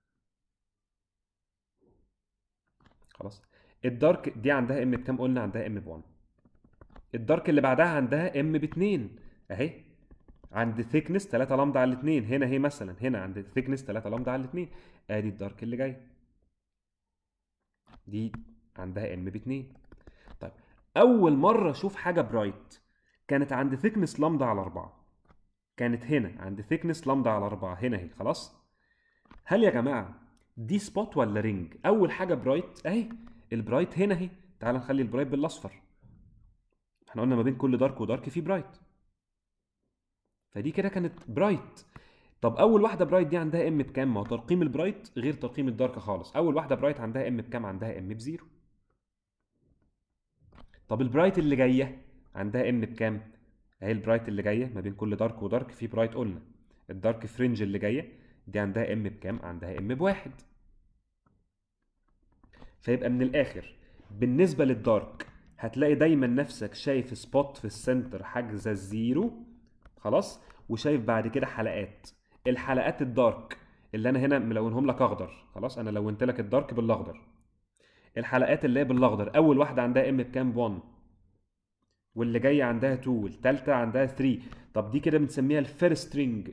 خلاص. الدارك دي عندها ام بكام؟ قلنا عندها ام ب واحد. الدارك اللي بعدها عندها ام ب اتنين اهي، عند ثيكنس تلاتة لامدا على الاثنين، هنا اهي مثلا هنا عند ثيكنس تلاتة لامدا على الاثنين، ادي الدارك اللي جاي دي عندها ام ب اتنين. طيب اول مره اشوف حاجه برايت كانت عند ثيكنس لامدا على اربعة، كانت هنا عند ثيكنس لامدا على اربعة هنا اهي. خلاص. هل يا جماعه دي سبوت ولا رينج؟ اول حاجه برايت اهي، البرايت هنا اهي. تعال نخلي البرايت بالاصفر، احنا قلنا ما بين كل دارك ودارك في برايت، فدي كده كانت برايت. طب اول واحده برايت دي عندها ام بكام؟ ما هو ترقيم البرايت غير ترقيم الدارك خالص. اول واحده برايت عندها ام بكام؟ عندها ام بزيرو. طب البرايت اللي جايه عندها ام بكام؟ اهي البرايت اللي جايه ما بين كل دارك ودارك في برايت، قلنا الدارك فرنج اللي جايه دي عندها ام بكام؟ عندها ام بواحد. فيبقى من الاخر بالنسبه للدارك هتلاقي دايما نفسك شايف سبوت في السنتر حاجزه الزيرو. خلاص. وشايف بعد كده حلقات، الحلقات الدارك اللي انا هنا ملونهم لك اخضر. خلاص انا لونت لك الدارك بالاخضر. الحلقات اللي هي بالاخضر اول واحده عندها ام بكام؟ واحد، واللي جايه عندها اتنين، والثالثه عندها تلاتة. طب دي كده بنسميها الفيرست رينج.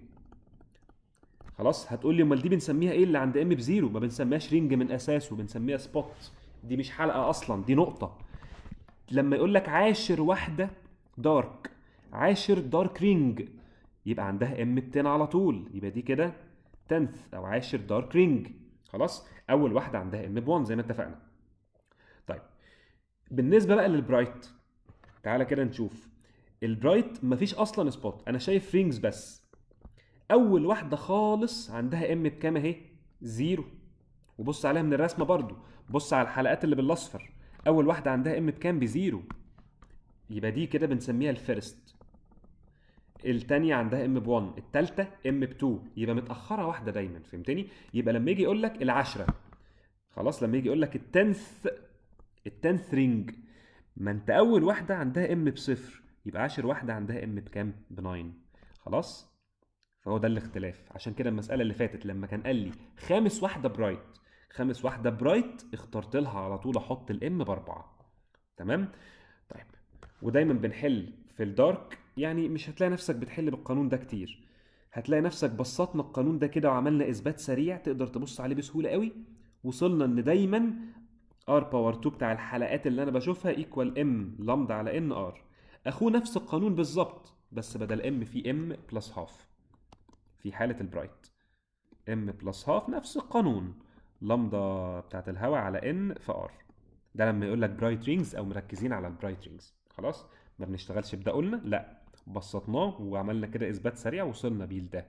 خلاص. هتقول لي امال دي بنسميها ايه اللي عند ام بزيرو؟ ما بنسميهاش رينج من اساسه، بنسميها سبوت. دي مش حلقه اصلا، دي نقطه. لما يقول لك عاشر واحده دارك، عاشر دارك رينج، يبقى عندها ام ميتين على طول، يبقى دي كده تنث او عاشر دارك رينج. خلاص. اول واحده عندها ام ب واحد زي ما اتفقنا. طيب بالنسبه بقى للبرايت، تعالى كده نشوف. البرايت مفيش اصلا سبوت، انا شايف رينجز بس. اول واحده خالص عندها ام بكام؟ اهي زيرو. وبص عليها من الرسمه برضو، بص على الحلقات اللي بالاصفر، اول واحده عندها ام بكام؟ بزيرو. يبقى دي كده بنسميها الفيرست. التانية عندها ام ب واحد، التالتة ام ب اتنين، يبقى متأخرة واحدة دايما. فهمتني؟ يبقى لما يجي يقول لك العشرة، خلاص، لما يجي يقول لك التنث، التنث رينج، ما انت اول واحدة عندها ام بصفر، يبقى عاشر واحدة عندها ام بكام؟ ب تسعة. خلاص. فهو ده الاختلاف. عشان كده المسألة اللي فاتت لما كان قال لي خامس واحدة برايت، خامس واحدة برايت اخترت لها على طول احط الام باربعة. تمام؟ طيب. ودايما بنحل في الدارك، يعني مش هتلاقي نفسك بتحل بالقانون ده كتير، هتلاقي نفسك بسطنا القانون ده كده وعملنا اثبات سريع تقدر تبص عليه بسهولة قوي. وصلنا ان دايما ار باور اتنين بتاع الحلقات اللي انا بشوفها ايكوال ام لامدا على ان ار. اخوه نفس القانون بالظبط، بس بدل ام في ام بلس هاف في حالة البرايت، ام بلس هاف نفس القانون، لامدا بتاعت الهواء على ان في ار. ده لما يقول لك برايت رينجز او مركزين على البرايت رينجز. خلاص. ما بنشتغلش بده قلنا لا، بسطناه وعملنا كده اثبات سريع وصلنا بيه لده.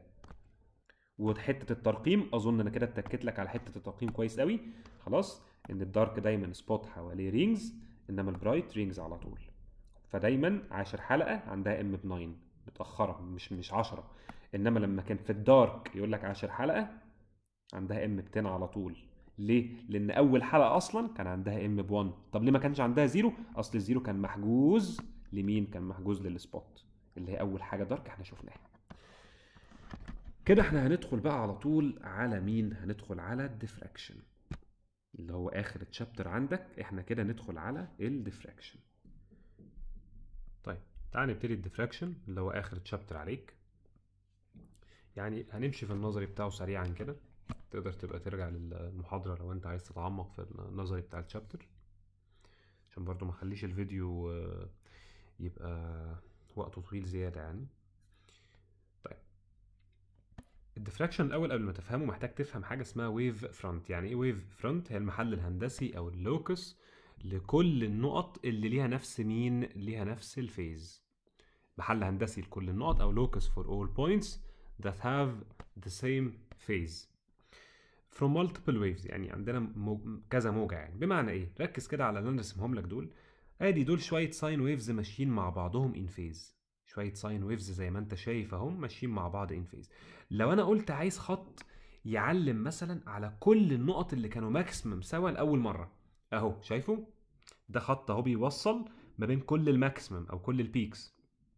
وحته الترقيم اظن انا كده اتكيت لك على حته الترقيم كويس قوي. خلاص. ان الدارك دايما سبوت حواليه رينجز، انما البرايت رينجز على طول. فدايما عاشر حلقه عندها ام ب تسعة متاخره، مش مش عشرة. انما لما كان في الدارك يقول لك عاشر حلقه عندها ام ب ميتين على طول. ليه؟ لان اول حلقه اصلا كان عندها ام ب واحد. طب ليه ما كانش عندها زيرو؟ اصل الزيرو كان محجوز لمين؟ كان محجوز للسبوت اللي هي اول حاجه دارك احنا شفناها. كده احنا هندخل بقى على طول على مين؟ هندخل على الديفراكشن اللي هو اخر تشابتر عندك. احنا كده ندخل على الديفراكشن. طيب تعال نبتدي الديفراكشن اللي هو اخر تشابتر عليك. يعني هنمشي في النظري بتاعه سريعا كده، تقدر تبقى ترجع للمحاضرة لو انت عايز تتعمق في النظري بتاع الشابتر، عشان برضو ما خليش الفيديو يبقى وقته طويل زيادة يعني. طيب الديفراكشن الاول قبل ما تفهمه محتاج تفهم حاجة اسمها ويف فرونت. يعني ايه ويف فرونت؟ هي المحل الهندسي او اللوكس لكل النقط اللي ليها نفس مين؟ ليها نفس الفيز. محل هندسي لكل النقط او locus for all points that have the same phase from multiple waves. يعني عندنا مو... كذا موجة. يعني بمعنى ايه؟ ركز كده على اللي انا رسمهم لك دول. ادي دول شوية ساين ويفز ماشيين مع بعضهم ان فيز، شوية ساين ويفز زي ما انت شايف اهم ماشيين مع بعض ان فيز. لو انا قلت عايز خط يعلم مثلا على كل النقط اللي كانوا ماكسيمم سوا لاول مره. اهو شايفه ده خط اهو بيوصل ما بين كل الماكسيمم او كل البيكس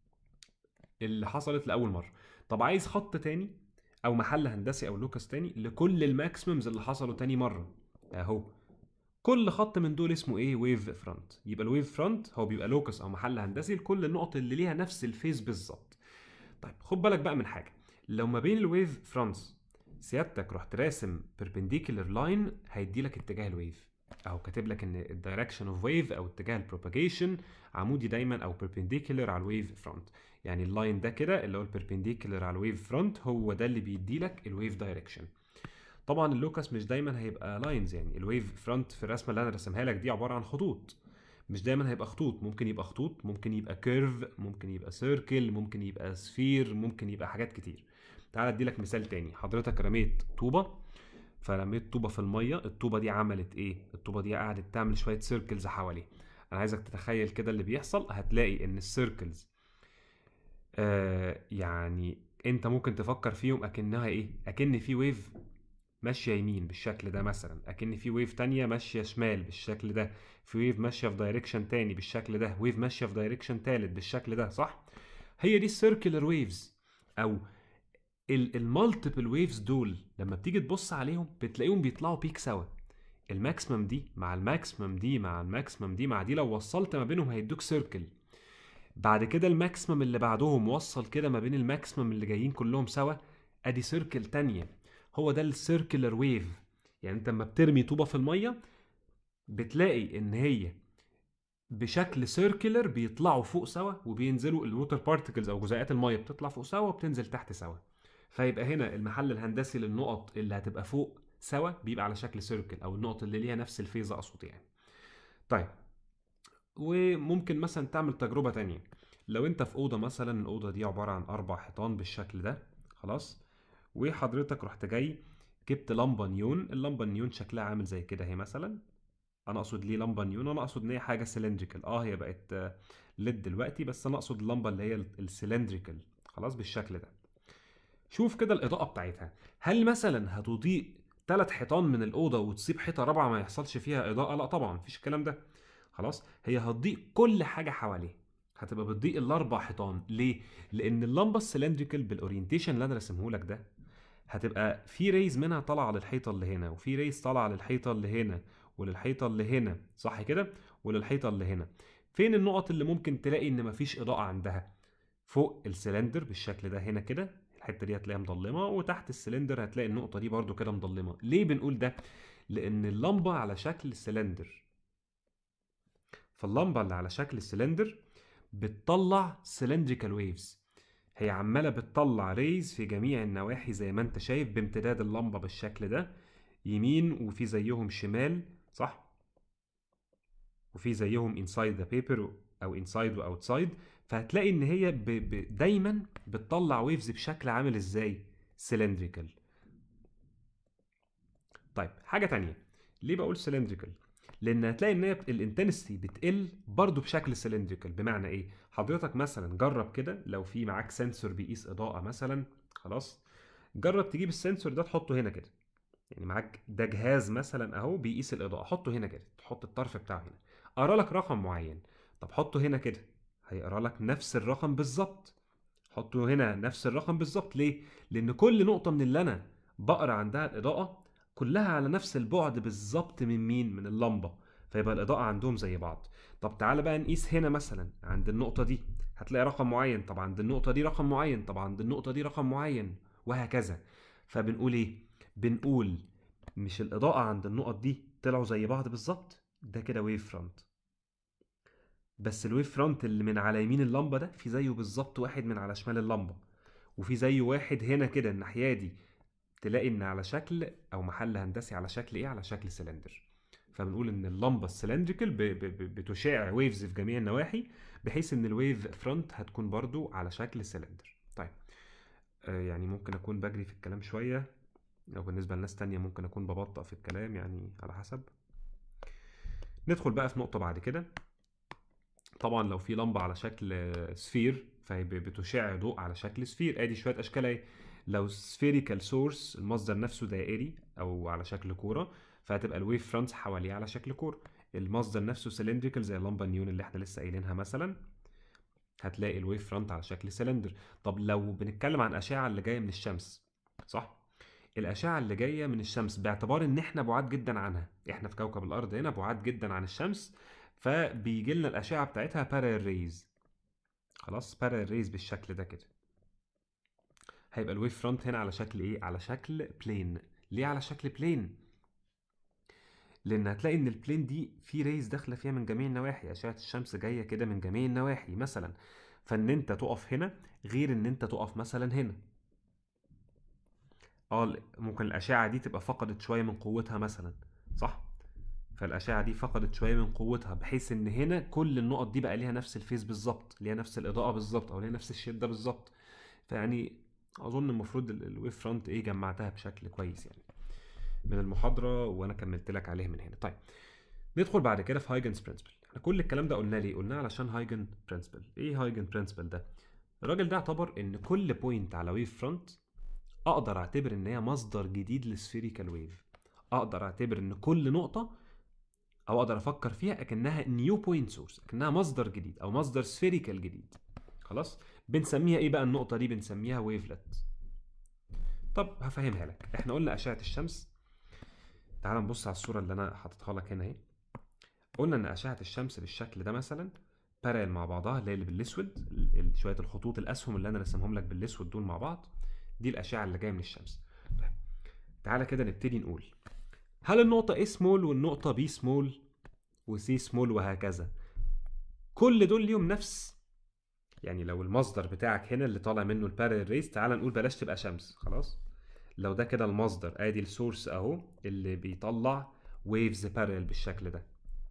اللي حصلت لاول مره. طب عايز خط تاني او محل هندسي او لوكس تاني لكل الماكسيممز اللي حصلوا تاني مره. اهو كل خط من دول اسمه ايه؟ ويف فرونت. يبقى الويف فرونت هو بيبقى لوكس او محل هندسي لكل النقط اللي ليها نفس الفيز بالظبط. طيب خد بالك بقى من حاجه، لو ما بين الويف فرونتس سيادتك رحت راسم بيربنديكولار لاين هيدي لك اتجاه الويف. اهو كاتب لك ان الدايركشن اوف ويف او اتجاه البروباجيشن عمودي دايما او بيربنديكولار على الويف فرونت. يعني اللاين ده كده اللي هو البيربنديكولار على الويف فرونت هو ده اللي بيدي لك الويف دايركشن. طبعا اللوكس مش دايما هيبقى لاينز، يعني الويف فرونت في الرسمه اللي انا رسمها لك دي عباره عن خطوط. مش دايما هيبقى خطوط، ممكن يبقى خطوط، ممكن يبقى كيرف، ممكن يبقى سيركل، ممكن يبقى سفير، ممكن يبقى حاجات كتير. تعال ادي لك مثال تاني. حضرتك رميت طوبه، فرميت طوبه في الميه، الطوبه دي عملت ايه؟ الطوبه دي قعدت تعمل شويه سيركلز حواليه. انا عايزك تتخيل كده اللي بيحصل. هتلاقي ان السيركلز آه يعني انت ممكن تفكر فيهم اكنها ايه؟ اكن في ويف ماشيه يمين بالشكل ده مثلا، اكن في ويف تانية ماشيه شمال بالشكل ده، في ويف ماشيه في دايركشن تاني بالشكل ده، ويف ماشيه في دايركشن تالت بالشكل ده، صح؟ هي دي السيركلر ويفز او المالتيبل ويفز. دول لما بتيجي تبص عليهم بتلاقيهم بيطلعوا بيك سوا. الماكسيمم دي مع الماكسيمم دي مع الماكسيمم دي مع دي لو وصلت ما بينهم هيدوك سيركل. بعد كده الماكسيمم اللي بعدهم وصل كده ما بين الماكسيمم اللي جايين كلهم سوا، ادي سيركل تانية. هو ده السيركلر ويف. يعني انت لما بترمي طوبة في المية بتلاقي ان هي بشكل سيركلر بيطلعوا فوق سوا وبينزلوا، الووتر بارتكلز او جزيئات المية بتطلع فوق سوا وبتنزل تحت سوا. فيبقى هنا المحل الهندسي للنقط اللي هتبقى فوق سوا بيبقى على شكل سيركل، او النقط اللي ليها نفس الفيز اقصد يعني. طيب وممكن مثلا تعمل تجربة تانية. لو انت في اوضة مثلا، الاوضة دي عبارة عن اربع حيطان بالشكل ده، خلاص، وحضرتك رحت جاي جبت لمبة نيون. اللمبة النيون شكلها عامل زي كده اهي مثلا. انا اقصد ليه لمبة نيون؟ انا اقصد ان هي حاجة سلندريكال. اه هي بقت ليد دلوقتي، بس انا اقصد اللمبة اللي هي السلندريكال، خلاص بالشكل ده. شوف كده الاضاءة بتاعتها، هل مثلا هتضيء ثلاث حيطان من الاوضة وتسيب حيطة رابعة ما يحصلش فيها اضاءة؟ لا طبعا مفيش الكلام ده. خلاص هي هتضيء كل حاجه حواليه، هتبقى بتضيء الاربع حيطان. ليه؟ لان اللمبه السلندريكال بالاورينتيشن اللي انا راسمه لك ده هتبقى في ريز منها طالعه للحيطه اللي هنا، وفي ريز طالعه للحيطه اللي هنا، وللحيطه اللي هنا، صح كده؟ وللحيطه اللي هنا. فين النقط اللي ممكن تلاقي ان مفيش اضاءه عندها؟ فوق السلندر بالشكل ده هنا كده، الحته دي هتلاقيها مضلمه، وتحت السلندر هتلاقي النقطه دي برده كده مضلمه. ليه بنقول ده؟ لان اللمبه على شكل سلندر، فاللمبه اللي على شكل السلندر بتطلع سلندريكال ويفز. هي عماله بتطلع ريز في جميع النواحي زي ما انت شايف بامتداد اللمبه بالشكل ده، يمين وفي زيهم شمال، صح؟ وفي زيهم انسايد ذا بيبر او انسايد واوتسايد. فهتلاقي ان هي ب... ب... دايما بتطلع ويفز بشكل عامل ازاي؟ سلندريكال. طيب حاجه تانية، ليه بقول سلندريكال؟ لان هتلاقي ان هي الانتنسيتي بتقل برضو بشكل سلندريكال. بمعنى ايه؟ حضرتك مثلا جرب كده لو في معاك سنسور بيقيس اضاءه مثلا، خلاص، جرب تجيب السنسور ده تحطه هنا كده. يعني معاك ده جهاز مثلا اهو بيقيس الاضاءه، حطه هنا كده، تحط الطرف بتاعه هنا، قرا لك رقم معين. طب حطه هنا كده، هيقرا لك نفس الرقم بالظبط. حطه هنا نفس الرقم بالظبط. ليه؟ لان كل نقطه من اللي انا بقرا عندها الاضاءه كلها على نفس البعد بالظبط من مين؟ من اللمبه. فيبقى الاضاءه عندهم زي بعض. طب تعالى بقى نقيس هنا مثلا عند النقطه دي، هتلاقي رقم معين. طب عند النقطه دي رقم معين. طب عند النقطه دي رقم معين، وهكذا. فبنقول ايه؟ بنقول مش الاضاءه عند النقط دي طلعوا زي بعض بالظبط؟ ده كده ويف فرونت. بس الويف فرونت اللي من على يمين اللمبه ده في زيه بالظبط واحد من على شمال اللمبه، وفي زيه واحد هنا كده الناحيه دي. تلاقي ان على شكل او محل هندسي على شكل ايه؟ على شكل سلندر. فبنقول ان اللمبه السلندريكال بتشع ويفز في جميع النواحي، بحيث ان الويف فرونت هتكون برضو على شكل سلندر. طيب آه يعني ممكن اكون بجري في الكلام شويه، او بالنسبه لناس تانية ممكن اكون ببطأ في الكلام، يعني على حسب. ندخل بقى في نقطه بعد كده. طبعا لو في لمبه على شكل سفير فهي بتشع ضوء على شكل سفير. ادي شويه اشكال اهي. لو spherical source المصدر نفسه دائري او على شكل كوره، فهتبقى الويف فرونت حواليه على شكل كوره. المصدر نفسه cylindrical زي اللمبه النيون اللي احنا لسه قايلينها مثلا، هتلاقي الويف فرونت على شكل سلندر. طب لو بنتكلم عن الاشعه اللي جايه من الشمس، صح؟ الاشعه اللي جايه من الشمس باعتبار ان احنا بعاد جدا عنها، احنا في كوكب الارض هنا بعاد جدا عن الشمس، فبيجي لنا الاشعه بتاعتها parallel rays. خلاص parallel rays بالشكل ده كده. هيبقى الويف فرونت هنا على شكل ايه؟ على شكل بلين. ليه على شكل بلين؟ لان هتلاقي ان البلين دي في ريز داخله فيها من جميع النواحي، اشعه الشمس جايه كده من جميع النواحي مثلا، فان انت تقف هنا غير ان انت تقف مثلا هنا. اه ممكن الاشعه دي تبقى فقدت شويه من قوتها مثلا، صح؟ فالاشعه دي فقدت شويه من قوتها، بحيث ان هنا كل النقط دي بقى ليها نفس الفيز بالظبط، ليها نفس الاضاءه بالظبط، او ليها نفس الشده بالظبط. فيعني اظن المفروض الويف فرونت ايه جمعتها بشكل كويس يعني من المحاضره، وانا كملت لك عليه من هنا. طيب ندخل بعد كده في هايجنز برنسبل. احنا كل الكلام ده قلنا ليه؟ قلناه علشان هايجن برنسبل. ايه هايجن برنسبل ده؟ الراجل ده اعتبر ان كل بوينت على ويف فرونت اقدر اعتبر ان هي مصدر جديد للسفيريكال ويف. اقدر اعتبر ان كل نقطه، او اقدر افكر فيها اكنها نيو بوينت سورس، اكنها مصدر جديد او مصدر سفيريكال جديد. خلاص؟ بنسميها ايه بقى النقطه دي؟ بنسميها ويفلت. طب هفهمها لك. احنا قلنا اشعه الشمس، تعال نبص على الصوره اللي انا حاططها لك هنا اهي. قلنا ان اشعه الشمس بالشكل ده مثلا بارل مع بعضها، اللي هي اللي بالاسود، شويه الخطوط الاسهم اللي انا رسمهم لك بالاسود دول مع بعض، دي الاشعه اللي جايه من الشمس. طيب تعالى كده نبتدي نقول، هل النقطه A سمول والنقطه B سمول وC سمول وهكذا كل دول ليهم نفس، يعني لو المصدر بتاعك هنا اللي طالع منه البارل ريز، تعالى نقول بلاش تبقى شمس، خلاص؟ لو ده كده المصدر، ادي السورس اهو اللي بيطلع ويفز بارل بالشكل ده،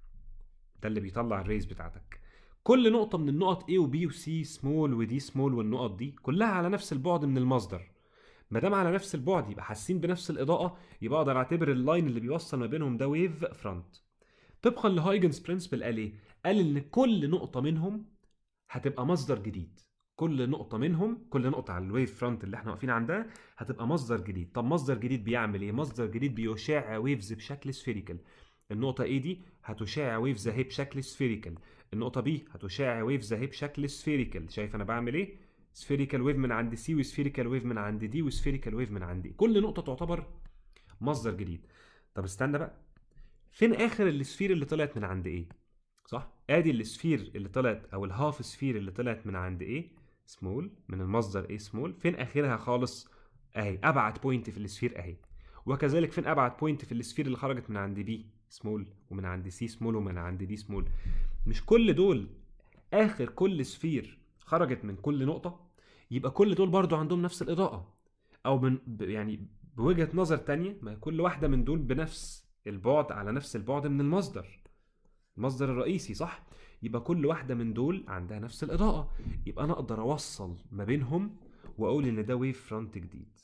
ده اللي بيطلع الريز بتاعتك. كل نقطة من النقط A و B و C سمول و D سمول والنقط دي كلها على نفس البعد من المصدر. ما دام على نفس البعد يبقى حاسين بنفس الإضاءة، يبقى أقدر أعتبر اللاين اللي بيوصل ما بينهم ده ويف فرونت. طبقا لهايجنز برنسبل قال إيه؟ قال إن كل نقطة منهم هتبقى مصدر جديد. كل نقطة منهم، كل نقطة على الويف فرونت اللي احنا واقفين عندها هتبقى مصدر جديد. طب مصدر جديد بيعمل ايه؟ مصدر جديد بيشع ويفز بشكل سفيريكال. النقطة A دي هتشع ويفز اهي بشكل سفيريكال، النقطة B هتشع ويفز اهي بشكل سفيريكال. شايف انا بعمل ايه؟ سفيريكال ويف من عند C وسفيريكال ويف من عند D وسفيريكال ويف من عند E. كل نقطة تعتبر مصدر جديد. طب استنى بقى، فين اخر السفير اللي طلعت من عند ايه؟ صح؟ ادي السفير اللي طلعت او الهاف سفير اللي طلعت من عند ايه؟ سمول، من المصدر ايه سمول. فين اخرها خالص؟ اهي ابعد بوينت في السفير اهي. وكذلك فين ابعد بوينت في السفير اللي خرجت من عند بي سمول ومن عند سي سمول ومن عند دي سمول. مش كل دول اخر كل سفير خرجت من كل نقطة؟ يبقى كل دول برضو عندهم نفس الاضاءة، او من يعني بوجهة نظر تانية، ما كل واحدة من دول بنفس البعد على نفس البعد من المصدر، المصدر الرئيسي، صح؟ يبقى كل واحدة من دول عندها نفس الإضاءة، يبقى أنا أقدر أوصل ما بينهم وأقول إن ده ويف فرونت جديد.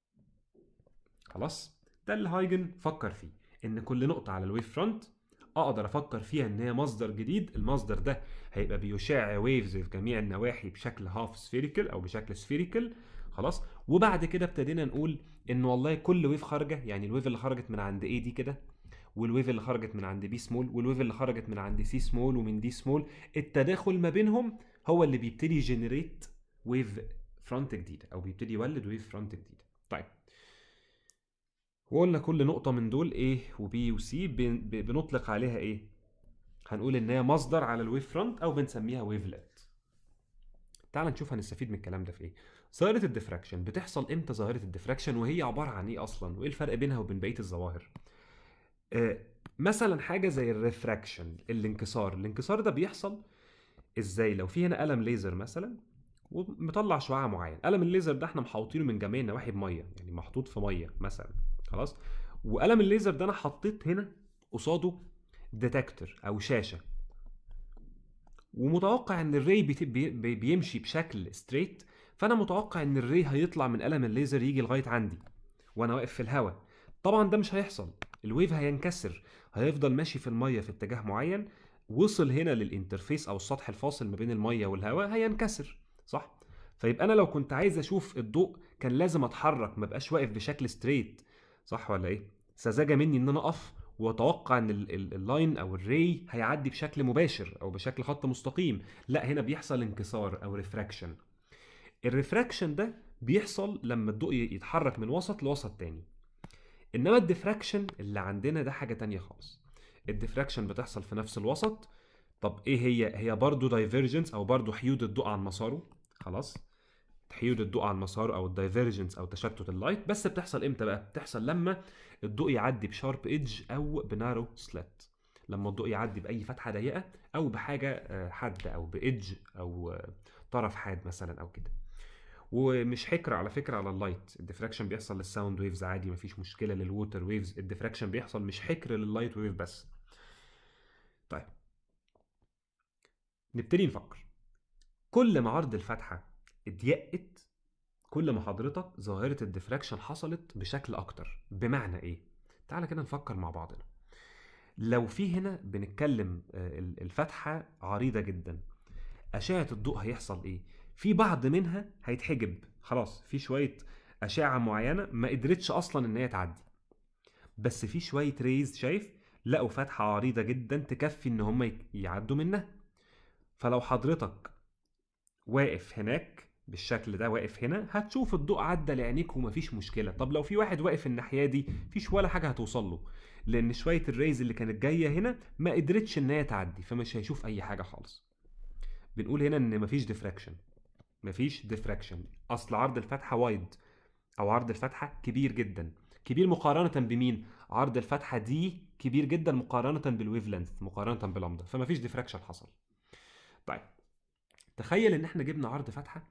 خلاص؟ ده اللي هايجن فكر فيه، إن كل نقطة على الويف فرونت أقدر أفكر فيها إن هي مصدر جديد. المصدر ده هيبقى بيشع ويفز في جميع النواحي بشكل هاف سفيريكال أو بشكل سفيريكال. خلاص؟ وبعد كده ابتدينا نقول إن والله كل ويف خارجة، يعني الويف اللي خرجت من عند A دي كده، والويف اللي خرجت من عند بي سمول، والويف اللي خرجت من عند سي سمول ومن دي سمول، التداخل ما بينهم هو اللي بيبتدي يجنريت ويف فرونت جديده، او بيبتدي يولد ويف فرونت جديده. طيب وقلنا كل نقطه من دول A وبي وسي بنطلق عليها ايه؟ هنقول ان هي مصدر على الويف فرونت او بنسميها ويفلت. تعال نشوف هنستفيد من الكلام ده في ايه. ظاهره الديفراكشن بتحصل امتى؟ ظاهره الديفراكشن وهي عباره عن ايه اصلا؟ وايه الفرق بينها وبين بقيه الظواهر؟ آه مثلا حاجه زي الريفراكشن، الانكسار. الانكسار ده بيحصل ازاي؟ لو في هنا قلم ليزر مثلا ومطلع شعاع معين، قلم الليزر ده احنا محوطينه من جميع النواحي بميه، يعني محطوط في ميه مثلا، خلاص؟ وقلم الليزر ده انا حطيت هنا قصاده ديتكتور او شاشه، ومتوقع ان الري بي بيمشي بشكل ستريت، فانا متوقع ان الري هيطلع من قلم الليزر يجي لغايه عندي وانا واقف في الهواء. طبعا ده مش هيحصل، الويف هينكسر، هيفضل ماشي في الميه في اتجاه معين، وصل هنا للانترفيس او السطح الفاصل ما بين الميه والهواء هينكسر، صح؟ فيبقى انا لو كنت عايز اشوف الضوء كان لازم اتحرك، ما بقاش واقف بشكل ستريت، صح ولا ايه؟ سذاجه مني ان انا اقف واتوقع ان ال- ال- اللاين او الري هيعدي بشكل مباشر او بشكل خط مستقيم. لا، هنا بيحصل انكسار او ريفراكشن. الريفراكشن ده بيحصل لما الضوء يتحرك من وسط لوسط تاني. انما الديفراكشن اللي عندنا ده حاجه تانية خالص. الديفراكشن بتحصل في نفس الوسط. طب ايه هي؟ هي برضو دايفيرجنس او برضو حيود الضوء عن مساره. خلاص، حيود الضوء عن مساره او الدايفيرجنس او تشتت اللايت. بس بتحصل امتى بقى؟ بتحصل لما الضوء يعدي بشارب ايدج او بنارو سلات. لما الضوء يعدي باي فتحه ضيقه او بحاجه آه، حاده او بايدج او آه، طرف حاد مثلا او كده. ومش حكر على فكره على اللايت، الديفراكشن بيحصل للساوند ويفز عادي، مفيش مشكله. للووتر ويفز الديفراكشن بيحصل، مش حكر لللايت ويف بس. طيب، نبتدي نفكر. كل ما عرض الفتحه اتضيقت، كل ما حضرتك ظاهره الديفراكشن حصلت بشكل اكتر. بمعنى ايه؟ تعالى كده نفكر مع بعضنا. لو في هنا بنتكلم آه، ال- الفتحه عريضه جدا، اشعه الضوء هيحصل ايه؟ في بعض منها هيتحجب، خلاص في شويه اشعه معينه ما قدرتش اصلا ان هي تعدي. بس في شويه ريز، شايف، لقوا فتحه عريضه جدا تكفي ان هم ي- يعدوا منها. فلو حضرتك واقف هناك بالشكل ده، واقف هنا، هتشوف الضوء عدى لعينيك ومفيش مشكله. طب لو في واحد واقف الناحيه دي، مفيش ولا حاجه هتوصل له، لان شويه الريز اللي كانت جايه هنا ما قدرتش ان هي تعدي، فمش هيشوف اي حاجه خالص. بنقول هنا ان مفيش ديفراكشن. مفيش ديفراكشن، اصل عرض الفتحه وايد او عرض الفتحه كبير جدا. كبير مقارنه بمين؟ عرض الفتحه دي كبير جدا مقارنه بالويف لينث، مقارنه بلامدا، فمفيش ديفراكشن حصل. طيب، تخيل ان احنا جبنا عرض فتحه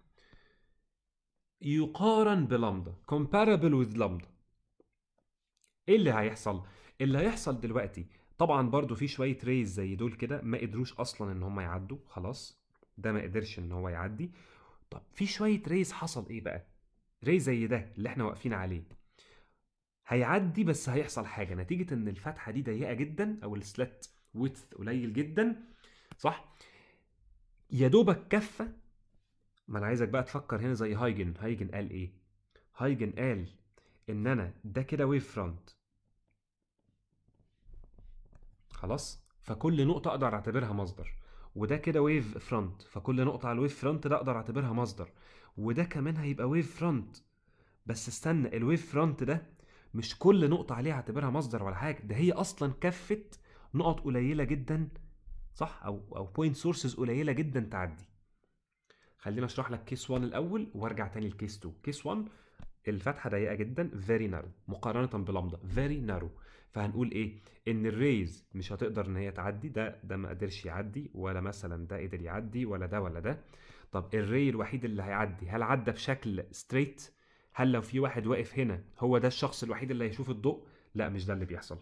يقارن بلامدا، comparable with لامدا. ايه اللي هيحصل؟ اللي هيحصل دلوقتي طبعا برضو في شويه ريز زي دول كده ما قدروش اصلا ان هم يعدوا، خلاص ده ما قدرش ان هو يعدي. طب في شويه ريز حصل ايه بقى؟ ريز زي ده اللي احنا واقفين عليه هيعدي، بس هيحصل حاجه نتيجه ان الفتحه دي ضيقه جدا او السلت ويدث قليل جدا، صح؟ يا دوبك كفه. ما انا عايزك بقى تفكر هنا زي هايجن. هايجن قال ايه؟ هايجن قال ان انا ده كده ويف فرونت، خلاص، فكل نقطه اقدر اعتبرها مصدر. وده كده ويف فرونت، فكل نقطه على الويف فرونت ده اقدر اعتبرها مصدر. وده كمان هيبقى ويف فرونت. بس استنى، الويف فرونت ده مش كل نقطة عليها اعتبرها مصدر ولا حاجة، ده هي أصلا كفة نقط قليلة جدا، صح؟ أو أو بوينت سورسز قليلة جدا تعدي. خلينا أشرح لك كيس واحد الأول وأرجع تاني لكيس اتنين. كيس واحد الفتحة ضيقة جدا very narrow مقارنة بلامدا very narrow. فهنقول إيه؟ إن الريز مش هتقدر إن هي تعدي، ده ده ما قدرش يعدي، ولا مثلا ده قدر يعدي، ولا ده ولا ده. طب الري الوحيد اللي هيعدي، هل عدى بشكل ستريت؟ هل لو في واحد واقف هنا هو ده الشخص الوحيد اللي هيشوف الضوء؟ لا، مش ده اللي بيحصل.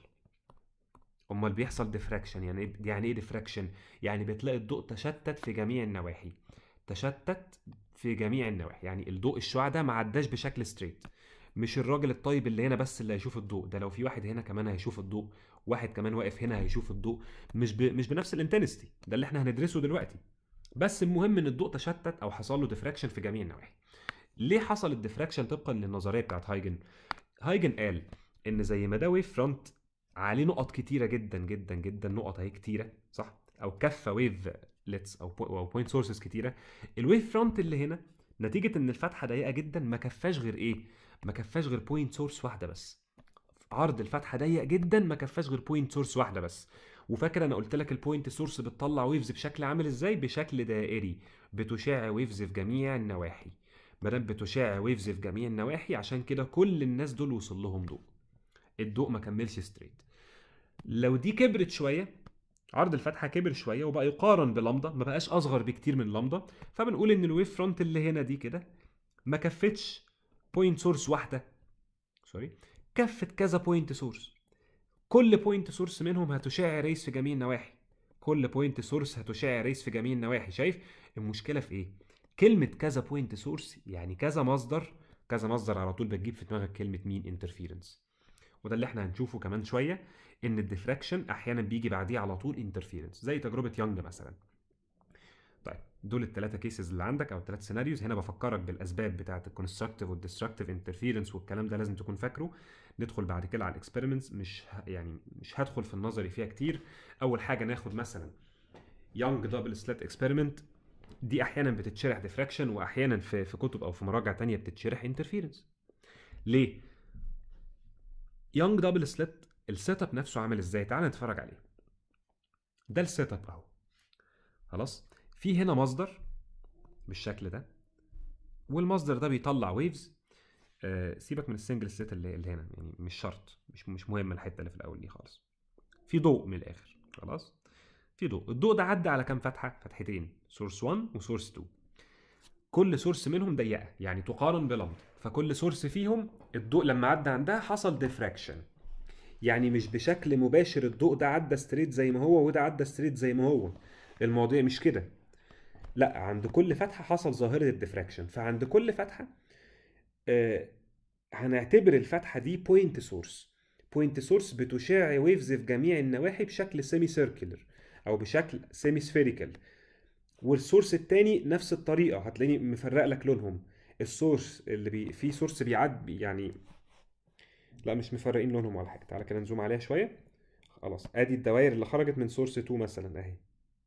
امال بيحصل ديفراكشن. يعني ايه؟ يعني ايه ديفراكشن؟ يعني بتلاقي الضوء تشتت في جميع النواحي. تشتت في جميع النواحي، يعني الضوء الشعاع ده ما عداش بشكل ستريت. مش الراجل الطيب اللي هنا بس اللي هيشوف الضوء، ده لو في واحد هنا كمان هيشوف الضوء، واحد كمان واقف هنا هيشوف الضوء. مش ب... مش بنفس الانتنستي، ده اللي احنا هندرسه دلوقتي. بس المهم ان الضوء تشتت او حصل له ديفراكشن في جميع النواحي. ليه حصل الديفراكشن طبقا للنظريه بتاعت هايجن؟ هايجن قال ان زي ما ده ويف فرونت عليه نقط كتيره جدا جدا جدا، نقط اهي كتيره، صح؟ او كفه ويف ليتس او بو او بوينت سورسز كتيره. الويف فرونت اللي هنا نتيجه ان الفتحه ضيقه جدا ما كفاش غير ايه؟ ما كفاش غير بوينت سورس واحده بس. عرض الفتحه ضيق جدا ما كفاش غير بوينت سورس واحده بس. وفاكر انا قلت لك البوينت سورس بتطلع ويفز بشكل عامل ازاي؟ بشكل دائري، بتشع ويفز في جميع النواحي. ما دام بتشع ويفز في جميع النواحي، عشان كده كل الناس دول وصل لهم ضوء. الضوء ما كملش ستريت. لو دي كبرت شويه، عرض الفتحه كبر شويه وبقى يقارن بلامدا، ما بقاش اصغر بكتير من لامدا، فبنقول ان الويف فرونت اللي هنا دي كده ما كفتش بوينت سورس واحده، سوري، كفت كذا بوينت سورس. كل بوينت سورس منهم هتشع ريس في جميع النواحي. كل بوينت سورس هتشع ريس في جميع النواحي. شايف المشكله في ايه؟ كلمه كذا بوينت سورس يعني كذا مصدر. كذا مصدر على طول بتجيب في دماغك كلمه مين؟ انترفيرنس. وده اللي احنا هنشوفه كمان شويه، ان الديفراكشن احيانا بيجي بعديه على طول انترفيرنس، زي تجربه يونج مثلا. طيب دول الثلاثه كيسز اللي عندك او الثلاث سيناريوز. هنا بفكرك بالاسباب بتاعه الكونستراكتيف والديستركتيف انترفيرنس والكلام ده لازم تكون فاكره. ندخل بعد كده على الاكسبيرمنتس، مش ه... يعني مش هدخل في النظري فيها كتير. اول حاجه ناخد مثلا يونج دبل سلات اكسبيرمنت. دي احيانا بتتشرح ديفراكشن واحيانا في في كتب او في مراجع تانية بتتشرح انترفيرنس. ليه؟ يونج دبل سلات السيت اب نفسه عامل ازاي؟ تعال نتفرج عليه. ده السيت اب اهو. خلاص، في هنا مصدر بالشكل ده، والمصدر ده بيطلع ويفز. آه سيبك من السنجل سيت اللي, اللي هنا، يعني مش شرط، مش مش مهم الحته اللي في الاول دي خالص. في ضوء من الاخر. خلاص، في ضوء. الضوء ده عدى على كام فتحه؟ فتحتين، سورس واحد وسورس اتنين. كل سورس منهم ضيقه، يعني تقارن بلمبه، فكل سورس فيهم الضوء لما عدى عندها حصل ديفراكشن. يعني مش بشكل مباشر الضوء ده عدى ستريت زي ما هو وده عدى ستريت زي ما هو، المواضيع مش كده. لا، عند كل فتحه حصل ظاهره الديفراكشن. فعند كل فتحه آه هنعتبر الفتحه دي بوينت سورس. بوينت سورس بتشع ويفز في جميع النواحي بشكل سيمي سيركلر او بشكل سيمي سفيريكال. والسورس التاني نفس الطريقه، هتلاقيني مفرق لك لونهم. السورس اللي بي... في سورس بيعدي يعني، لا مش مفرقين لونهم ولا حاجه. تعالى كده نزوم عليها شويه. خلاص، ادي الدوائر اللي خرجت من سورس اتنين مثلا اهي،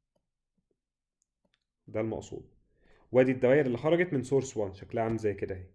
ده المقصود. وادي الدوائر اللي خرجت من سورس واحد شكلها عامل زي كده اهي.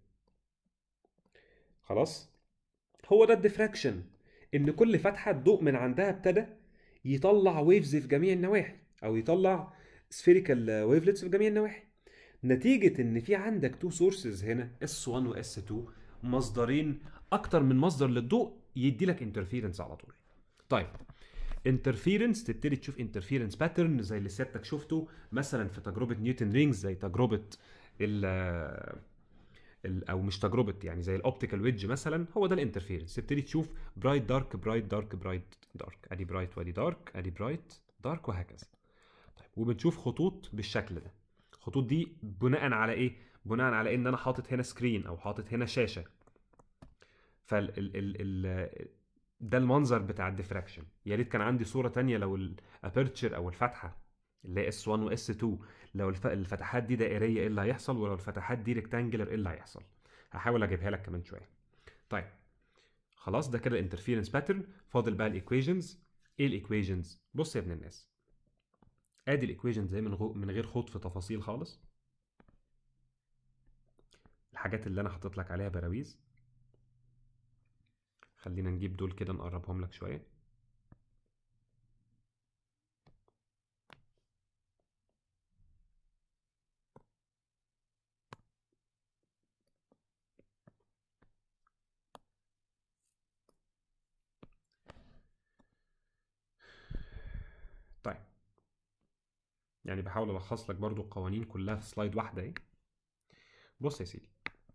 خلاص، هو ده الديفراكشن، ان كل فتحه الضوء من عندها ابتدى يطلع ويفز في جميع النواحي، او يطلع سفيريكال ويفلتس في جميع النواحي، نتيجه ان في عندك تو سورسز هنا، اس واحد واس اتنين، مصدرين، اكتر من مصدر للضوء، يدي لك انترفيرنس على طول. طيب، انترفيرنس تبتدي تشوف انترفيرنس باترن زي اللي سيادتك شفته مثلا في تجربه نيوتن رينجز، زي تجربه ال او مش تجربه، يعني زي الاوبتيكال ويدج مثلا. هو ده الانترفيرنس. تبتدي تشوف برايت دارك برايت دارك برايت دارك، ادي برايت وادي دارك، ادي برايت دارك، وهكذا. طيب، وبنشوف خطوط بالشكل ده. الخطوط دي بناء على ايه؟ بناء على ان انا حاطط هنا سكرين او حاطط هنا شاشه. فال ال ال ال ده المنظر بتاع الديفراكشن. يا ريت كان عندي صوره تانية، لو الابيرتشر او الفتحه اللي هي اس واحد واس اتنين، لو الفتحات دي دائريه ايه اللي هيحصل، ولو الفتحات دي ريكتانجلر ايه اللي هيحصل. هحاول اجيبها لك كمان شويه. طيب خلاص، ده كده الانترفيرنس باترن. فاضل بقى الايكويشنز. ايه الايكويشنز؟ بص يا ابن الناس، ادي الايكويشنز زي من غو... من غير خوض في تفاصيل خالص. الحاجات اللي انا حاطط لك عليها براويز، خلينا نجيب دول كده نقربهم لك شويه. طيب، يعني بحاول الخص لك برضو القوانين كلها في سلايد واحده اهي. بص يا سيدي،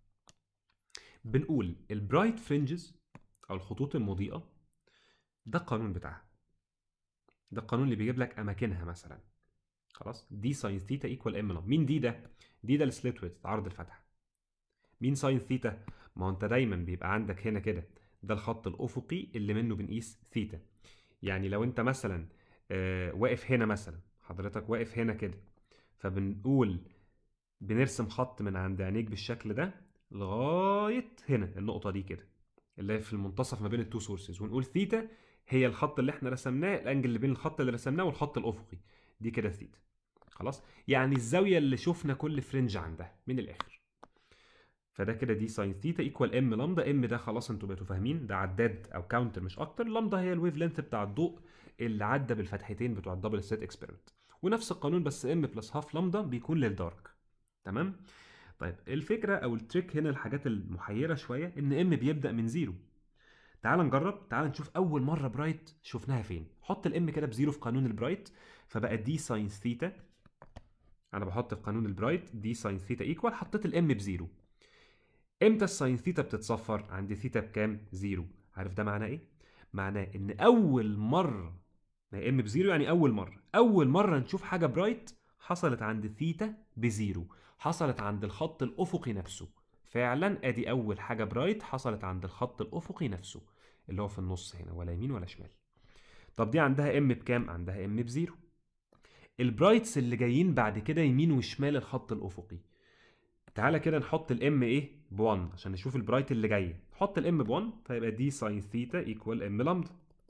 بنقول البرايت فرنجز او الخطوط المضيئه، ده القانون بتاعها. ده القانون اللي بيجيب لك اماكنها مثلا. خلاص، دي ساين ثيتا ايكوال ام لام. مين دي؟ ده دي ده السليت ويدث، عرض الفتحه. مين ساين ثيتا؟ ما هو انت دايما بيبقى عندك هنا كده، ده الخط الافقي اللي منه بنقيس ثيتا. يعني لو انت مثلا آه واقف هنا مثلا، حضرتك واقف هنا كده، فبنقول بنرسم خط من عند عينيك بالشكل ده لغايه هنا، النقطه دي كده اللي هي في المنتصف ما بين التو سورسز، ونقول ثيتا هي الخط اللي احنا رسمناه، الانجل اللي بين الخط اللي رسمناه والخط الافقي، دي كده ثيتا. خلاص، يعني الزاويه اللي شفنا كل فرنج عندها من الاخر. فده كده دي ساين ثيتا ايكوال ام لامدا. ام ده خلاص انتوا بقيتوا فاهمين، ده عداد او كاونتر مش اكتر. لامدا هي الويف لينث بتاع الضوء اللي عدى بالفتحتين بتوع الدبل سليت اكسبيرمنت. ونفس القانون، بس ام بلس هاف لامدا بيكون للدارك. تمام. طيب، الفكره او التريك هنا، الحاجات المحيره شويه، ان ام بيبدا من زيرو. تعال نجرب، تعال نشوف اول مره برايت شفناها فين. حط الام كده بزيرو في قانون البرايت، فبقى دي ساين ثيتا. انا بحط في قانون البرايت دي ساين ثيتا ايكوال، حطيت الام بزيرو. امتى الساين ثيتا بتتصفر؟ عند ثيتا بكام؟ زيرو. عارف ده معناه ايه؟ معناه ان اول مره، ما ام بزيرو يعني اول مره، اول مره نشوف حاجه برايت حصلت عند ثيتا بزيرو، حصلت عند الخط الافقي نفسه. فعلا ادي اول حاجه برايت حصلت عند الخط الافقي نفسه اللي هو في النص هنا، ولا يمين ولا شمال. طب دي عندها ام بكام؟ عندها ام بزيرو. البرايتس اللي جايين بعد كده يمين وشمال الخط الافقي. تعالى كده نحط الام ايه ب واحد عشان نشوف البرايت اللي جايه. نحط الام ب واحد فيبقى دي ساين ثيتا ايكوال ام لامدا.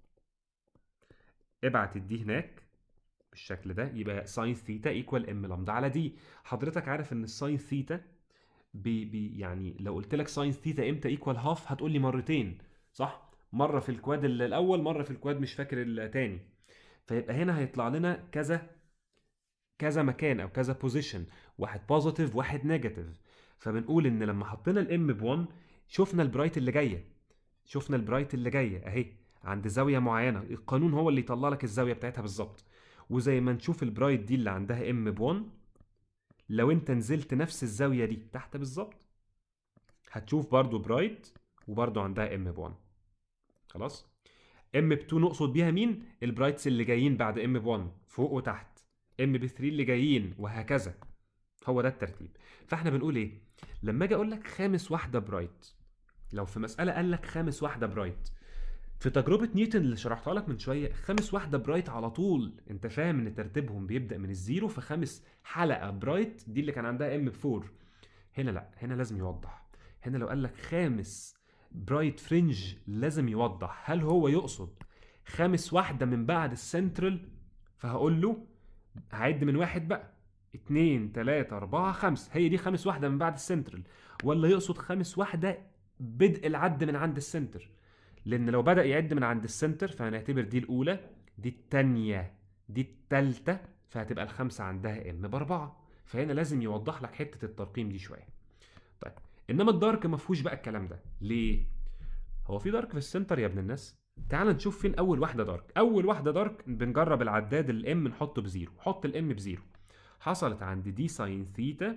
ابعت الدي هناك بالشكل ده، يبقى ساين ثيتا ايكوال ام لامدا على دي. حضرتك عارف ان الساين ثيتا بي بي يعني لو قلت لك ساين ثيتا امتى ايكوال هاف هتقول لي مرتين، صح؟ مره في الكواد الاول، مره في الكواد مش فاكر الثاني. فيبقى هنا هيطلع لنا كذا كذا مكان او كذا بوزيشن، واحد بوزيتيف واحد نيجاتيف. فبنقول ان لما حطينا الام ب واحد شفنا البرايت اللي جايه، شفنا البرايت اللي جايه اهي عند زاويه معينه، القانون هو اللي يطلع لك الزاويه بتاعتها بالظبط. وزي ما نشوف البرايت دي اللي عندها ام ب واحد، لو انت نزلت نفس الزاويه دي تحت بالظبط هتشوف برضو برايت وبرضو عندها ام ب واحد. خلاص. ام ب اتنين نقصد بيها مين؟ البرايتس اللي جايين بعد ام ب واحد فوق وتحت، ام ب تلاتة اللي جايين، وهكذا. هو ده الترتيب. فاحنا بنقول ايه لما اجي اقول لك خامس واحده برايت؟ لو في مساله قال لك خامس واحده برايت، في تجربه نيوتن اللي شرحتها لك من شويه، خامس واحده برايت على طول انت فاهم ان ترتيبهم بيبدا من الزيرو، فخامس حلقه برايت دي اللي كان عندها ام ب اربعة. هنا لا، هنا لازم يوضح. هنا لو قال لك خامس برايت فرنج لازم يوضح هل هو يقصد خامس واحده من بعد السنترال، فهقول له هعد من واحد بقى، اتنين تلاتة اربعة خمسة، هي دي خامس واحدة من بعد السنترال، ولا يقصد خامس واحدة بدء العد من عند السنتر؟ لان لو بدأ يعد من عند السنتر فهنعتبر دي الاولى، دي التانية، دي التالتة، فهتبقى الخمسة عندها ام باربعة. فهنا لازم يوضح لك حتة الترقيم دي شوية. طيب انما الدارك ما فيهوش بقى الكلام ده. ليه؟ هو في دارك في السنتر يا ابن الناس؟ تعال نشوف فين اول واحده دارك. اول واحده دارك بنجرب العداد الام نحطه بزيرو. حط الام بزيرو، حصلت عند دي ساين ثيتا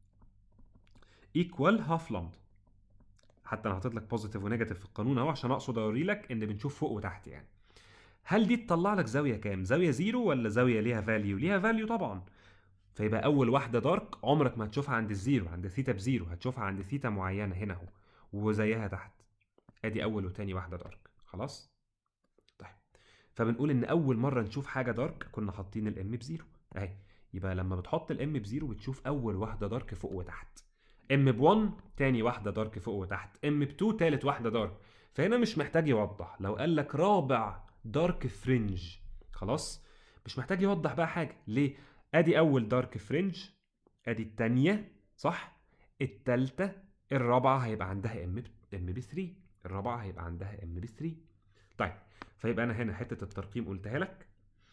ايكوال هاف لامدا. حتى انا حاطط لك بوزيتيف ونيجاتيف في القانون اهو عشان اقصد اوري لك ان بنشوف فوق وتحت يعني. هل دي تطلع لك زاويه كام؟ زاويه زيرو ولا زاويه ليها فاليو؟ ليها فاليو طبعا. فيبقى اول واحده دارك عمرك ما هتشوفها عند الزيرو، عند ثيتا بزيرو، هتشوفها عند ثيتا معينه هنا اهو وزيها تحت. ادي اول وتاني واحده دارك. خلاص. طيب فبنقول ان اول مره نشوف حاجه دارك كنا حاطين الام بزيرو اهي. يبقى لما بتحط الام بزيرو بتشوف اول واحده دارك فوق وتحت. ام ب واحد تاني واحده دارك فوق وتحت. ام ب اتنين تالت واحده دارك. فهنا مش محتاج يوضح. لو قال لك رابع دارك فرنج خلاص مش محتاج يوضح بقى حاجه. ليه؟ ادي اول دارك فرنج، ادي التانيه، صح؟ التالته، الرابعه هيبقى عندها ام ام ب تلاتة، الرابعه هيبقى عندها ام ب تلاتة. طيب فيبقى انا هنا حته الترقيم قلتها لك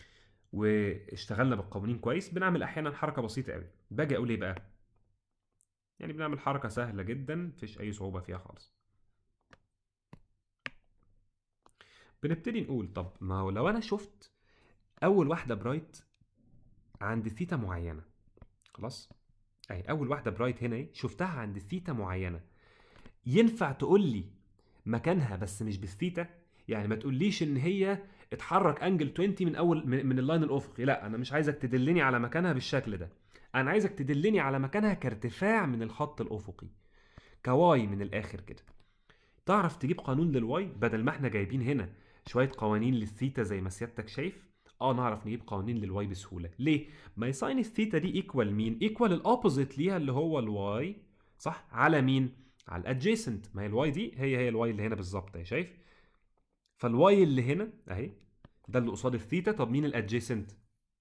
واشتغلنا بالقوانين كويس. بنعمل احيانا حركه بسيطه قوي، باجي اقول ايه بقى؟ يعني بنعمل حركه سهله جدا مفيش اي صعوبه فيها خالص. بنبتدي نقول طب ما هو لو انا شفت اول واحده برايت عند ثيتا معينه، خلاص اهي اول واحده برايت هنا ايه شفتها عند ثيتا معينه، ينفع تقول لي مكانها بس مش بالثيتا؟ يعني ما تقوليش ان هي اتحرك انجل عشرين من اول من, من اللاين الافقي، لا انا مش عايزك تدلني على مكانها بالشكل ده. انا عايزك تدلني على مكانها كارتفاع من الخط الافقي، كواي من الاخر كده. تعرف تجيب قانون للواي بدل ما احنا جايبين هنا شويه قوانين للثيتا زي ما سيادتك شايف؟ اه نعرف نجيب قوانين للواي بسهوله. ليه؟ ما ساين الثيتا دي ايكوال مين؟ ايكوال الاوبوزيت ليها اللي هو الواي، صح؟ على مين؟ على الادجيسنت. ما هي الواي دي هي هي الواي اللي هنا بالظبط اهي، شايف؟ فالواي اللي هنا اهي ده اللي قصاد الثيتا. طب مين الادجيسنت؟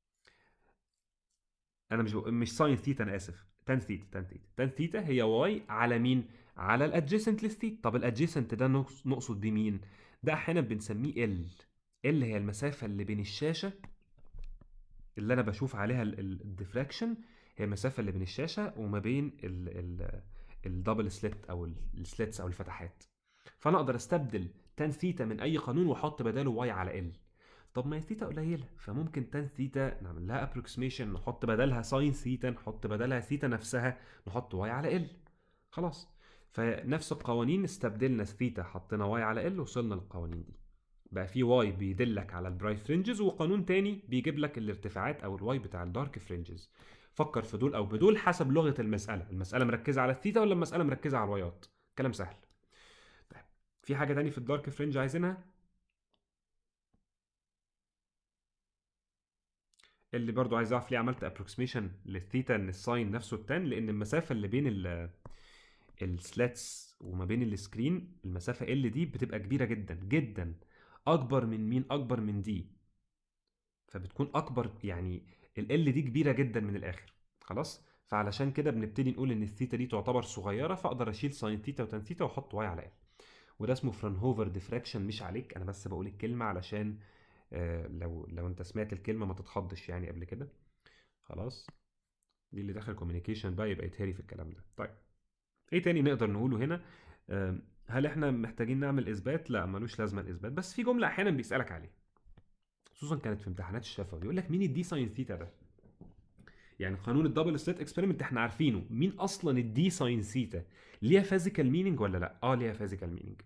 انا مش مش ساين ثيتا، انا اسف، تان ثيتا. تان ثيتا تان ثيتا هي واي على مين؟ على الادجيسنت للثيتا. طب الادجيسنت ده نقصد بيه مين؟ ده احيانا بنسميه ال. ال هي المسافه اللي بين الشاشه اللي انا بشوف عليها الديفراكشن، هي المسافه اللي بين الشاشه وما بين الدبل سليت او السليتس او الفتحات. فانا اقدر استبدل تان ثيتا من اي قانون واحط بداله واي على ال. طب ما هي ثيتا قليله فممكن تان ثيتا نعمل لها ابروكسيميشن، نحط بدلها ساين ثيتا، نحط بدلها ثيتا نفسها، نحط واي على ال. خلاص. فنفس القوانين استبدلنا ثيتا حطينا واي على ال وصلنا للقوانين دي. بقى في واي بيدلك على البرايت فرنجز وقانون تاني بيجيب لك الارتفاعات او الواي بتاع الدارك فرنجز. فكر في دول او بدول حسب لغه المساله. المساله مركزه على الثيتا ولا المساله مركزه على الوايات؟ كلام سهل. طيب في حاجه تاني في الدارك فرنج عايزينها؟ اللي برضو عايز اعرف ليه عملت ابروكسيميشن للثيتا ان الساين نفسه التان، لان المسافه اللي بين ال السلاتس وما بين السكرين، المسافه ال دي بتبقى كبيره جدا جدا، اكبر من مين؟ اكبر من دي، فبتكون اكبر، يعني ال دي كبيره جدا من الاخر. خلاص، فعلشان كده بنبتدي نقول ان الثيتا دي تعتبر صغيره، فاقدر اشيل ساين ثيتا وتان ثيتا واحط واي على ال. وده اسمه فرانهوفر ديفراكشن، مش عليك، انا بس بقول الكلمه علشان آه لو لو انت سمعت الكلمه ما تتخضش يعني قبل كده. خلاص، دي اللي داخل كوميونيكيشن بقى يبقى يتهري في الكلام ده. طيب، ايه تاني نقدر نقوله هنا؟ آم، هل احنا محتاجين نعمل اثبات؟ لا، ملوش لازمه الاثبات، بس في جمله احيانا بيسالك عليها، خصوصا كانت في امتحانات الشفوي، يقول لك مين الدي ساين ثيتا ده؟ يعني قانون الدبل سليت اكسبيرمنت احنا عارفينه، مين اصلا الدي ساين ثيتا؟ ليها فيزيكال مينينج ولا لا؟ اه ليها فيزيكال مينينج.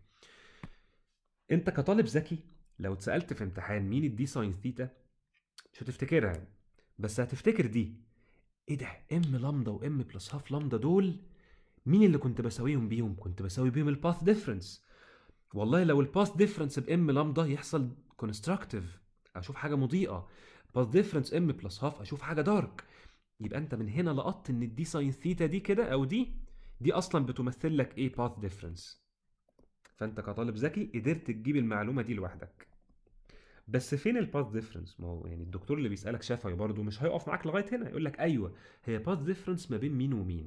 انت كطالب ذكي لو اتسالت في امتحان مين الدي ساين ثيتا مش هتفتكرها يعني. بس هتفتكر دي، ايه ده؟ ام لامدا وام بلس هاف لامدا دول مين اللي كنت بساويهم بيهم؟ كنت بساوي بيهم الباث ديفرنس. والله لو الباث ديفرنس بام لامدا يحصل كونستراكتيف، اشوف حاجه مضيئه. باث ديفرنس ام بلس هاف اشوف حاجه دارك. يبقى انت من هنا لقطت ان الدي ساين ثيتا دي كده او دي دي اصلا بتمثل لك ايه؟ باث ديفرنس. فانت كطالب ذكي قدرت تجيب المعلومه دي لوحدك. بس فين الباث ديفرنس؟ ما هو يعني الدكتور اللي بيسالك شفوي برضه مش هيقف معاك لغايه هنا، يقول لك ايوه هي باث ديفرنس ما بين مين ومين.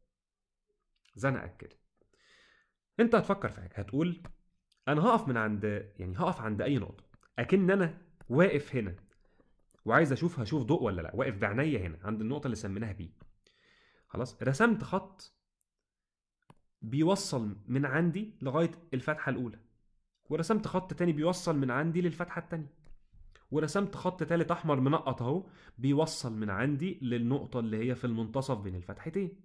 زنقك كده. انت هتفكر في حاجه، هتقول انا هقف من عند، يعني هقف عند اي نقطه، اكن انا واقف هنا وعايز اشوف هشوف ضوء ولا لا، واقف بعينيا هنا عند النقطه اللي سميناها بي. خلاص، رسمت خط بيوصل من عندي لغايه الفتحه الاولى، ورسمت خط تاني بيوصل من عندي للفتحه التانيه، ورسمت خط تالت احمر منقط اهو بيوصل من عندي للنقطه اللي هي في المنتصف بين الفتحتين.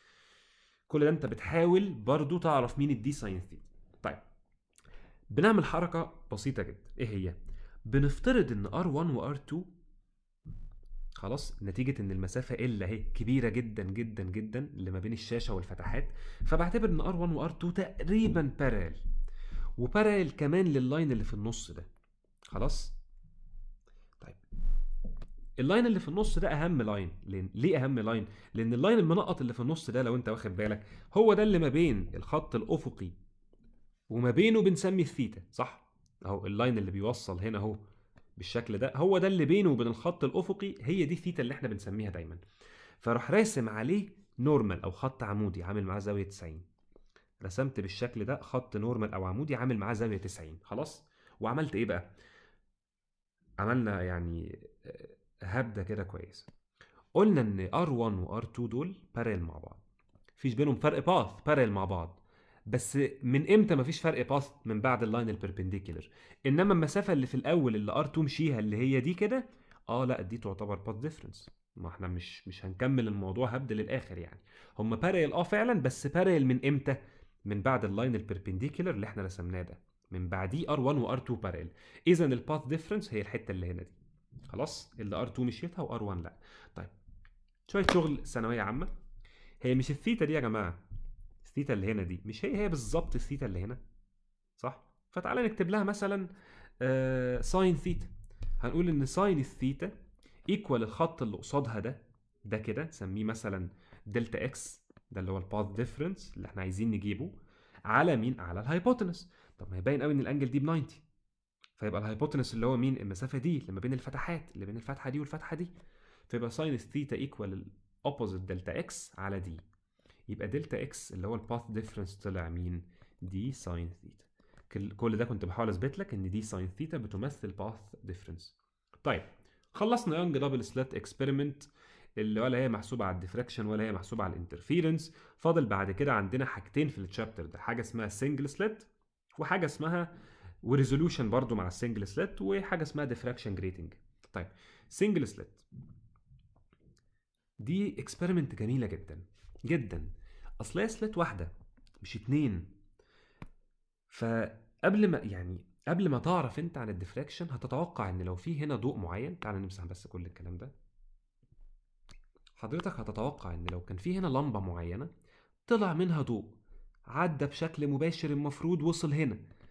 كل ده انت بتحاول برضو تعرف مين الدي ساين ثيتا. طيب، بنعمل حركه بسيطه جدا، ايه هي؟ بنفترض ان ار واحد و ار اتنين، خلاص، نتيجة ان المسافة ال اهي كبيرة جدا جدا جدا اللي ما بين الشاشة والفتحات، فبعتبر ان ار واحد و ار اتنين تقريبا بارال، وبارال كمان لللاين اللي في النص ده. خلاص؟ طيب، اللاين اللي في النص ده اهم لاين. لان ليه اهم لاين؟ لان اللاين المنقط اللي في النص ده لو انت واخد بالك هو ده اللي ما بين الخط الافقي وما بينه بنسمي الثيتا، صح؟ اهو اللاين اللي بيوصل هنا اهو بالشكل ده، هو ده اللي بينه وبين الخط الافقي، هي دي الثيتا اللي احنا بنسميها دايما. فاروح راسم عليه نورمال او خط عمودي عامل معاه زاويه تسعين. رسمت بالشكل ده خط نورمال او عمودي عامل معاه زاويه تسعين. خلاص، وعملت ايه بقى؟ عملنا يعني هبده كده كويسه. قلنا ان ار واحد و ار اتنين دول بارل مع بعض، مفيش بينهم فرق باث، بارل مع بعض. بس من امتى مفيش فرق باث؟ من بعد اللاين البربنديكولر. انما المسافه اللي في الاول اللي ار اتنين مشيها اللي هي دي كده، اه لا دي تعتبر باث ديفرنس. ما احنا مش مش هنكمل الموضوع هبد للاخر يعني. هم بارل اه فعلا، بس بارل من امتى؟ من بعد اللاين البربنديكولر اللي احنا رسمناه ده، من بعديه ار واحد و ار اتنين بارل. اذا الباث ديفرنس هي الحته اللي هنا دي. خلاص، اللي ار اتنين مشيتها وار واحد لا. طيب، شويه شغل ثانويه عامه. هي مش الثيتا دي يا جماعه، الثيتا اللي هنا دي مش هي هي بالظبط الثيتا اللي هنا، صح؟ فتعالى نكتب لها مثلا آه ساين ثيتا. هنقول ان ساين الثيتا ايكوال الخط اللي قصادها ده، ده كده نسميه مثلا دلتا اكس، ده اللي هو الباث ديفرنس اللي احنا عايزين نجيبه، على مين؟ على الهايبوتنس. طب ما يبين قوي ان الانجل دي ب تسعين، فيبقى الهايبوتنس اللي هو مين؟ المسافه دي اللي ما بين الفتحات، اللي بين الفتحه دي والفتحه دي. فيبقى ساين الثيتا ايكوال الاوبوزيت دلتا اكس على دي. يبقى دلتا اكس اللي هو الباث ديفرنس طلع مين؟ دي ساين ثيتا. كل ده كنت بحاول اثبت لك ان دي ساين ثيتا بتمثل باث ديفرنس. طيب، خلصنا يونج دبل سلات اكسبيرمنت اللي ولا هي محسوبه على الديفراكشن ولا هي محسوبه على الانترفيرنس. فاضل بعد كده عندنا حاجتين في التشابتر ده، حاجه اسمها سنجل سلات وحاجه اسمها وريزولوشن برضو مع السنجل سلات، وحاجه اسمها ديفراكشن جريتنج. طيب، سنجل سلات دي اكسبيرمنت جميله جدا جدا، اصل هي سلات واحده مش اتنين. فقبل ما يعني قبل ما تعرف انت عن الديفراكشن هتتوقع ان لو في هنا ضوء معين، تعال نمسح بس كل الكلام ده. حضرتك هتتوقع ان لو كان في هنا لمبه معينه طلع منها ضوء عدى بشكل مباشر، المفروض وصل هنا،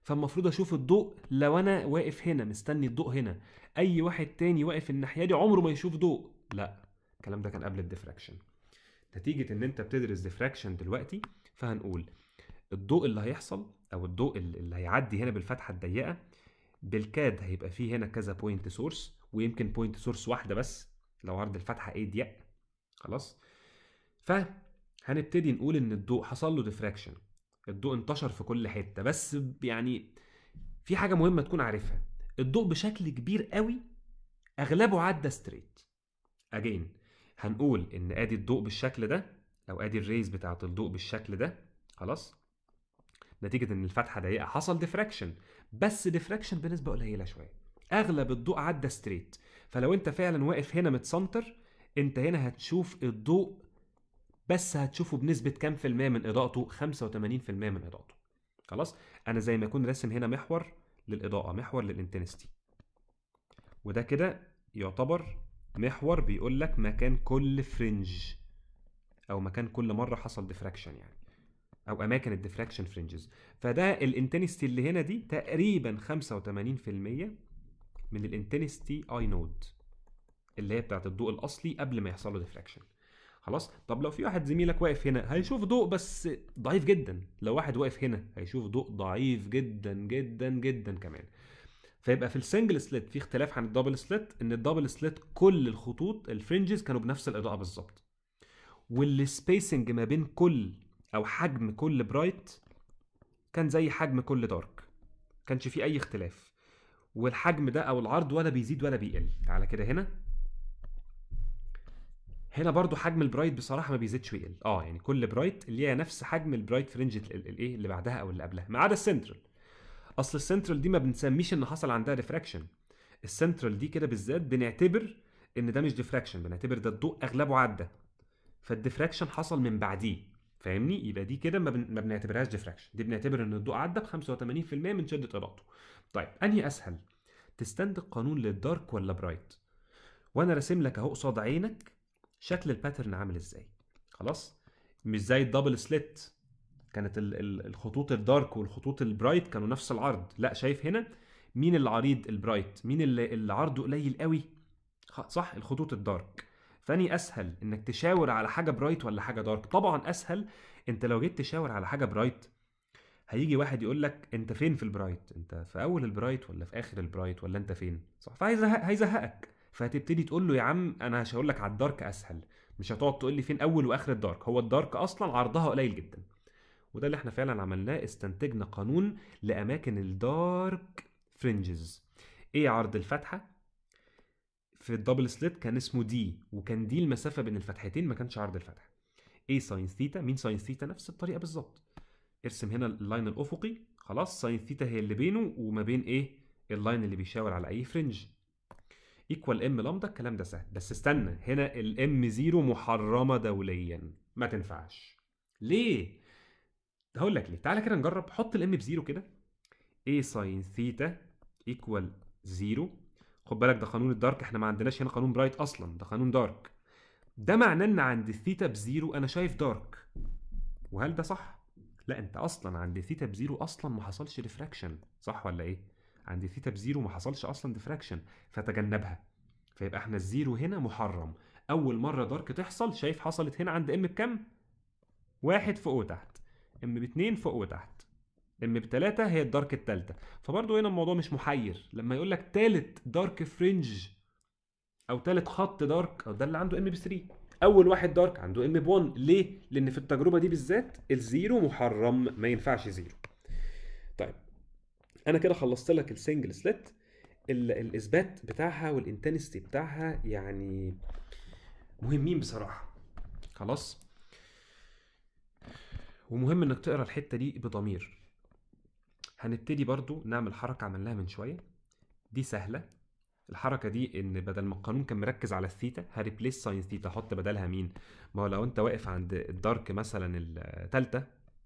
فالمفروض اشوف الضوء لو انا واقف هنا مستني الضوء هنا. اي واحد تاني واقف الناحيه دي عمره ما يشوف ضوء. لا، الكلام ده كان قبل الديفراكشن. نتيجه ان انت بتدرس ديفراكشن دلوقتي، فهنقول الضوء اللي هيحصل او الضوء اللي هيعدي هنا بالفتحه الضيقه بالكاد هيبقى فيه هنا كذا بوينت سورس، ويمكن بوينت سورس واحده بس لو عرض الفتحه ايه ضيق. خلاص، فهنبتدي نقول ان الضوء حصل له ديفراكشن، الضوء انتشر في كل حته. بس يعني في حاجه مهمه تكون عارفها، الضوء بشكل كبير قوي اغلبه عدى ستريت. اجين هنقول ان ادي الضوء بالشكل ده، او ادي الريز بتاعه الضوء بالشكل ده. خلاص، نتيجه ان الفتحه ضيقه حصل ديفراكشن، بس ديفراكشن بنسبه قليله شويه. اغلب الضوء عدى ستريت. فلو انت فعلا واقف هنا متسنتر، انت هنا هتشوف الضوء، بس هتشوفه بنسبه كام في الميه من اضاءته؟ خمسة وثمانين في الميه من اضاءته. خلاص، انا زي ما اكون راسم هنا محور للاضاءه، محور للانتنستي، وده كده يعتبر محور بيقول لك مكان كل فرنج، او مكان كل مره حصل ديفراكشن يعني، او اماكن الديفراكشن فرنجز. فده الانتنستي اللي هنا دي تقريبا خمسة وثمانين في الميه من الانتنستي اي نود اللي هي بتاعت الضوء الاصلي قبل ما يحصل له ديفراكشن. خلاص، طب لو في واحد زميلك واقف هنا هيشوف ضوء بس ضعيف جدا، لو واحد واقف هنا هيشوف ضوء ضعيف جدا جدا جدا كمان. فيبقى في السنجل سليت في اختلاف عن الدبل سليت، ان الدبل سليت كل الخطوط الفرنجز كانوا بنفس الاضاءه بالظبط، والسبيسنج ما بين كل او حجم كل برايت كان زي حجم كل دارك، كانش فيه اي اختلاف. والحجم ده او العرض ولا بيزيد ولا بيقل. تعالى كده هنا، هنا برضو حجم البرايت بصراحه ما بيزيدش ويقل. اه يعني كل برايت اللي هي نفس حجم البرايت فرنج الايه اللي بعدها او اللي قبلها، ما عدا السنترال. اصل السنترال دي ما بنسميش ان حصل عندها ديفراكشن. السنترال دي كده بالذات بنعتبر ان ده مش ديفراكشن، بنعتبر ده الضوء اغلبه عدى، فالديفراكشن حصل من بعديه. فاهمني؟ يبقى دي كده ما, بن... ما بنعتبرهاش ديفراكشن، دي بنعتبر ان الضوء عدى ب خمسة وثمانين في الميه من شده اضاءته. طيب انهي اسهل؟ تستنتج قانون للدارك ولا برايت؟ وانا راسم لك اهو قصاد عينك شكل الباترن عامل ازاي. خلاص، مش زي الدبل سليت كانت ال... ال... الخطوط الدارك والخطوط البرايت كانوا نفس العرض. لا، شايف هنا مين العريض؟ البرايت. مين اللي, اللي عرضه قليل قوي؟ صح، الخطوط الدارك. فاني اسهل انك تشاور على حاجه برايت ولا حاجه دارك؟ طبعا اسهل. انت لو جيت تشاور على حاجه برايت هيجي واحد يقول لك انت فين في البرايت؟ انت في اول البرايت ولا في اخر البرايت ولا انت فين؟ صح، فهيزهق هيزهقك. فهتبتدي تقول له يا عم انا هشاور لك على الدارك اسهل، مش هتقعد تقول لي فين اول واخر الدارك. هو الدارك اصلا عرضها قليل جدا. وده اللي احنا فعلا عملناه، استنتجنا قانون لاماكن الدارك فرنجز. ايه عرض الفتحه؟ في الدبل سليت كان اسمه دي، وكان دي المسافه بين الفتحتين، ما كانش عرض الفتحه. ايه ساين ثيتا؟ مين ساين ثيتا؟ نفس الطريقه بالظبط. ارسم هنا اللاين الافقي. خلاص، ساين ثيتا هي اللي بينه وما بين ايه؟ اللاين اللي بيشاور على اي فرنج. ايكوال ام لامدا. الكلام ده سهل، بس استنى، هنا الام زيرو محرمه دوليا، ما تنفعش. ليه؟ هقول لك ليه. تعالى كده نجرب. حط الام بزيرو كده. ايه ساين ثيتا ايكوال زيرو. خد بالك ده قانون الدارك، احنا ما عندناش هنا قانون برايت اصلا، ده قانون دارك. ده معناه ان عند الثيتا بزيرو انا شايف دارك. وهل ده صح؟ لا، انت اصلا عند ثيتا بزيرو اصلا ما حصلش ديفراكشن، صح ولا ايه؟ عند ثيتا بزيرو ما حصلش اصلا ديفراكشن، فتجنبها. فيبقى احنا الزيرو هنا محرم. اول مره دارك تحصل، شايف حصلت هنا عند ام بكام؟ واحد فوق وتحت، ام باتنين فوق وتحت، ام بتلاتة هي الدارك التالتة. فبرضه هنا الموضوع مش محير لما يقول لك تالت دارك فرنج او تالت خط دارك، او ده اللي عنده ام ب ثلاثة. اول واحد دارك عنده ام ب واحد. ليه؟ لان في التجربه دي بالذات الزيرو محرم، ما ينفعش زيرو. طيب انا كده خلصت لك السنجل سليت. الاثبات بتاعها والانتنستي بتاعها يعني مهمين بصراحه. خلاص، ومهم انك تقرا الحته دي بضمير. هنبتدي برضو نعمل حركه عملناها من شويه، دي سهله. الحركه دي ان بدل ما القانون كان مركز على الثيتا، هريبليس ساين ثيتا، احط بدلها مين؟ ما هو لو انت واقف عند الدارك مثلا الثالثه،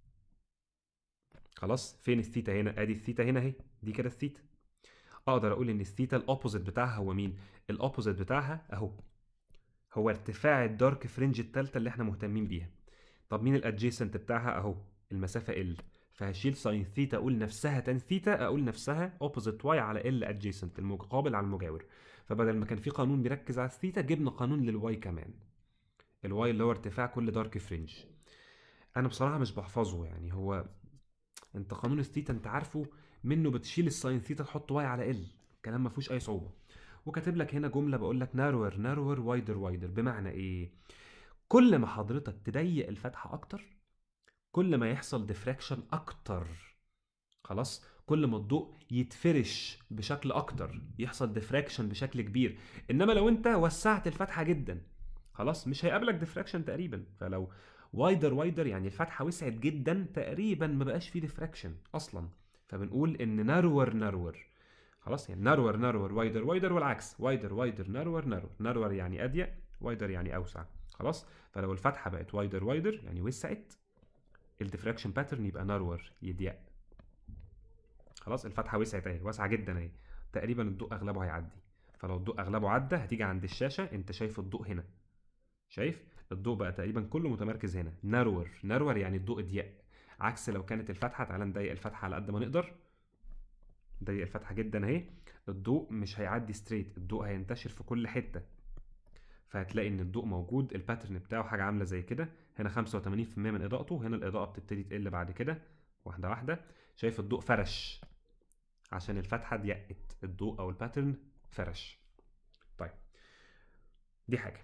خلاص فين الثيتا هنا؟ ادي الثيتا هنا اهي، دي كده الثيتا. اقدر اقول ان الثيتا الاوبوزيت بتاعها هو مين؟ الاوبوزيت بتاعها اهو، هو ارتفاع الدارك فرنج الثالثه اللي احنا مهتمين بيها. طب مين الادجيسنت بتاعها؟ اهو المسافه ال. فهشيل ساين ثيتا اقول نفسها تان ثيتا، اقول نفسها اوبوزيت واي على ال ادجيسنت المقابل على المجاور. فبدل ما كان في قانون بيركز على الثيتا جبنا قانون للواي كمان. الواي اللي هو ارتفاع كل دارك فرنج. انا بصراحه مش بحفظه يعني، هو انت قانون الثيتا انت عارفه منه، بتشيل الساين ثيتا تحط واي على ال، كلام ما فيهوش اي صعوبه. وكاتب لك هنا جمله بقول لك نارور نارور وايدر وايدر، بمعنى ايه؟ كل ما حضرتك تضيق الفتحه اكتر كل ما يحصل ديفراكشن اكتر. خلاص، كل ما الضوء يتفرش بشكل اكتر يحصل ديفراكشن بشكل كبير. انما لو انت وسعت الفتحه جدا خلاص مش هيقابلك ديفراكشن تقريبا. فلو وايدر وايدر يعني الفتحه وسعت جدا تقريبا ما بقاش فيه ديفراكشن اصلا. فبنقول ان نارور نارور خلاص، يعني نارور نارور وايدر وايدر، والعكس وايدر وايدر نارور نارور. نارور يعني اضيق، وايدر يعني اوسع. خلاص، فلو الفتحه بقت وايدر وايدر يعني وسعت، الديفراكشن باترن يبقى نارور يضيق. خلاص، الفتحه وسعت اهي، واسعه جدا اهي، تقريبا الضوء اغلبه هيعدي. فلو الضوء اغلبه عدى هتيجي عند الشاشه انت شايف الضوء هنا، شايف الضوء بقى تقريبا كله متمركز هنا. نارور نارور يعني الضوء ضيق، عكس لو كانت الفتحه، تعالى نضيق الفتحه على قد ما نقدر، ضيق الفتحه جدا اهي، الضوء مش هيعدي ستريت، الضوء هينتشر في كل حته. فهتلاقي ان الضوء موجود، الباترن بتاعه حاجه عامله زي كده، هنا خمسة وتمانين في المية من اضاءته، هنا الاضاءه بتبتدي تقل بعد كده واحده واحده. شايف الضوء فرش عشان الفتحه ضيقت، الضوء او الباترن فرش. طيب دي حاجه.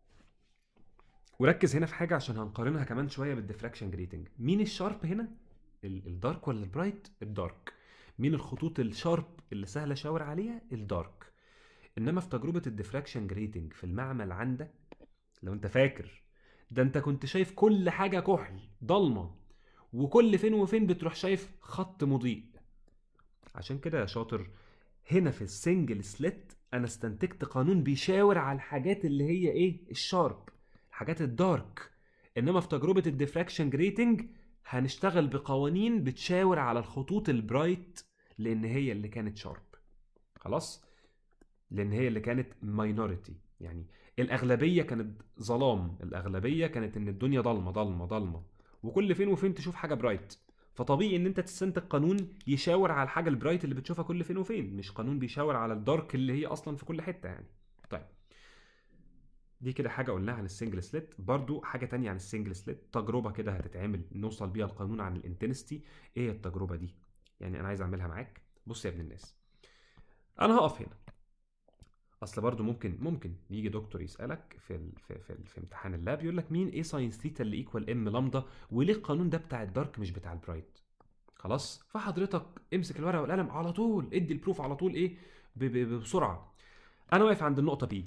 وركز هنا في حاجه عشان هنقارنها كمان شويه بالديفراكشن جريتنج. مين الشارب هنا؟ الدارك ولا البرايت؟ الدارك. مين الخطوط الشارب اللي سهل اشاور عليها؟ الدارك. انما في تجربه الديفراكشن جريتنج في المعمل عندك، لو انت فاكر، ده انت كنت شايف كل حاجه كحل ضلمه، وكل فين وفين بتروح شايف خط مضيء. عشان كده يا شاطر هنا في السنجل سليت انا استنتجت قانون بيشاور على الحاجات اللي هي ايه؟ الشارب، الحاجات الدارك. انما في تجربه الديفراكشن جريتنج هنشتغل بقوانين بتشاور على الخطوط البرايت، لان هي اللي كانت شارب. خلاص، لان هي اللي كانت ماينورتي، يعني الاغلبيه كانت ظلام، الاغلبيه كانت ان الدنيا ضلمه ضلمه ضلمه، وكل فين وفين تشوف حاجه برايت. فطبيعي ان انت تستنتج قانون يشاور على الحاجه البرايت اللي بتشوفها كل فين وفين، مش قانون بيشاور على الدارك اللي هي اصلا في كل حته يعني. طيب دي كده حاجه قلناها عن السنجل سليت. برضو حاجه تانية عن السنجل سليت، تجربه كده هتتعمل نوصل بيها القانون عن الانتنستي. ايه التجربه دي؟ يعني انا عايز اعملها معاك. بص يا ابن الناس، انا هقف هنا، اصل برضو ممكن ممكن يجي دكتور يسالك في ال في في, في امتحان اللاب يقول لك مين ايه ساين ثيتا اللي ايكوال ام لامدا، وليه القانون ده بتاع الدارك مش بتاع البرايت؟ خلاص، فحضرتك امسك الورقه والقلم على طول، ادي البروف على طول ايه ب ب بسرعه. انا واقف عند النقطه بي.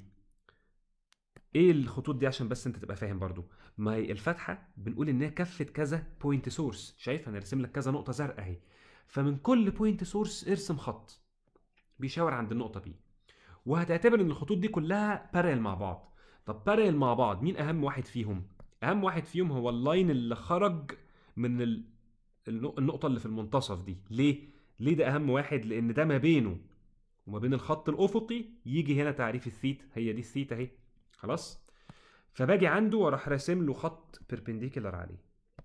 ايه الخطوط دي عشان بس انت تبقى فاهم برضو؟ ما هي الفتحه بنقول ان هي كفه كذا بوينت سورس، شايف انا راسم لك كذا نقطه زرقاء اهي، فمن كل بوينت سورس ارسم خط بيشاور عند النقطه بي، وهتعتبر ان الخطوط دي كلها بارل مع بعض. طب بارل مع بعض مين اهم واحد فيهم؟ اهم واحد فيهم هو اللاين اللي خرج من ال... النقطه اللي في المنتصف دي. ليه ليه ده اهم واحد؟ لان ده ما بينه وما بين الخط الافقي يجي هنا تعريف الثيتا، هي دي الثيتا اهي. خلاص، فباجي عنده واروح راسم له خط بيربنديكولار عليه.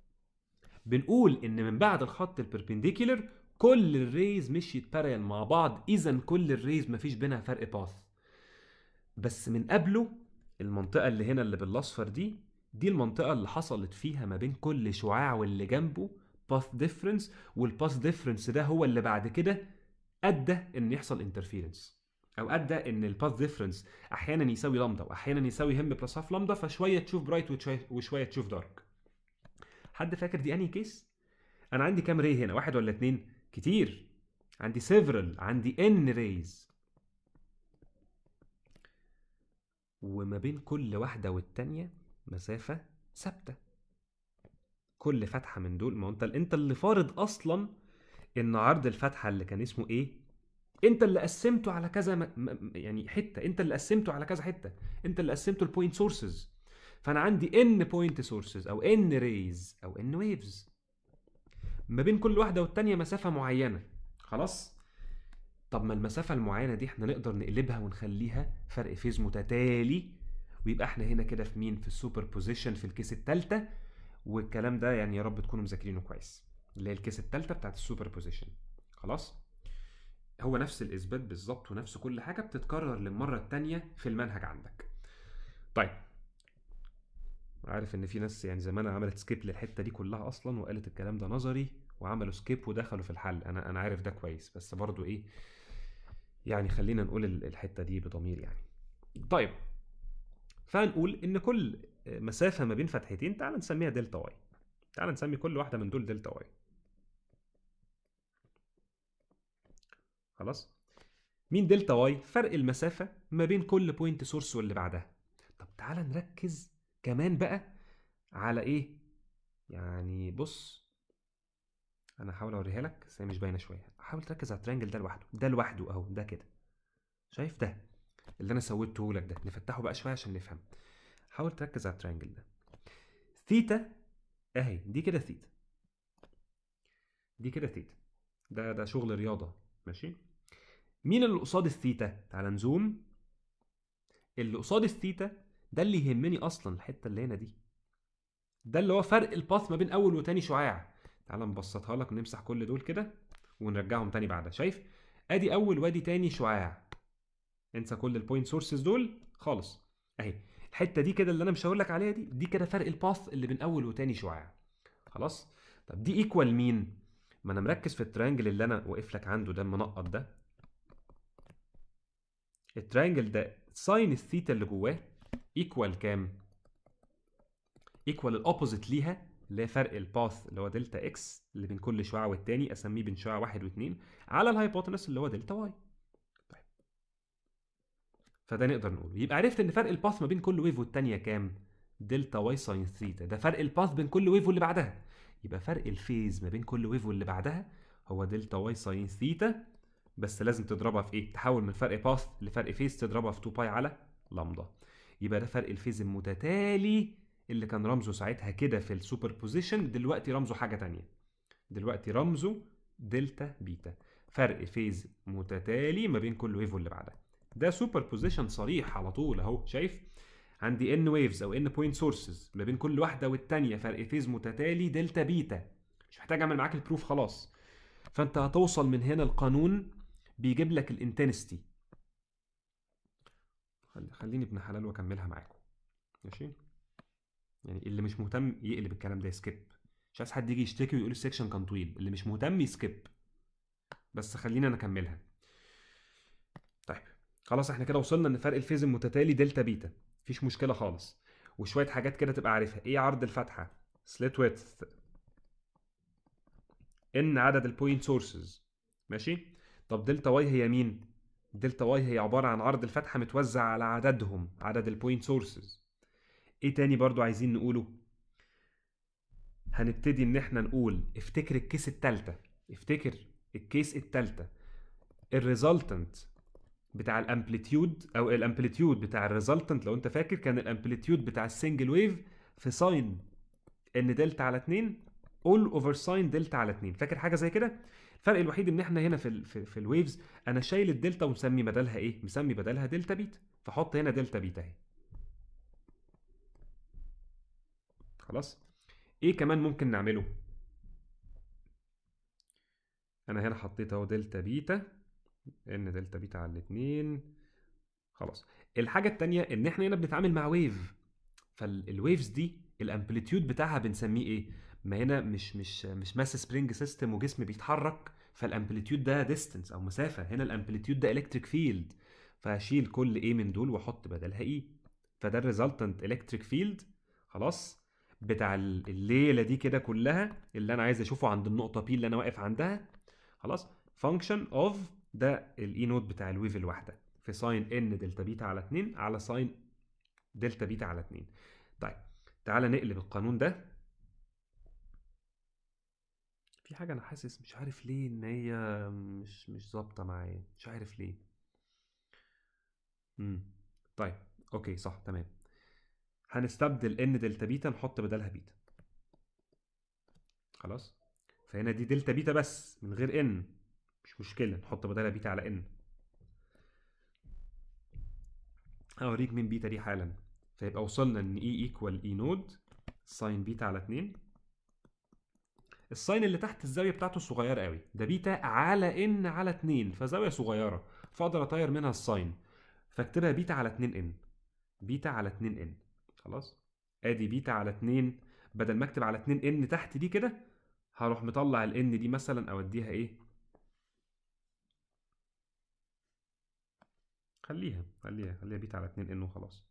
بنقول ان من بعد الخط البيربنديكولار كل الريز مشيت بارل مع بعض، اذا كل الريز مفيش بينها فرق باث. بس من قبله المنطقه اللي هنا اللي بالاصفر دي، دي المنطقه اللي حصلت فيها ما بين كل شعاع واللي جنبه باث ديفرنس، والباث ديفرنس ده هو اللي بعد كده ادى ان يحصل انترفيرنس، او ادى ان الباث ديفرنس احيانا يساوي لامدا واحيانا يساوي هم بلس هاف لامدا، فشويه تشوف برايت وشويه, وشوية تشوف دارك. حد فاكر دي انهي كيس؟ انا عندي كام ري هنا؟ واحد ولا اتنين؟ كتير، عندي سيفرال، عندي ان ريز، وما بين كل واحده والتانيه مسافه ثابته. كل فتحه من دول، ما انت انت اللي فارض اصلا ان عرض الفتحه اللي كان اسمه ايه، انت اللي قسمته على كذا م... م... يعني حته، انت اللي قسمته على كذا حته، انت اللي قسمته البوينت سورسز. فانا عندي ان بوينت سورسز او ان ريز او ان ويفز، ما بين كل واحده والتانيه مسافه معينه. خلاص، طب ما المسافه المعينه دي احنا نقدر نقلبها ونخليها فرق فيز متتالي، ويبقى احنا هنا كده في مين؟ في السوبر بوزيشن في الكيس الثالثه. والكلام ده يعني يا رب تكونوا مذاكرينه كويس. اللي هي الكيس الثالثه بتاعت السوبر بوزيشن. خلاص، هو نفس الاثبات بالظبط ونفس كل حاجه بتتكرر للمره الثانيه في المنهج عندك. طيب، عارف ان في ناس يعني زمان عملت سكيب للحته دي كلها اصلا وقالت الكلام ده نظري وعملوا سكيب ودخلوا في الحل. انا انا عارف ده كويس، بس برضو ايه يعني، خلينا نقول الحته دي بضمير يعني. طيب، فهنقول ان كل مسافه ما بين فتحتين تعال نسميها دلتا واي. تعال نسمي كل واحده من دول دلتا واي. خلاص، مين دلتا واي؟ فرق المسافه ما بين كل بوينت سورس واللي بعدها. طب تعال نركز كمان بقى على ايه يعني. بص، انا هحاول اوريها لك بس هي مش باينه شويه. حاول تركز على الترينجل ده لوحده، ده لوحده اهو، ده كده. شايف ده اللي انا سويته لك ده؟ نفتحه بقى شويه عشان نفهم. حاول تركز على الترينجل ده. ثيتا اهي، دي كده ثيتا، دي كده ثيتا. ده ده شغل رياضه، ماشي. مين اللي قصاد الثيتا؟ تعال نزوم. اللي قصاد الثيتا ده اللي يهمني اصلا، الحته اللي هنا دي، ده اللي هو فرق الباث ما بين اول وتاني شعاع. تعال نبسطها لك ونمسح كل دول كده ونرجعهم تاني بعدها. شايف؟ ادي اول وادي تاني شعاع. انسى كل البوينت سورسز دول خالص. اهي الحته دي كده اللي انا مش هقول لك عليها دي، دي كده فرق الباث اللي بين اول وتاني شعاع. خلاص. طب دي ايكوال مين؟ ما انا مركز في التريانجل اللي انا واقف لك عنده ده، المنقط ده. التريانجل ده ساين الثيتا اللي جواه ايكوال كام؟ ايكوال الاوبوزيت ليها، اللي هي فرق الباث اللي هو دلتا اكس اللي بين كل شعاع والتاني، اسميه بين شعاع واحد واثنين، على الهايبوتنس اللي هو دلتا واي. طيب، فده نقدر نقوله. يبقى عرفت ان فرق الباث ما بين كل ويف والتانيه كام؟ دلتا واي ساين ثيتا. ده فرق الباث بين كل ويف واللي بعدها. يبقى فرق الفيز ما بين كل ويف واللي بعدها هو دلتا واي ساين ثيتا، بس لازم تضربها في ايه؟ تحول من فرق باث لفرق فيز، تضربها في اتنين باي على لامدا. يبقى ده فرق الفيز المتتالي اللي كان رمزه ساعتها كده في السوبر بوزيشن، دلوقتي رمزه حاجه تانية. دلوقتي رمزه دلتا بيتا، فرق فيز متتالي ما بين كل ويف واللي بعدها. ده سوبر بوزيشن صريح على طول اهو. شايف؟ عندي ان ويفز او ان بوينت سورسز، ما بين كل واحده والتانيه فرق فيز متتالي دلتا بيتا. مش محتاج اعمل معاك البروف خلاص. فانت هتوصل من هنا القانون بيجيب لك الانتنستي. خليني ابن حلال واكملها معاكم، ماشي؟ يعني اللي مش مهتم يقلب الكلام ده، سكيب. مش عايز حد يجي يشتكي ويقول السكشن كان طويل. اللي مش مهتم يسكيب، بس خلينا انا اكملها. طيب خلاص، احنا كده وصلنا ان فرق الفيز المتتالي دلتا بيتا، مفيش مشكله خالص. وشويه حاجات كده تبقى عارفها. ايه عرض الفتحه؟ سليت ويدث، ان عدد البوينت سورسز، ماشي. طب دلتا واي هي مين؟ دلتا واي هي عباره عن عرض الفتحه متوزع على عددهم، عدد البوينت سورسز. ايه تاني برضو عايزين نقوله؟ هنبتدي ان احنا نقول افتكر الكيس التالتة، افتكر الكيس التالتة. الريزلتنت بتاع الامبليتيود او الامبليتيود بتاع الريزلتنت، لو انت فاكر كان الامبليتيود بتاع السنجل ويف في ساين ان دلتا على اتنين اول اوفر ساين دلتا على اتنين. فاكر حاجه زي كده؟ الفرق الوحيد ان احنا هنا في ال في, في الويفز انا شايل الدلتا ومسمي بدلها ايه؟ مسمي بدلها دلتا بيتا، فحط هنا دلتا بيتا اهي. خلاص. ايه كمان ممكن نعمله؟ انا هنا حطيت اهو دلتا بيتا، ان دلتا بيتا على الاتنين. خلاص. الحاجه التانيه ان احنا هنا بنتعامل مع ويف، فالويفز دي الامبليتيود بتاعها بنسميه ايه؟ ما هنا مش مش مش ماس سبرينج سيستم وجسم بيتحرك، فالامبليتيود ده ديستنس او مسافه. هنا الامبليتيود ده الكتريك فيلد، فهشيل كل ايه من دول واحط بدلها ايه. فده الريزلتنت الكتريك فيلد. خلاص، بتاع الليله دي كده كلها اللي انا عايز اشوفه عند النقطه بي اللي انا واقف عندها. خلاص، فانكشن اوف ده الاي نوت بتاع الويف الواحده في ساين ان دلتا بيتا على اتنين على ساين دلتا بيتا على اتنين. طيب تعالى نقلب القانون ده. في حاجه انا حاسس مش عارف ليه ان هي مش مش ظابطه معايا، مش عارف ليه. امم طيب اوكي صح تمام. هنستبدل ان دلتا بيتا نحط بدلها بيتا. خلاص. فهنا دي دلتا بيتا بس من غير ان، مش مشكله، نحط بدلها بيتا على ان. هوريك مين بيتا دي حالا. فيبقى وصلنا ان اي ايكوال اي نود ساين بيتا على اتنين الساين اللي تحت الزاويه بتاعته صغيره قوي، ده بيتا على ان على اتنين، فزاويه صغيره، فاقدر اطير منها الساين، فاكتبها بيتا على اتنين ان. بيتا على اتنين ان. خلاص، ادي بيتا على اتنين، بدل ما اكتب على اتنين ان تحت دي كده، هروح مطلع الان دي مثلا اوديها ايه، خليها خليها خليها بيتا على اتنين ان وخلاص.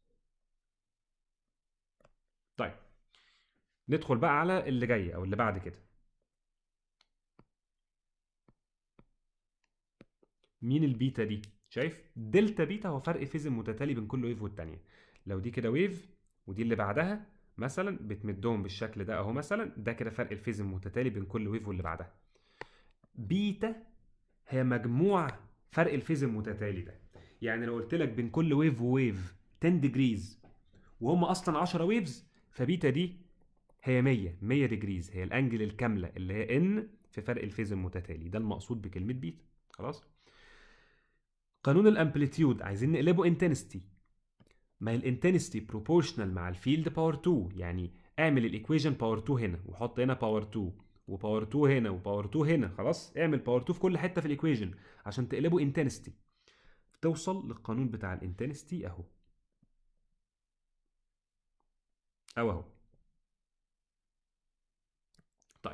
طيب ندخل بقى على اللي جاي او اللي بعد كده. مين البيتا دي؟ شايف دلتا بيتا هو فرق فيز متتالي بين كل ويف والتانية. لو دي كده ويف ودي اللي بعدها مثلا بتمدهم بالشكل ده اهو، مثلا ده كده فرق الفيز المتتالي بين كل ويف واللي بعدها. بيتا هي مجموع فرق الفيز المتتالي ده. يعني لو قلت لك بين كل ويف وويف عشرة ديجريز وهم اصلا عشرة ويفز، فبيتا دي هي مية مية ديجريز، هي الانجل الكامله اللي هي ان في فرق الفيز المتتالي، ده المقصود بكلمه بيتا. خلاص. قانون الامبليتيود عايزين نقلبه انتنستي. ما هي الانتنستي بروبورشنال مع الفيلد باور اتنين، يعني اعمل الايكويشن باور اتنين هنا وحط هنا باور اتنين وباور اتنين هنا وباور اتنين هنا. خلاص، اعمل باور اتنين في كل حته في الايكويشن عشان تقلبه انتنستي، توصل للقانون بتاع الانتنستي اهو، او اهو. طيب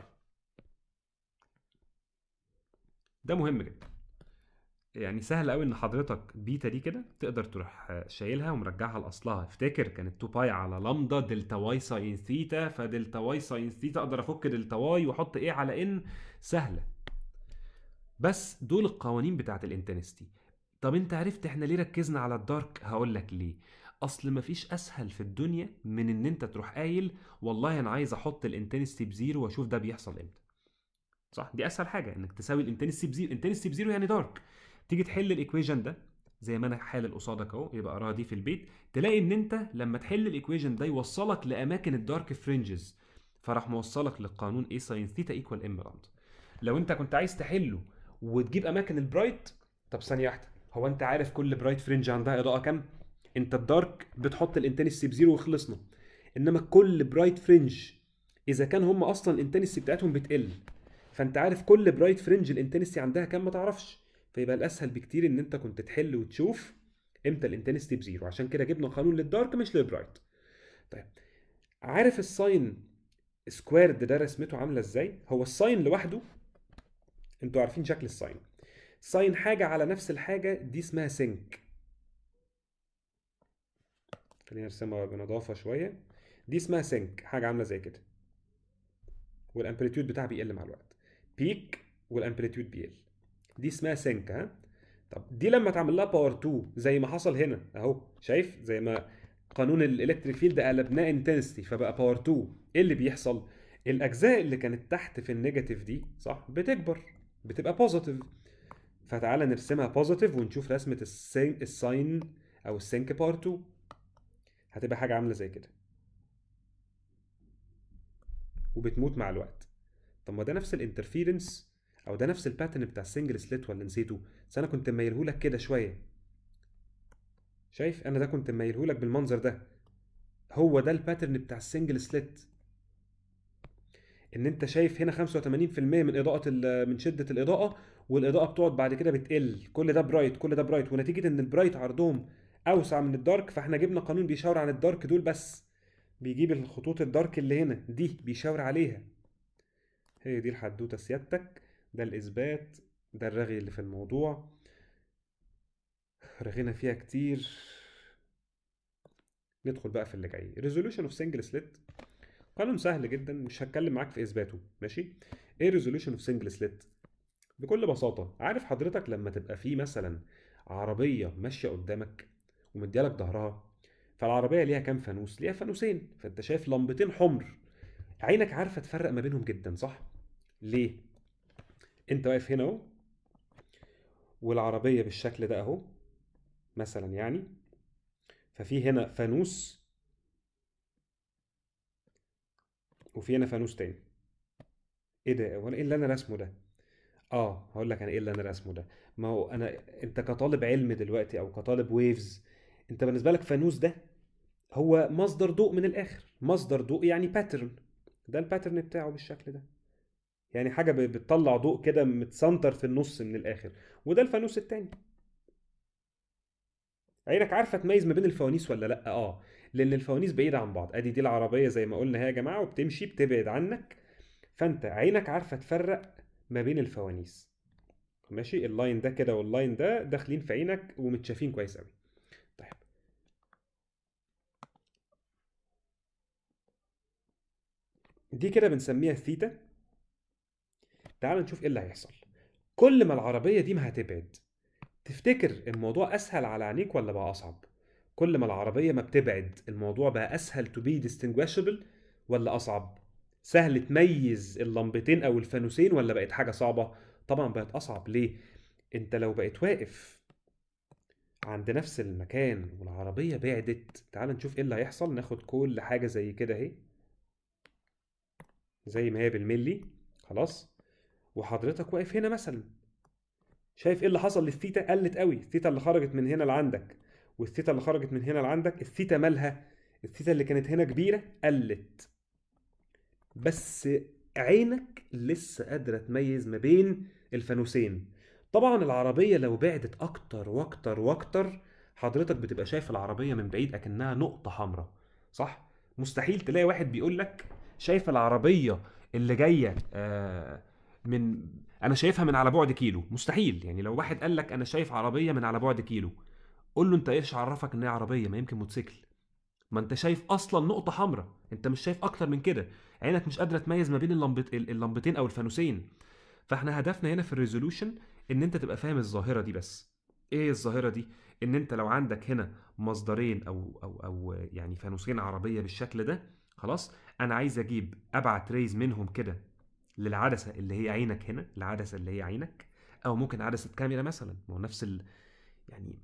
ده مهم جدا، يعني سهل قوي ان حضرتك بيتا دي كده تقدر تروح شايلها ومرجعها لاصلها. افتكر كانت اتنين باي على لامدا دلتا واي ساين ثيتا، فدلتا واي ساين ثيتا اقدر افك دلتا واي واحط ايه على ان، سهله. بس دول القوانين بتاعت الانتنستي. طب انت عرفت احنا ليه ركزنا على الدارك؟ هقول لك ليه. اصل مفيش اسهل في الدنيا من ان انت تروح قايل والله انا عايز احط الانتنستي بزيرو واشوف ده بيحصل امتى. صح، دي اسهل حاجه انك تساوي الانتنستي بزيرو. انتنستي بزيرو يعني دارك. تيجي تحل الايكويشن ده زي ما انا حالل قصادك اهو، يبقى اقراها دي في البيت، تلاقي ان انت لما تحل الايكويشن ده يوصلك لاماكن الدارك فرنجز، فراح موصلك للقانون A ساين ثيتا ايكوال ام راوند. لو انت كنت عايز تحله وتجيب اماكن البرايت، طب ثانيه واحده، هو انت عارف كل برايت فرنج عندها اضاءه كام؟ انت الدارك بتحط الانتنسي بزيرو وخلصنا. انما كل برايت فرنج اذا كان هم اصلا الانتنسي بتاعتهم بتقل، فانت عارف كل برايت فرنج الانتنسي عندها كام؟ ما تعرفش. فيبقى الاسهل بكتير ان انت كنت تحل وتشوف امتى الانتنسي بزيرو، عشان كده جبنا قانون للدارك مش للبرايت. طيب عارف الساين سكويرد ده رسمته عامله ازاي؟ هو الساين لوحده، انتوا عارفين شكل الساين، ساين حاجه على نفس الحاجه دي اسمها سينك. خلينا نرسمها بنظافه شويه. دي اسمها سينك، حاجه عامله زي كده، والامبليتيود بتاعها بيقل مع الوقت، بيك والامبليتيود بيقل. دي اسمها سينك. ها، طب دي لما تعمل لها باور اتنين زي ما حصل هنا اهو، شايف زي ما قانون الالكتريك فيلد قلبناه انتنسيتي فبقى باور اتنين، ايه اللي بيحصل؟ الاجزاء اللي كانت تحت في النيجاتيف دي صح بتكبر، بتبقى بوزيتيف. فتعالى نرسمها بوزيتيف ونشوف رسمه السين الساين او السينك باور اتنين، هتبقى حاجه عامله زي كده وبتموت مع الوقت. طب ما ده نفس الانترفيرنس او ده نفس الباترن بتاع السنجل سليت، ولا نسيته؟ بس انا كنت مايلهولك كده شويه، شايف انا ده كنت مايلهولك بالمنظر ده، هو ده الباترن بتاع السنجل سليت. ان انت شايف هنا خمسة وتمانين في المية من اضاءه من شده الاضاءه، والاضاءه بتقعد بعد كده بتقل، كل ده برايت كل ده برايت، ونتيجه ان البرايت عرضهم اوسع من الدارك، فاحنا جبنا قانون بيشاور عن الدارك دول بس، بيجيب الخطوط الدارك اللي هنا دي بيشاور عليها. هي دي الحدوته سيادتك، ده الاثبات، ده الرغي اللي في الموضوع، رغينا فيها كتير. ندخل بقى في اللي جاي، ريزولوشن اوف سنجل سليت. قانون سهل جدا مش هتكلم معاك في اثباته، ماشي؟ ايه ريزولوشن اوف سنجل سليت؟ بكل بساطه، عارف حضرتك لما تبقى في مثلا عربيه ماشيه قدامك ومديالك ظهرها، فالعربيه ليها كام فانوس؟ ليها فانوسين، فانت شايف لمبتين حمر، عينك عارفه تفرق ما بينهم جدا، صح؟ ليه؟ انت واقف هنا اهو والعربيه بالشكل ده اهو مثلا، يعني ففي هنا فانوس وفي هنا فانوس تاني. ايه ده؟ وانا ايه اللي انا رسمه ده؟ اه هقول لك انا ايه اللي انا رسمه ده. ما هو انا، انت كطالب علم دلوقتي او كطالب ويفز، انت بالنسبه لك فانوس ده هو مصدر ضوء، من الاخر مصدر ضوء يعني باترن، ده الباترن بتاعه بالشكل ده. يعني حاجه ب- بتطلع ضوء كده متسنتر في النص من الاخر. وده الفانوس التاني. عينك عارفه تميز ما بين الفوانيس ولا لا؟ اه، لان الفوانيس بعيده عن بعض. ادي دي العربيه زي ما قلنا هي يا جماعه، وبتمشي بتبعد عنك، فانت عينك عارفه تفرق ما بين الفوانيس. ماشي، اللاين ده كده واللاين ده داخلين في عينك ومتشافين كويس قوي. طيب، دي كده بنسميها ثيتا. تعال نشوف ايه اللي هيحصل. كل ما العربيه دي ما هتبعد، تفتكر الموضوع اسهل على عينيك ولا بقى اصعب؟ كل ما العربيه ما بتبعد الموضوع بقى اسهل to be distinguishable ولا اصعب؟ سهل تميز اللمبتين او الفانوسين ولا بقت حاجه صعبه؟ طبعا بقت اصعب. ليه؟ انت لو بقيت واقف عند نفس المكان والعربيه بعدت، تعال نشوف ايه اللي هيحصل. ناخد كل حاجه زي كده اهي، زي ما هي بالملي. خلاص، وحضرتك واقف هنا مثلا، شايف ايه اللي حصل للثيتا؟ قلت قوي. الثيتا اللي خرجت من هنا لعندك والثيتا اللي خرجت من هنا لعندك، الثيتا مالها؟ الثيتا اللي كانت هنا كبيره قلت، بس عينك لسه قادره تميز ما بين الفانوسين. طبعا العربيه لو بعدت اكتر واكتر واكتر، حضرتك بتبقى شايف العربيه من بعيد اكنها نقطه حمراء، صح؟ مستحيل تلاقي واحد بيقول لك شايف العربيه اللي جايه آه من انا شايفها من على بعد كيلو. مستحيل. يعني لو واحد قال لك انا شايف عربيه من على بعد كيلو، قول له انت ايش عرفك ان هي عربيه؟ ما يمكن موتوسيكل. ما انت شايف اصلا نقطه حمراء، انت مش شايف اكتر من كده. عينك مش قادره تميز ما بين اللمبت... اللمبتين او الفانوسين. فاحنا هدفنا هنا في الريزولوشن ان انت تبقى فاهم الظاهره دي بس. ايه الظاهره دي؟ ان انت لو عندك هنا مصدرين او او او يعني فانوسين عربيه بالشكل ده، خلاص، انا عايز اجيب ابعت ريز منهم كده للعدسه اللي هي عينك هنا، العدسه اللي هي عينك، او ممكن عدسه كاميرا مثلا. ما هو نفس ال... يعني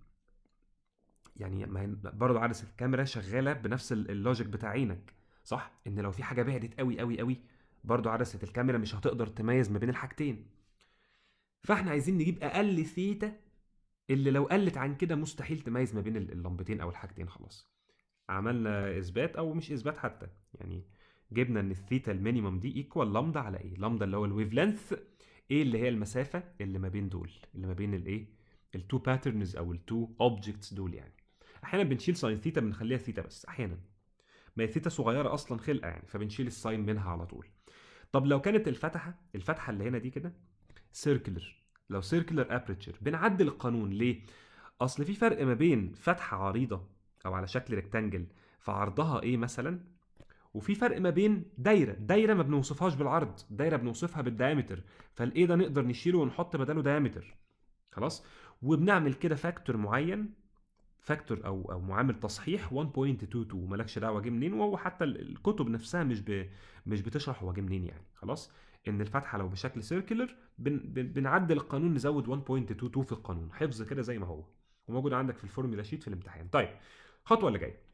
يعني ما هي برضه عدسه الكاميرا شغاله بنفس ال- اللوجيك بتاع عينك، صح؟ ان لو في حاجه بعدت قوي قوي قوي، برضه عدسه الكاميرا مش هتقدر تميز ما بين الحاجتين. فاحنا عايزين نجيب اقل ثيتا اللي لو قلت عن كده مستحيل تميز ما بين ال- اللمبتين او الحاجتين. خلاص، عملنا اثبات او مش اثبات حتى، يعني جبنا ان الثيتا المينيمم دي ايكوال لامدا على ايه؟ لامدا اللي هو الويف لينث، ايه اللي هي المسافه اللي ما بين دول، اللي ما بين الايه، التو باترنز او التو اوبجكتس دول. يعني احيانا بنشيل ساين ثيتا بنخليها ثيتا بس، احيانا ما هي ثيتا صغيره اصلا خلقه يعني، فبنشيل الساين منها على طول. طب لو كانت الفتحه الفتحه اللي هنا دي كده سيركلر، لو سيركلر ابريتشر، بنعدل القانون. ليه؟ اصل في فرق ما بين فتحه عريضه او على شكل ريكتانجل فعرضها ايه مثلا، وفي فرق ما بين دايره. دايره ما بنوصفهاش بالعرض، دايره بنوصفها بالدايمتر، فالايه ده نقدر نشيله ونحط بداله دايمتر. خلاص، وبنعمل كده فاكتور معين، فاكتور او او معامل تصحيح واحد فاصلة اتنين اتنين، مالكش دعوه جه منين. وهو حتى ال- الكتب نفسها مش ب... مش بتشرح هو جه منين يعني. خلاص، ان الفتحه لو بشكل سيركلر بن... بن... بنعدل القانون، نزود واحد فاصلة اتنين اتنين في القانون، حفظ كده زي ما هو، وموجود عندك في الفورمولا شيت في الامتحان. طيب، الخطوه اللي جايه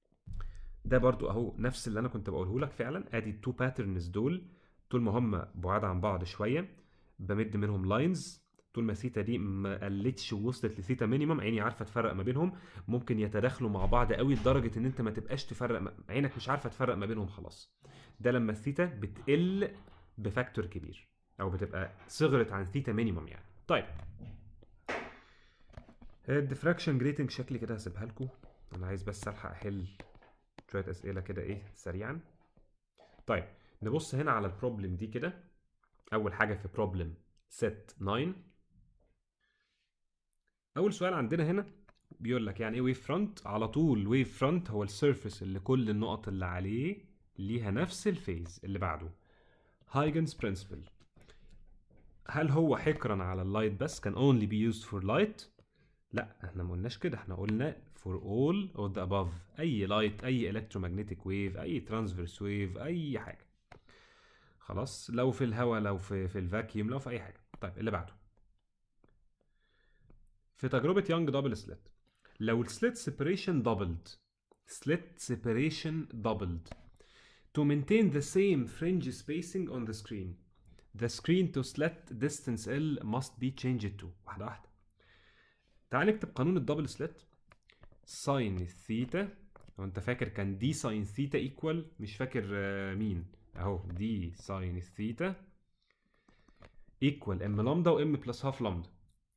ده برضو اهو نفس اللي انا كنت بقوله لك فعلا. ادي التو باترنز دول، طول ما هم بعاد عن بعض شويه بمد منهم لاينز. طول ما ثيتا دي ما قلتش ووصلت لثيتا مينيمم، عيني عارفه تفرق ما بينهم. ممكن يتداخلوا مع بعض قوي لدرجه ان انت ما تبقاش تفرق ما... عينك مش عارفه تفرق ما بينهم خلاص. ده لما الثيتا بتقل بفاكتور كبير، او بتبقى صغرت عن ثيتا مينيمم يعني. طيب، الديفراكشن جريتنج شكلي كده هسيبها لكم، انا عايز بس الحق احل شويه اسئله كده ايه سريعا. طيب، نبص هنا على البروبلم دي كده. اول حاجه في بروبلم ست تسعة، اول سؤال عندنا هنا بيقول لك يعني ايه ويف فرونت. على طول ويف فرونت هو السيرفيس اللي كل النقط اللي عليه ليها نفس الفيز. اللي بعده هايجنز برنسبل. هل هو حكرا على اللايت بس، كان only be used for light؟ لا، احنا ما قلناش كده، احنا قلنا for all of the above. اي لايت، اي electromagnetic wave، اي transverse wave، اي حاجه. خلاص، لو في الهواء، لو في في الفاكيوم، لو في اي حاجه. طيب، اللي بعده في تجربه يانج دبل سليت، لو السليت سيبريشن دبلد، slit separation doubled to maintain the same fringe spacing on the screen, the screen to slit distance L must be changed to. واحدة واحدة. تعال نكتب قانون الدبل سليت. ساين الثيتا، لو انت فاكر كان دي ساين ثيتا ايكوال، مش فاكر آه، مين اهو، دي ساين الثيتا ايكوال ام لامدا وام بلس هاف لامدا.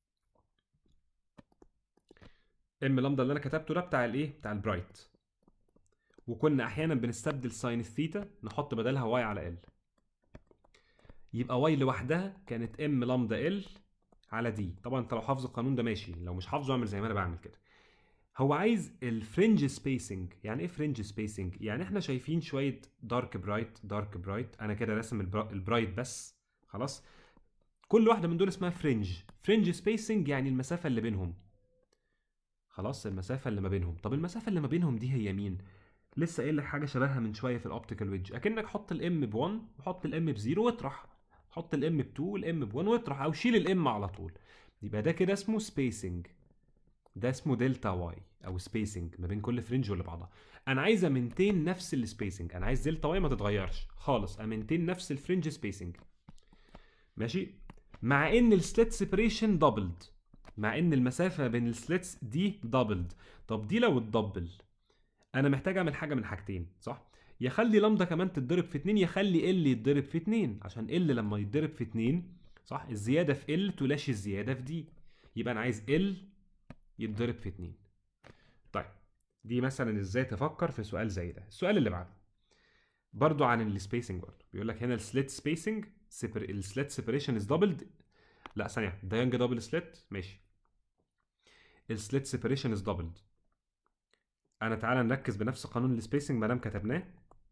ام لامدا اللي انا كتبته ده بتاع الايه؟ بتاع البرايت. وكنا احيانا بنستبدل ساين الثيتا نحط بدلها واي على ال. يبقى واي لوحدها كانت ام لامدا ال على دي. طبعا انت لو حافظ القانون ده ماشي، لو مش حافظه اعمل زي ما انا بعمل كده. هو عايز الفرنج سبيسنج. يعني ايه فرنج سبيسنج؟ يعني احنا شايفين شويه دارك برايت دارك برايت، انا كده راسم البرايت بس خلاص. كل واحده من دول اسمها فرنج. فرنج سبيسنج يعني المسافه اللي بينهم. خلاص المسافه اللي ما بينهم. طب المسافه اللي ما بينهم دي هي مين؟ لسه قايل لك حاجه شبهها من شويه في الاوبتيكال ويدج. اكنك حط الام ب واحد وحط الام ب صفر واطرح، حط الام ب اتنين والام ب واحد واطرح، او شيل الام على طول. يبقى ده كده اسمه سبيسنج. ده اسمه دلتا واي او سبيسنج ما بين كل فرنج واللي بعضها. انا عايز امنتين نفس السبيسنج، انا عايز دلتا واي ما تتغيرش خالص، امنتين نفس الفرنج سبيسنج. ماشي؟ مع ان السليت سيبريشن دبلد، مع ان المسافه بين السليتس دي دبلد. طب دي لو اتدبل انا محتاج اعمل حاجه من حاجتين، صح؟ يا خلي لامدا كمان تتضرب في اتنين، يا خلي ال يتضرب في اتنين، عشان ال لما يتضرب في اتنين صح الزياده في ال تلاشي الزياده في دي. يبقى انا عايز ال يتضرب في اتنين. طيب دي مثلا ازاي تفكر في سؤال زي ده. السؤال اللي بعده برضو عن السبيسنج، برضو بيقول لك هنا السليت سبيسنج السليت سيبريشن از دبلد. لا ثانيه، ده يانج دبل سليت ماشي. السليت سيبريشن از دبلد. انا تعالى نركز بنفس قانون السبيسنج ما دام كتبناه.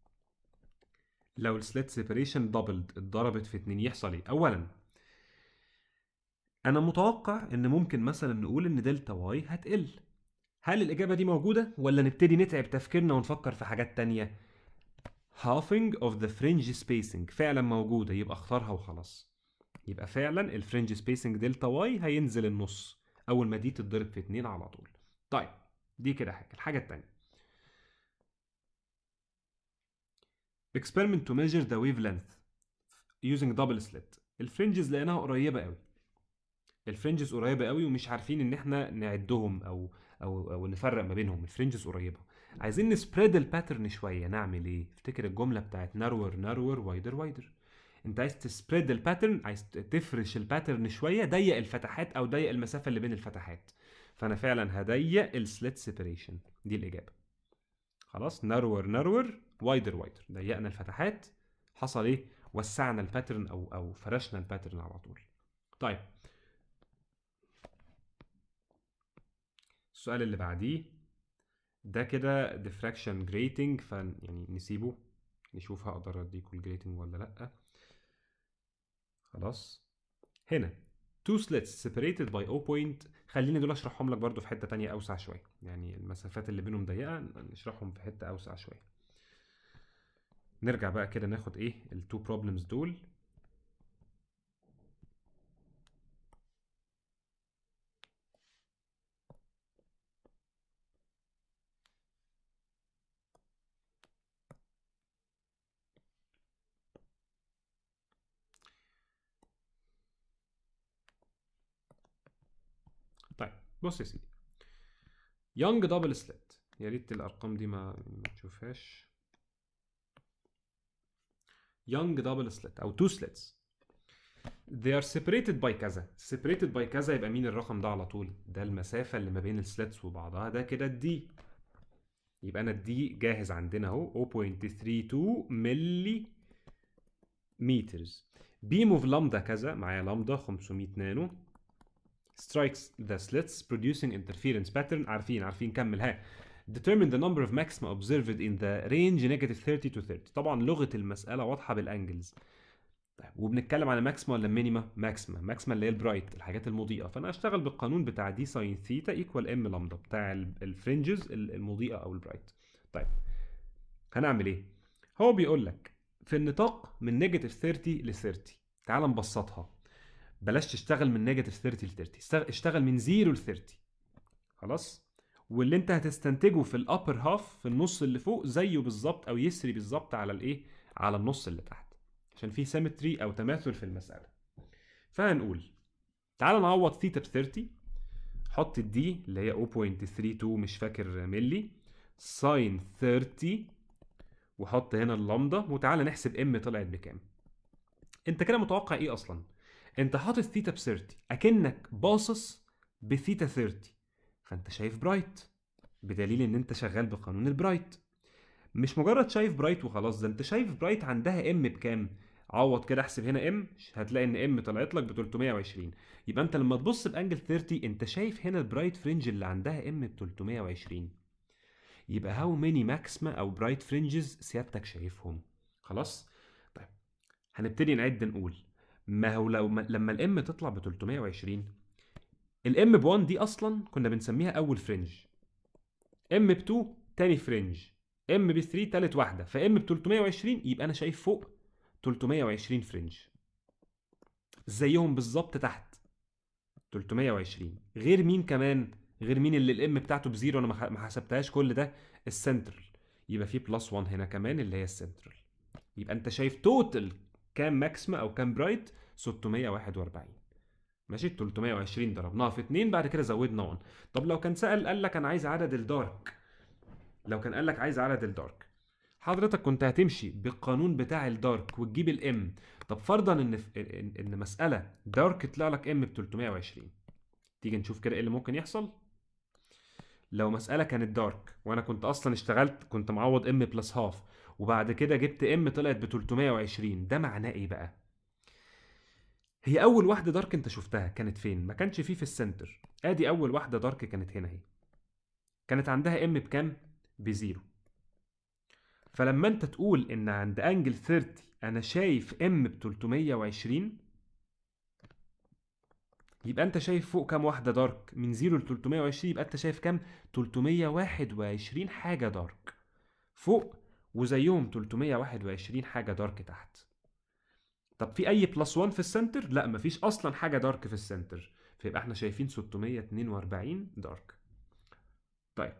لو السليت سيبريشن دبلد اتضربت في اتنين يحصل ايه؟ اولا انا متوقع ان ممكن مثلا نقول ان دلتا واي هتقل. هل الاجابه دي موجوده ولا نبتدي نتعب تفكيرنا ونفكر في حاجات تانية؟ halving of the fringe spacing فعلا موجوده، يبقى اختارها وخلاص. يبقى فعلا الفرنج سبيسنج دلتا واي هينزل النص اول ما دي تتضرب في اتنين على طول. طيب دي كده حاجه. الحاجه التانية experiment to measure the wavelength using double slit. الفرنجز لقيناها قريبه قوي. الفرنجز قريبه قوي ومش عارفين ان احنا نعدهم او او او نفرق ما بينهم. الفرنجز قريبه، عايزين نسبريد الباترن شويه. نعمل ايه؟ افتكر الجمله بتاعت نارور نارور وايدر وايدر. انت عايز تسبريد الباترن، عايز تفرش الباترن شويه، ضيق الفتحات او ضيق المسافه اللي بين الفتحات. فانا فعلا هضيق السليت سيبريشن. دي الاجابه. خلاص نارور نارور وايدر وايدر، ضيقنا الفتحات. حصل ايه؟ وسعنا الباترن او او فرشنا الباترن على طول. طيب السؤال اللي بعديه ده كده diffraction grating، ف يعني نسيبه نشوف هقدر اديكوا الجريتنج ولا لا. خلاص هنا two slits separated by zero point. خليني دول اشرحهم لك برضو في حته تانية اوسع شويه، يعني المسافات اللي بينهم ضيقه نشرحهم في حته اوسع شويه. نرجع بقى كده ناخد ايه التو بروبلمز دول. طيب بص يا سيدي، يونج دبل سليت. يا ريت الارقام دي ما ما تشوفهاش. يونج دبل سليت او تو سليتس they are separated by كذا. separated by كذا يبقى مين الرقم ده على طول؟ ده المسافه اللي ما بين السليتس وبعضها، ده كده الدي. يبقى انا الدي جاهز عندنا اهو zero point three two ملي مترز. beam of لامدا كذا، معايا لامدا خمسمية نانو strikes the slits producing interference pattern. عارفين عارفين كمل ها. determine the number of maxima observed in the range negative thirty to thirty. طبعا لغه المساله واضحه بالانجلز. طيب وبنتكلم على ماكسما ولا مينيما؟ ماكسما. ماكسما اللي هي البرايت، الحاجات المضيئه. فانا اشتغل بالقانون بتاع دي ساين ثيتا ايكوال ام لامدا بتاع الفرنجز المضيئه او البرايت. طيب هنعمل ايه؟ هو بيقول لك في النطاق من نيجاتيف ثلاثين ل ثلاثين. تعال نبسطها، بلاش تشتغل من نيجاتيف ثلاثين ل ثلاثين، اشتغل من صفر ل ثلاثين. خلاص؟ واللي انت هتستنتجه في الابر هاف في النص اللي فوق زيه بالظبط او يسري بالظبط على الايه؟ على النص اللي تحت، عشان في سيمتري او تماثل في المساله. فهنقول تعال نعوض ثيتا ب ثلاثين، حط الدي اللي هي zero point three two مش فاكر ملي ساين ثلاثين، وحط هنا اللامدا، وتعالى نحسب ام طلعت بكام. انت كده متوقع ايه اصلا؟ انت حاطط ثيتا ب ثلاثين، اكنك باصص بثيتا ثلاثين، فانت شايف برايت، بدليل ان انت شغال بقانون البرايت. مش مجرد شايف برايت وخلاص، ده انت شايف برايت عندها ام بكام. عوض كده، احسب هنا ام، هتلاقي ان ام طلعت لك ب ثلاثمية وعشرين. يبقى انت لما تبص بانجل ثلاثين انت شايف هنا البرايت فرنج اللي عندها ام ب ثلاثمية وعشرين. يبقى هاو ماني ماكسما او برايت فرنجز سيادتك شايفهم. خلاص. طيب هنبتدي نعد نقول، ما هو لو ما لما الام تطلع ب ثلاثمية وعشرين، الام ب واحد دي اصلا كنا بنسميها اول فرنج، ام ب اتنين تاني فرنج، ام ب ثلاثة تالت واحده، فام ب ثلاثمية وعشرين يبقى انا شايف فوق ثلاثمية وعشرين فرنج، زيهم بالظبط تحت ثلاثمية وعشرين. غير مين كمان؟ غير مين اللي الام بتاعته بزيرو، انا ما حسبتهاش كل ده، السنترال. يبقى في بلس واحد هنا كمان اللي هي السنترال. يبقى انت شايف توتال كام ماكسما او كام برايت؟ ستمية وواحد واربعين. ماشي، ثلاثمية وعشرين ضربناها في اتنين، بعد كده زودنا واحد. طب لو كان سأل قال لك انا عايز عدد الدارك، لو كان قال لك عايز عدد الدارك، حضرتك كنت هتمشي بالقانون بتاع الدارك وتجيب الام. طب فرضا ان ان, إن مساله دارك طلع لك ام ب ثلاثمية وعشرين، تيجي نشوف كده ايه اللي ممكن يحصل. لو مساله كانت دارك وانا كنت اصلا اشتغلت كنت معوض ام بلس هاف، وبعد كده جبت ام طلعت ب ثلاثمية وعشرين، ده معناه ايه بقى؟ هي اول واحده دارك انت شفتها كانت فين؟ ما كانش فيه في السنتر. ادي اول واحده دارك كانت هنا اهي، كانت عندها ام بكام؟ بزيرو. فلما انت تقول ان عند انجل ثلاثين انا شايف ام ب ثلاثمية وعشرين، يبقى انت شايف فوق كام واحده دارك؟ من زيرو ل ثلاثمية وعشرين، يبقى انت شايف كام؟ ثلاثمية وواحد وعشرين حاجه دارك فوق، وزيهم ثلاثمية وواحد وعشرين حاجه دارك تحت. طب في اي بلس واحد في السنتر؟ لا، مفيش اصلا حاجه دارك في السنتر، فيبقى احنا شايفين ستمية واتنين واربعين دارك. طيب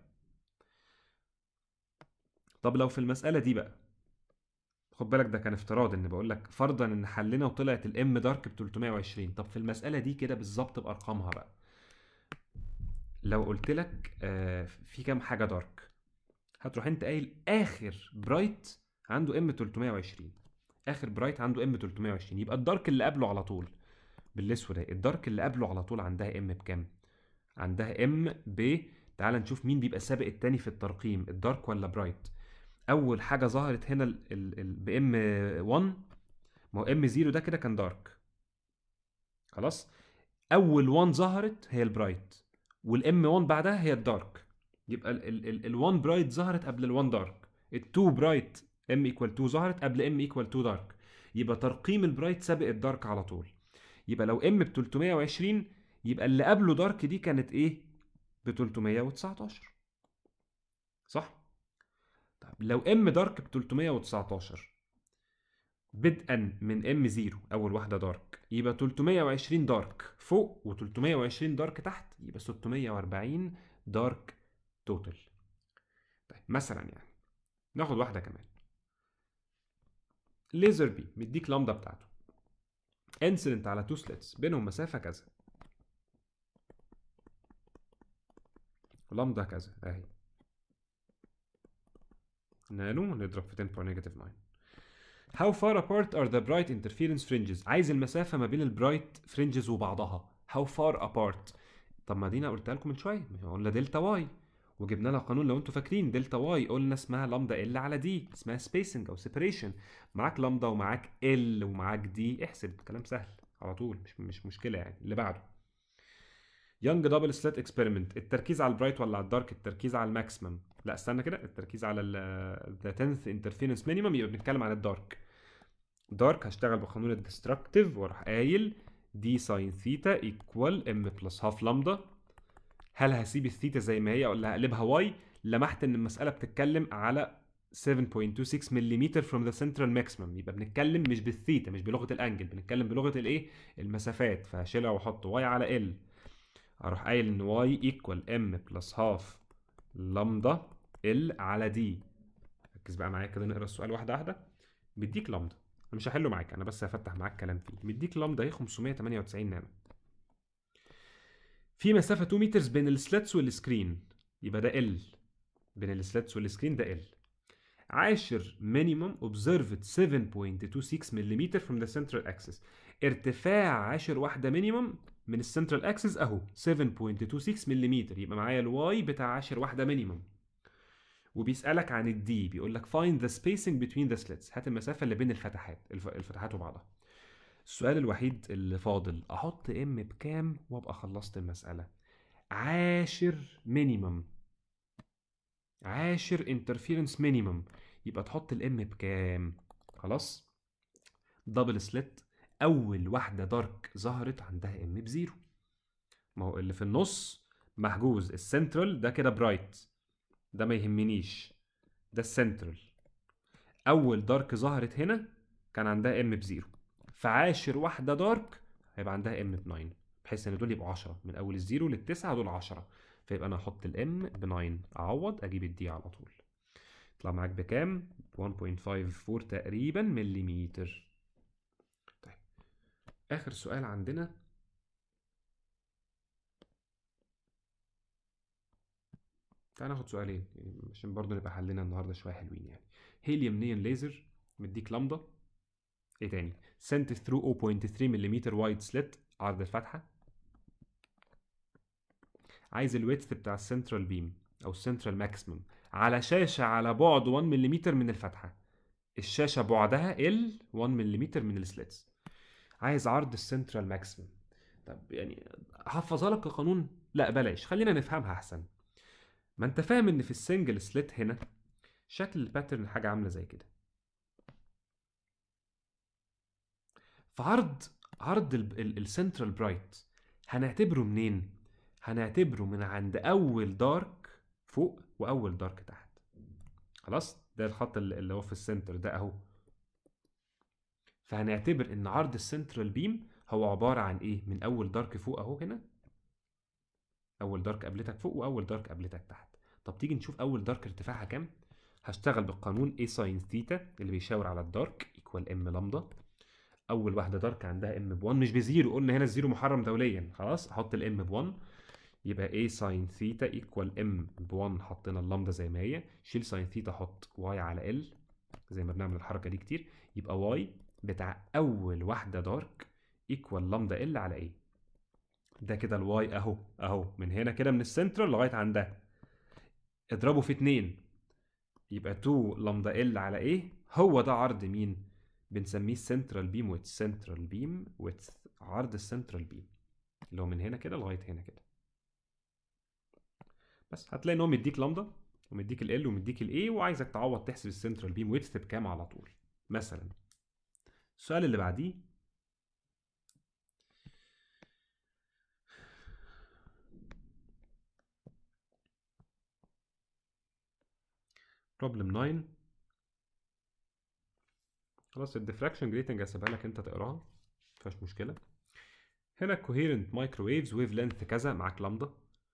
طب لو في المساله دي بقى، خد بالك ده كان افتراض، ان بقول لك فرضا ان حلنا وطلعت الام دارك ب ثلاثمية وعشرين. طب في المساله دي كده بالظبط بارقامها بقى، لو قلت لك آه في كام حاجه دارك، هتروح انت قايل اخر برايت عنده ام ثلاثمية وعشرين، اخر برايت عنده ام ثلاثمية وعشرين، يبقى الدارك اللي قبله على طول بالاسود اهي، الدارك اللي قبله على طول عندها ام بكام؟ عندها ام ب، تعال نشوف مين بيبقى سابق التاني في الترقيم، الدارك ولا برايت. اول حاجه ظهرت هنا بام واحد، ما هو ام صفر ده كده كان دارك. خلاص، اول واحد ظهرت هي البرايت، والام واحد بعدها هي الدارك. يبقى ال واحد برايت ظهرت قبل ال واحد دارك، ال اتنين برايت ام ايكوال اتنين ظهرت قبل ام ايكوال اتنين دارك، يبقى ترقيم البرايت سابق الدارك على طول. يبقى لو ام ب ثلاثمية وعشرين، يبقى اللي قبله دارك دي كانت ايه؟ ب ثلاثمية وتسعتاشر، صح؟ طب لو ام دارك ب ثلاثمية وتسعتاشر بدءا من ام صفر اول واحده دارك، يبقى ثلاثمية وعشرين دارك فوق و320 دارك تحت، يبقى ستمية واربعين دارك توتال. طيب مثلا يعني ناخد واحده كمان، ليزر بي مديك لامدا بتاعته، انسيدنت على تو سليتس بينهم مسافه كذا، لامدا كذا اهي، نانو نضرب في عشرة باور نيجاتيف تسعة. How far apart are the bright interference fringes؟ عايز المسافة ما بين البرايت فرنجز وبعضها. How far apart؟ طب ما دينا قلتها لكم من شوية، قلنا دلتا واي وجبنا لها قانون، لو انتوا فاكرين دلتا واي قلنا اسمها لامدا ال على دي، اسمها spacing او separation. معاك لامدا ومعاك ال ومعاك دي، احسب، كلام سهل على طول، مش مش مشكلة يعني. اللي بعده يونج دبل سليت اكسبيرمنت، التركيز على البرايت ولا على الدارك؟ التركيز على الماكسيمم، لا استنى كده، التركيز على ال tenth interference minimum، يبقى بنتكلم عن الدارك. دارك هشتغل بقانون الديستركتيف واروح قايل دي ساين ثيتا ايكوال ام بلس هاف لامدا. هل هسيب الثيتا زي ما هي ولا هقلبها واي؟ لمحت ان المساله بتتكلم على سبعة فاصلة اتنين ستة ملم from the central maximum، يبقى بنتكلم مش بالثيتا، مش بلغه الانجل، بنتكلم بلغه الايه؟ المسافات. فهشيلها واحط واي على ال، اروح قايل ان واي ايكوال ام بلس هاف لامدا ال على دي. ركز بقى معايا كده، نقرا السؤال واحده واحده. بيديك لامدا، انا مش هحله معاك، انا بس هفتح معاك كلام فيه. مديك لامدا اهي خمسمية وتمنية وتسعين نانو، في مسافه اتنين متر بين السلاتس والسكرين، يبقى ده ال، بين السلاتس والسكرين ده ال. عاشر minimum observed seven point two six ملم from the central axis. ارتفاع عاشر واحدة minimum من السنترال اكسس اهو seven point two six ملم. يبقى معايا الواي بتاع عاشر واحدة minimum. وبيسألك عن الدي، بيقول لك find the spacing between the slits. هات المسافة اللي بين الفتحات الف... الفتحات وبعضها. السؤال الوحيد اللي فاضل احط ام بكام وابقى خلصت المسألة. عاشر مينيمم، عاشر انترفيرنس مينيمم، يبقى تحط الام بكام؟ خلاص. دبل سليت، اول واحده دارك ظهرت عندها ام بزيرو. ما هو اللي في النص محجوز، السنترال ده كده برايت، ده ما يهمنيش، ده السنترال. اول دارك ظهرت هنا كان عندها ام بزيرو، فعاشر واحده دارك هيبقى عندها ام ب تسعة، بحيث ان دول يبقوا عشرة من اول الزيرو للتسعه، دول عشرة. فيبقى انا احط الام ب تسعة، اعوض اجيب الدي على طول. يطلع معاك بكام؟ واحد فاصلة خمسة أربعة تقريبا مليمتر. طيب اخر سؤال عندنا، تعال ناخد سؤالين يعني عشان برضه نبقى حلنا النهارده شويه حلوين يعني. هيليوم نيون ليزر مديك لمبه، ايه تاني؟ sent through zero point three ملم وايد سليت، عرض الفتحه. عايز الويدث بتاع السنترال بيم او السنترال ماكسيمم على شاشه على بعد واحد ملم من الفتحه. الشاشه بعدها ال واحد ملم من السليتس. عايز عرض السنترال ماكسيمم. طب يعني هحفظها لك كقانون؟ لا بلاش، خلينا نفهمها احسن. ما انت فاهم ان في السنجل سليت هنا شكل الباترن حاجه عامله زي كده. فعرض عرض السنترال برايت هنعتبره منين؟ هنعتبره من عند اول دارك فوق واول دارك تحت. خلاص، ده الخط اللي هو في السنتر ده اهو. فهنعتبر ان عرض السنترال بيم هو عباره عن ايه؟ من اول دارك فوق اهو هنا، اول دارك قابلتك فوق واول دارك قابلتك تحت. طب تيجي نشوف اول دارك ارتفاعها كام. هشتغل بالقانون A ساين ثيتا اللي بيشاور على الدارك ايكوال ام لامدا. اول واحده دارك عندها ام ب واحد، مش بزيرو، قلنا هنا الزيرو محرم دوليا، خلاص احط الام ب واحد. يبقى A ساين ثيتا ايكوال ام ب واحد، حطينا اللامدا زي ما هي، شيل ساين ثيتا حط واي على ال زي ما بنعمل الحركه دي كتير. يبقى واي بتاع اول واحده دارك ايكوال لامدا ال على ايه. ده كده الواي اهو اهو من هنا كده من السنترال لغايه عندها، اضربه في اتنين يبقى اتنين لامدا ال على ايه. هو ده عرض مين؟ بنسميه السنترال بيم ويتس. سنترال بيم ويتس، عرض السنترال بيم اللي هو من هنا كده لغايه هنا كده. بس هتلاقي ان هو مديك لامدا ومديك ال ومديك الاي، وعايزك تعوض تحسب السنترال بيم ويتس بكام على طول. مثلا السؤال اللي بعديه، بروبلم تسعة. خلاص الديفراكشن جريتنج هسيبها لك انت تقراها، مفيهاش مشكله. هنا coherent microwaves wave length كذا، معاك لامدا.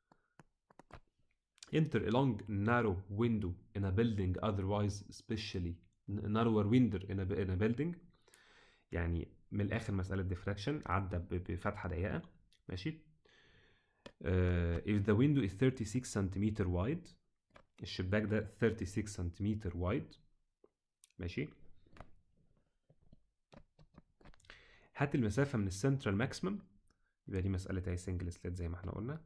enter along narrow window in a building otherwise especially narrower window in a, in a building. يعني من الاخر مساله ديفراكشن عدى بفتحه ضيقه، ماشي. uh, if the window is thirty-six centimeter wide، الشباك ده thirty-six centimeter wide، ماشي. هات المسافه من السنترال ماكسيمم، يبقى دي مساله اهي سنجل سليت زي ما احنا قلنا.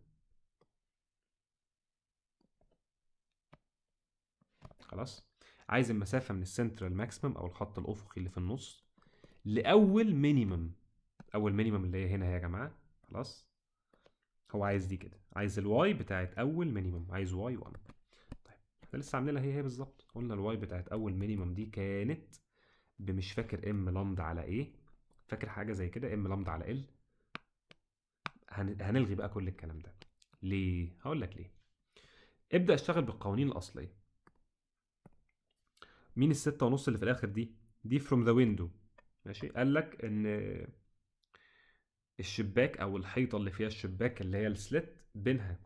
خلاص، عايز المسافه من السنترال ماكسيمم او الخط الافقي اللي في النص لاول مينيمم. اول مينيمم اللي هي هنا يا جماعه. خلاص، هو عايز دي كده، عايز الواي بتاعت اول مينيمم، عايز واي واحد. طيب احنا لسه عاملينها هي هي بالظبط، قلنا الواي بتاعت اول مينيمم دي كانت بمش فاكر ام لامدا على ايه، فاكر حاجه زي كده ام لامدا على ال. هنلغي بقى كل الكلام ده. ليه؟ هقول لك ليه. ابدا اشتغل بالقوانين الاصليه. مين الستة ونص اللي في الاخر دي؟ دي from the window، ماشي. قال لك ان الشباك او الحيطه اللي فيها الشباك اللي هي السلت بينها،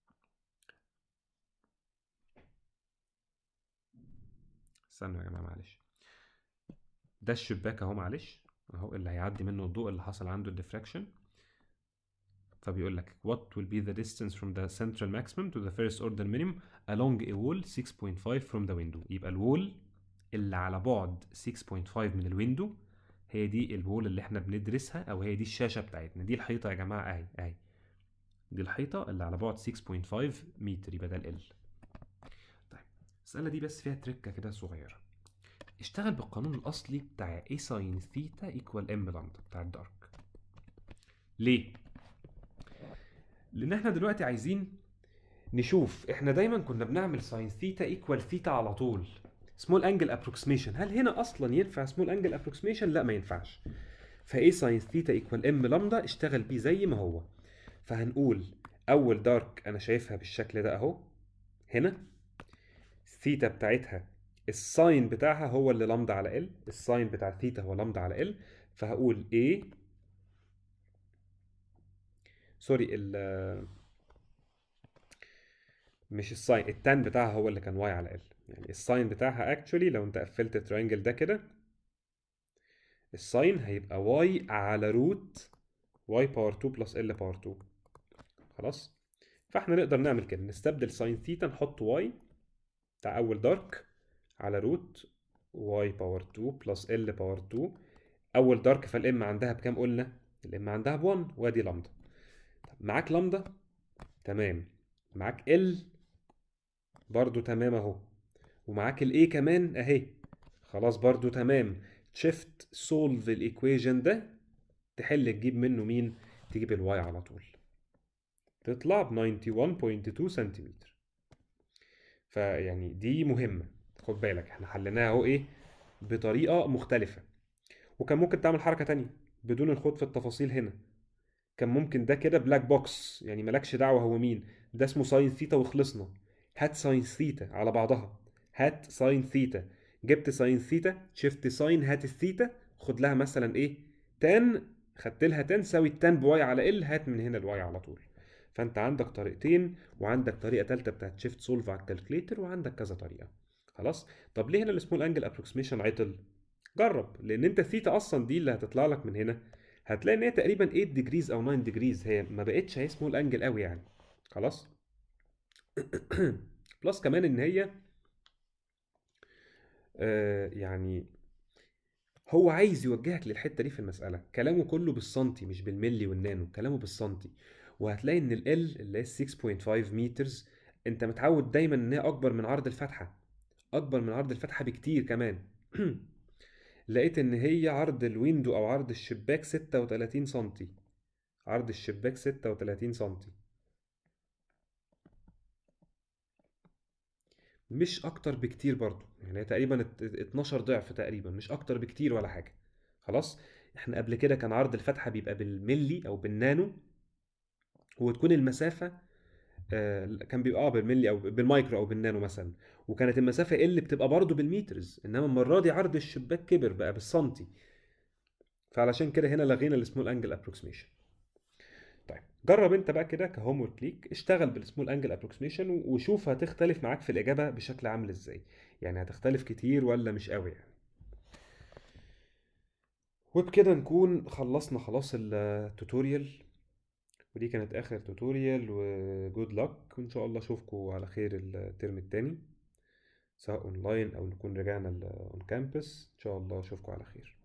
استنوا يا جماعه معلش، ده الشباك اهو معلش اهو اللي هيعدي منه الضوء اللي حصل عنده الديفراكشن. فبيقول لك what will be the distance from the central maximum to the first order minimum along a wall six point five from the window. يبقى الوول اللي على بعد ستة فاصلة خمسة من الويندو، هي دي الوول اللي احنا بندرسها، او هي دي الشاشه بتاعتنا. دي الحيطه يا جماعه، اهي اهي دي الحيطه اللي على بعد ستة فاصلة خمسة متر، يبقى ده ال. طيب المساله دي بس فيها تركه كده صغيره. اشتغل بالقانون الاصلي بتاع A ساين ثيتا ايكوال ام لامدا بتاع الدارك. ليه؟ لان احنا دلوقتي عايزين نشوف، احنا دايما كنا بنعمل ساين ثيتا ايكوال ثيتا على طول، سمول انجل ابروكسيميشن. هل هنا اصلا ينفع سمول انجل ابروكسيميشن؟ لا ما ينفعش. فايه ساين ثيتا ايكوال ام لامدا اشتغل بيه زي ما هو. فهنقول اول دارك انا شايفها بالشكل ده اهو، هنا الثيتا بتاعتها الساين بتاعها هو اللي لامدا على ال، الساين بتاع الثيتا هو لامدا على ال. فهقول A سوري ال مش الساين، التان بتاعها هو اللي كان واي على ال. يعني الساين بتاعها اكشولي لو انت قفلت الترينجل ده كده، الساين هيبقى واي على روت واي باور اتنين بلس ال باور اتنين. خلاص. فاحنا نقدر نعمل كده، نستبدل ساين ثيتا نحط واي بتاع اول دارك على روت واي باور اتنين بلس ال باور اتنين. اول دارك فالام عندها بكام قلنا؟ الام عندها ب واحد، وادي لامدا. معاك لامدا تمام، معاك ال برضو تمام اهو، ومعاك الاي كمان اهي، خلاص برضو تمام. شيفت سولف الايكويجن ده، تحل تجيب منه مين؟ تجيب الواي على طول، تطلع ب واحد وتسعين فاصلة اتنين سنتيمتر. فيعني دي مهمة، خد بالك احنا حليناها اهو ايه بطريقة مختلفة. وكان ممكن تعمل حركة تانية بدون الخوض في التفاصيل هنا. كان ممكن ده كده بلاك بوكس، يعني مالكش دعوة هو مين ده، اسمه ساين ثيتا وخلصنا. هات ساين ثيتا على بعضها، هات ساين ثيتا، جبت ساين ثيتا شفت ساين، هات الثيتا خد لها مثلا ايه تان، خدت لها تان ساوي التان بواي على ال، هات من هنا الواي على طول. فانت عندك طريقتين، وعندك طريقه ثالثه بتاعت شيفت سولف على الكالكليتر، وعندك كذا طريقه. خلاص. طب ليه هنا السمول انجل ابروكسيميشن عطل؟ جرب، لان انت الثيتا اصلا دي اللي هتطلع لك من هنا هتلاقي ان هي تقريبا تمانية ديجريز او تسعة ديجريز، هي ما بقتش هي سمول انجل قوي يعني. خلاص. بلس كمان ان هي آه يعني هو عايز يوجهك للحته دي في المساله، كلامه كله بالسنتي مش بالملي والنانو، كلامه بالسنتي. وهتلاقي ان ال L اللي هي ستة فاصلة خمسة مترز انت متعود دايما ان هي اكبر من عرض الفتحه، اكبر من عرض الفتحه بكتير كمان. لقيت ان هي عرض الويندو او عرض الشباك ستة وتلاتين سنتي، عرض الشباك ستة وتلاتين سنتي، مش اكتر بكتير برضو، يعني هي تقريبا ات- اتناشر ضعف تقريبا، مش اكتر بكتير ولا حاجه. خلاص. احنا قبل كده كان عرض الفتحه بيبقى بالملي او بالنانو، وتكون المسافه آه كان بيبقى اه بالملي او بالمايكرو او بالنانو مثلا، وكانت المسافه ال بتبقى برضو بالمترز، انما المره دي عرض الشباك كبر بقى بالسنتي. فعلشان كده هنا لغينا السمول انجل ابروكسيميشن. طيب جرب انت بقى كده كهوم ورك ليك، اشتغل بالسمول انجل ابروكسيميشن وشوف هتختلف معاك في الاجابه بشكل عامل ازاي، يعني هتختلف كتير ولا مش قوي يعني. وبكده نكون خلصنا خلاص التوتوريال، ودي كانت اخر توتوريال، وجود لك، وان شاء الله اشوفكم على خير الترم التاني، سواء اونلاين او نكون رجعنا اون كامبس. ان شاء الله اشوفكم على خير.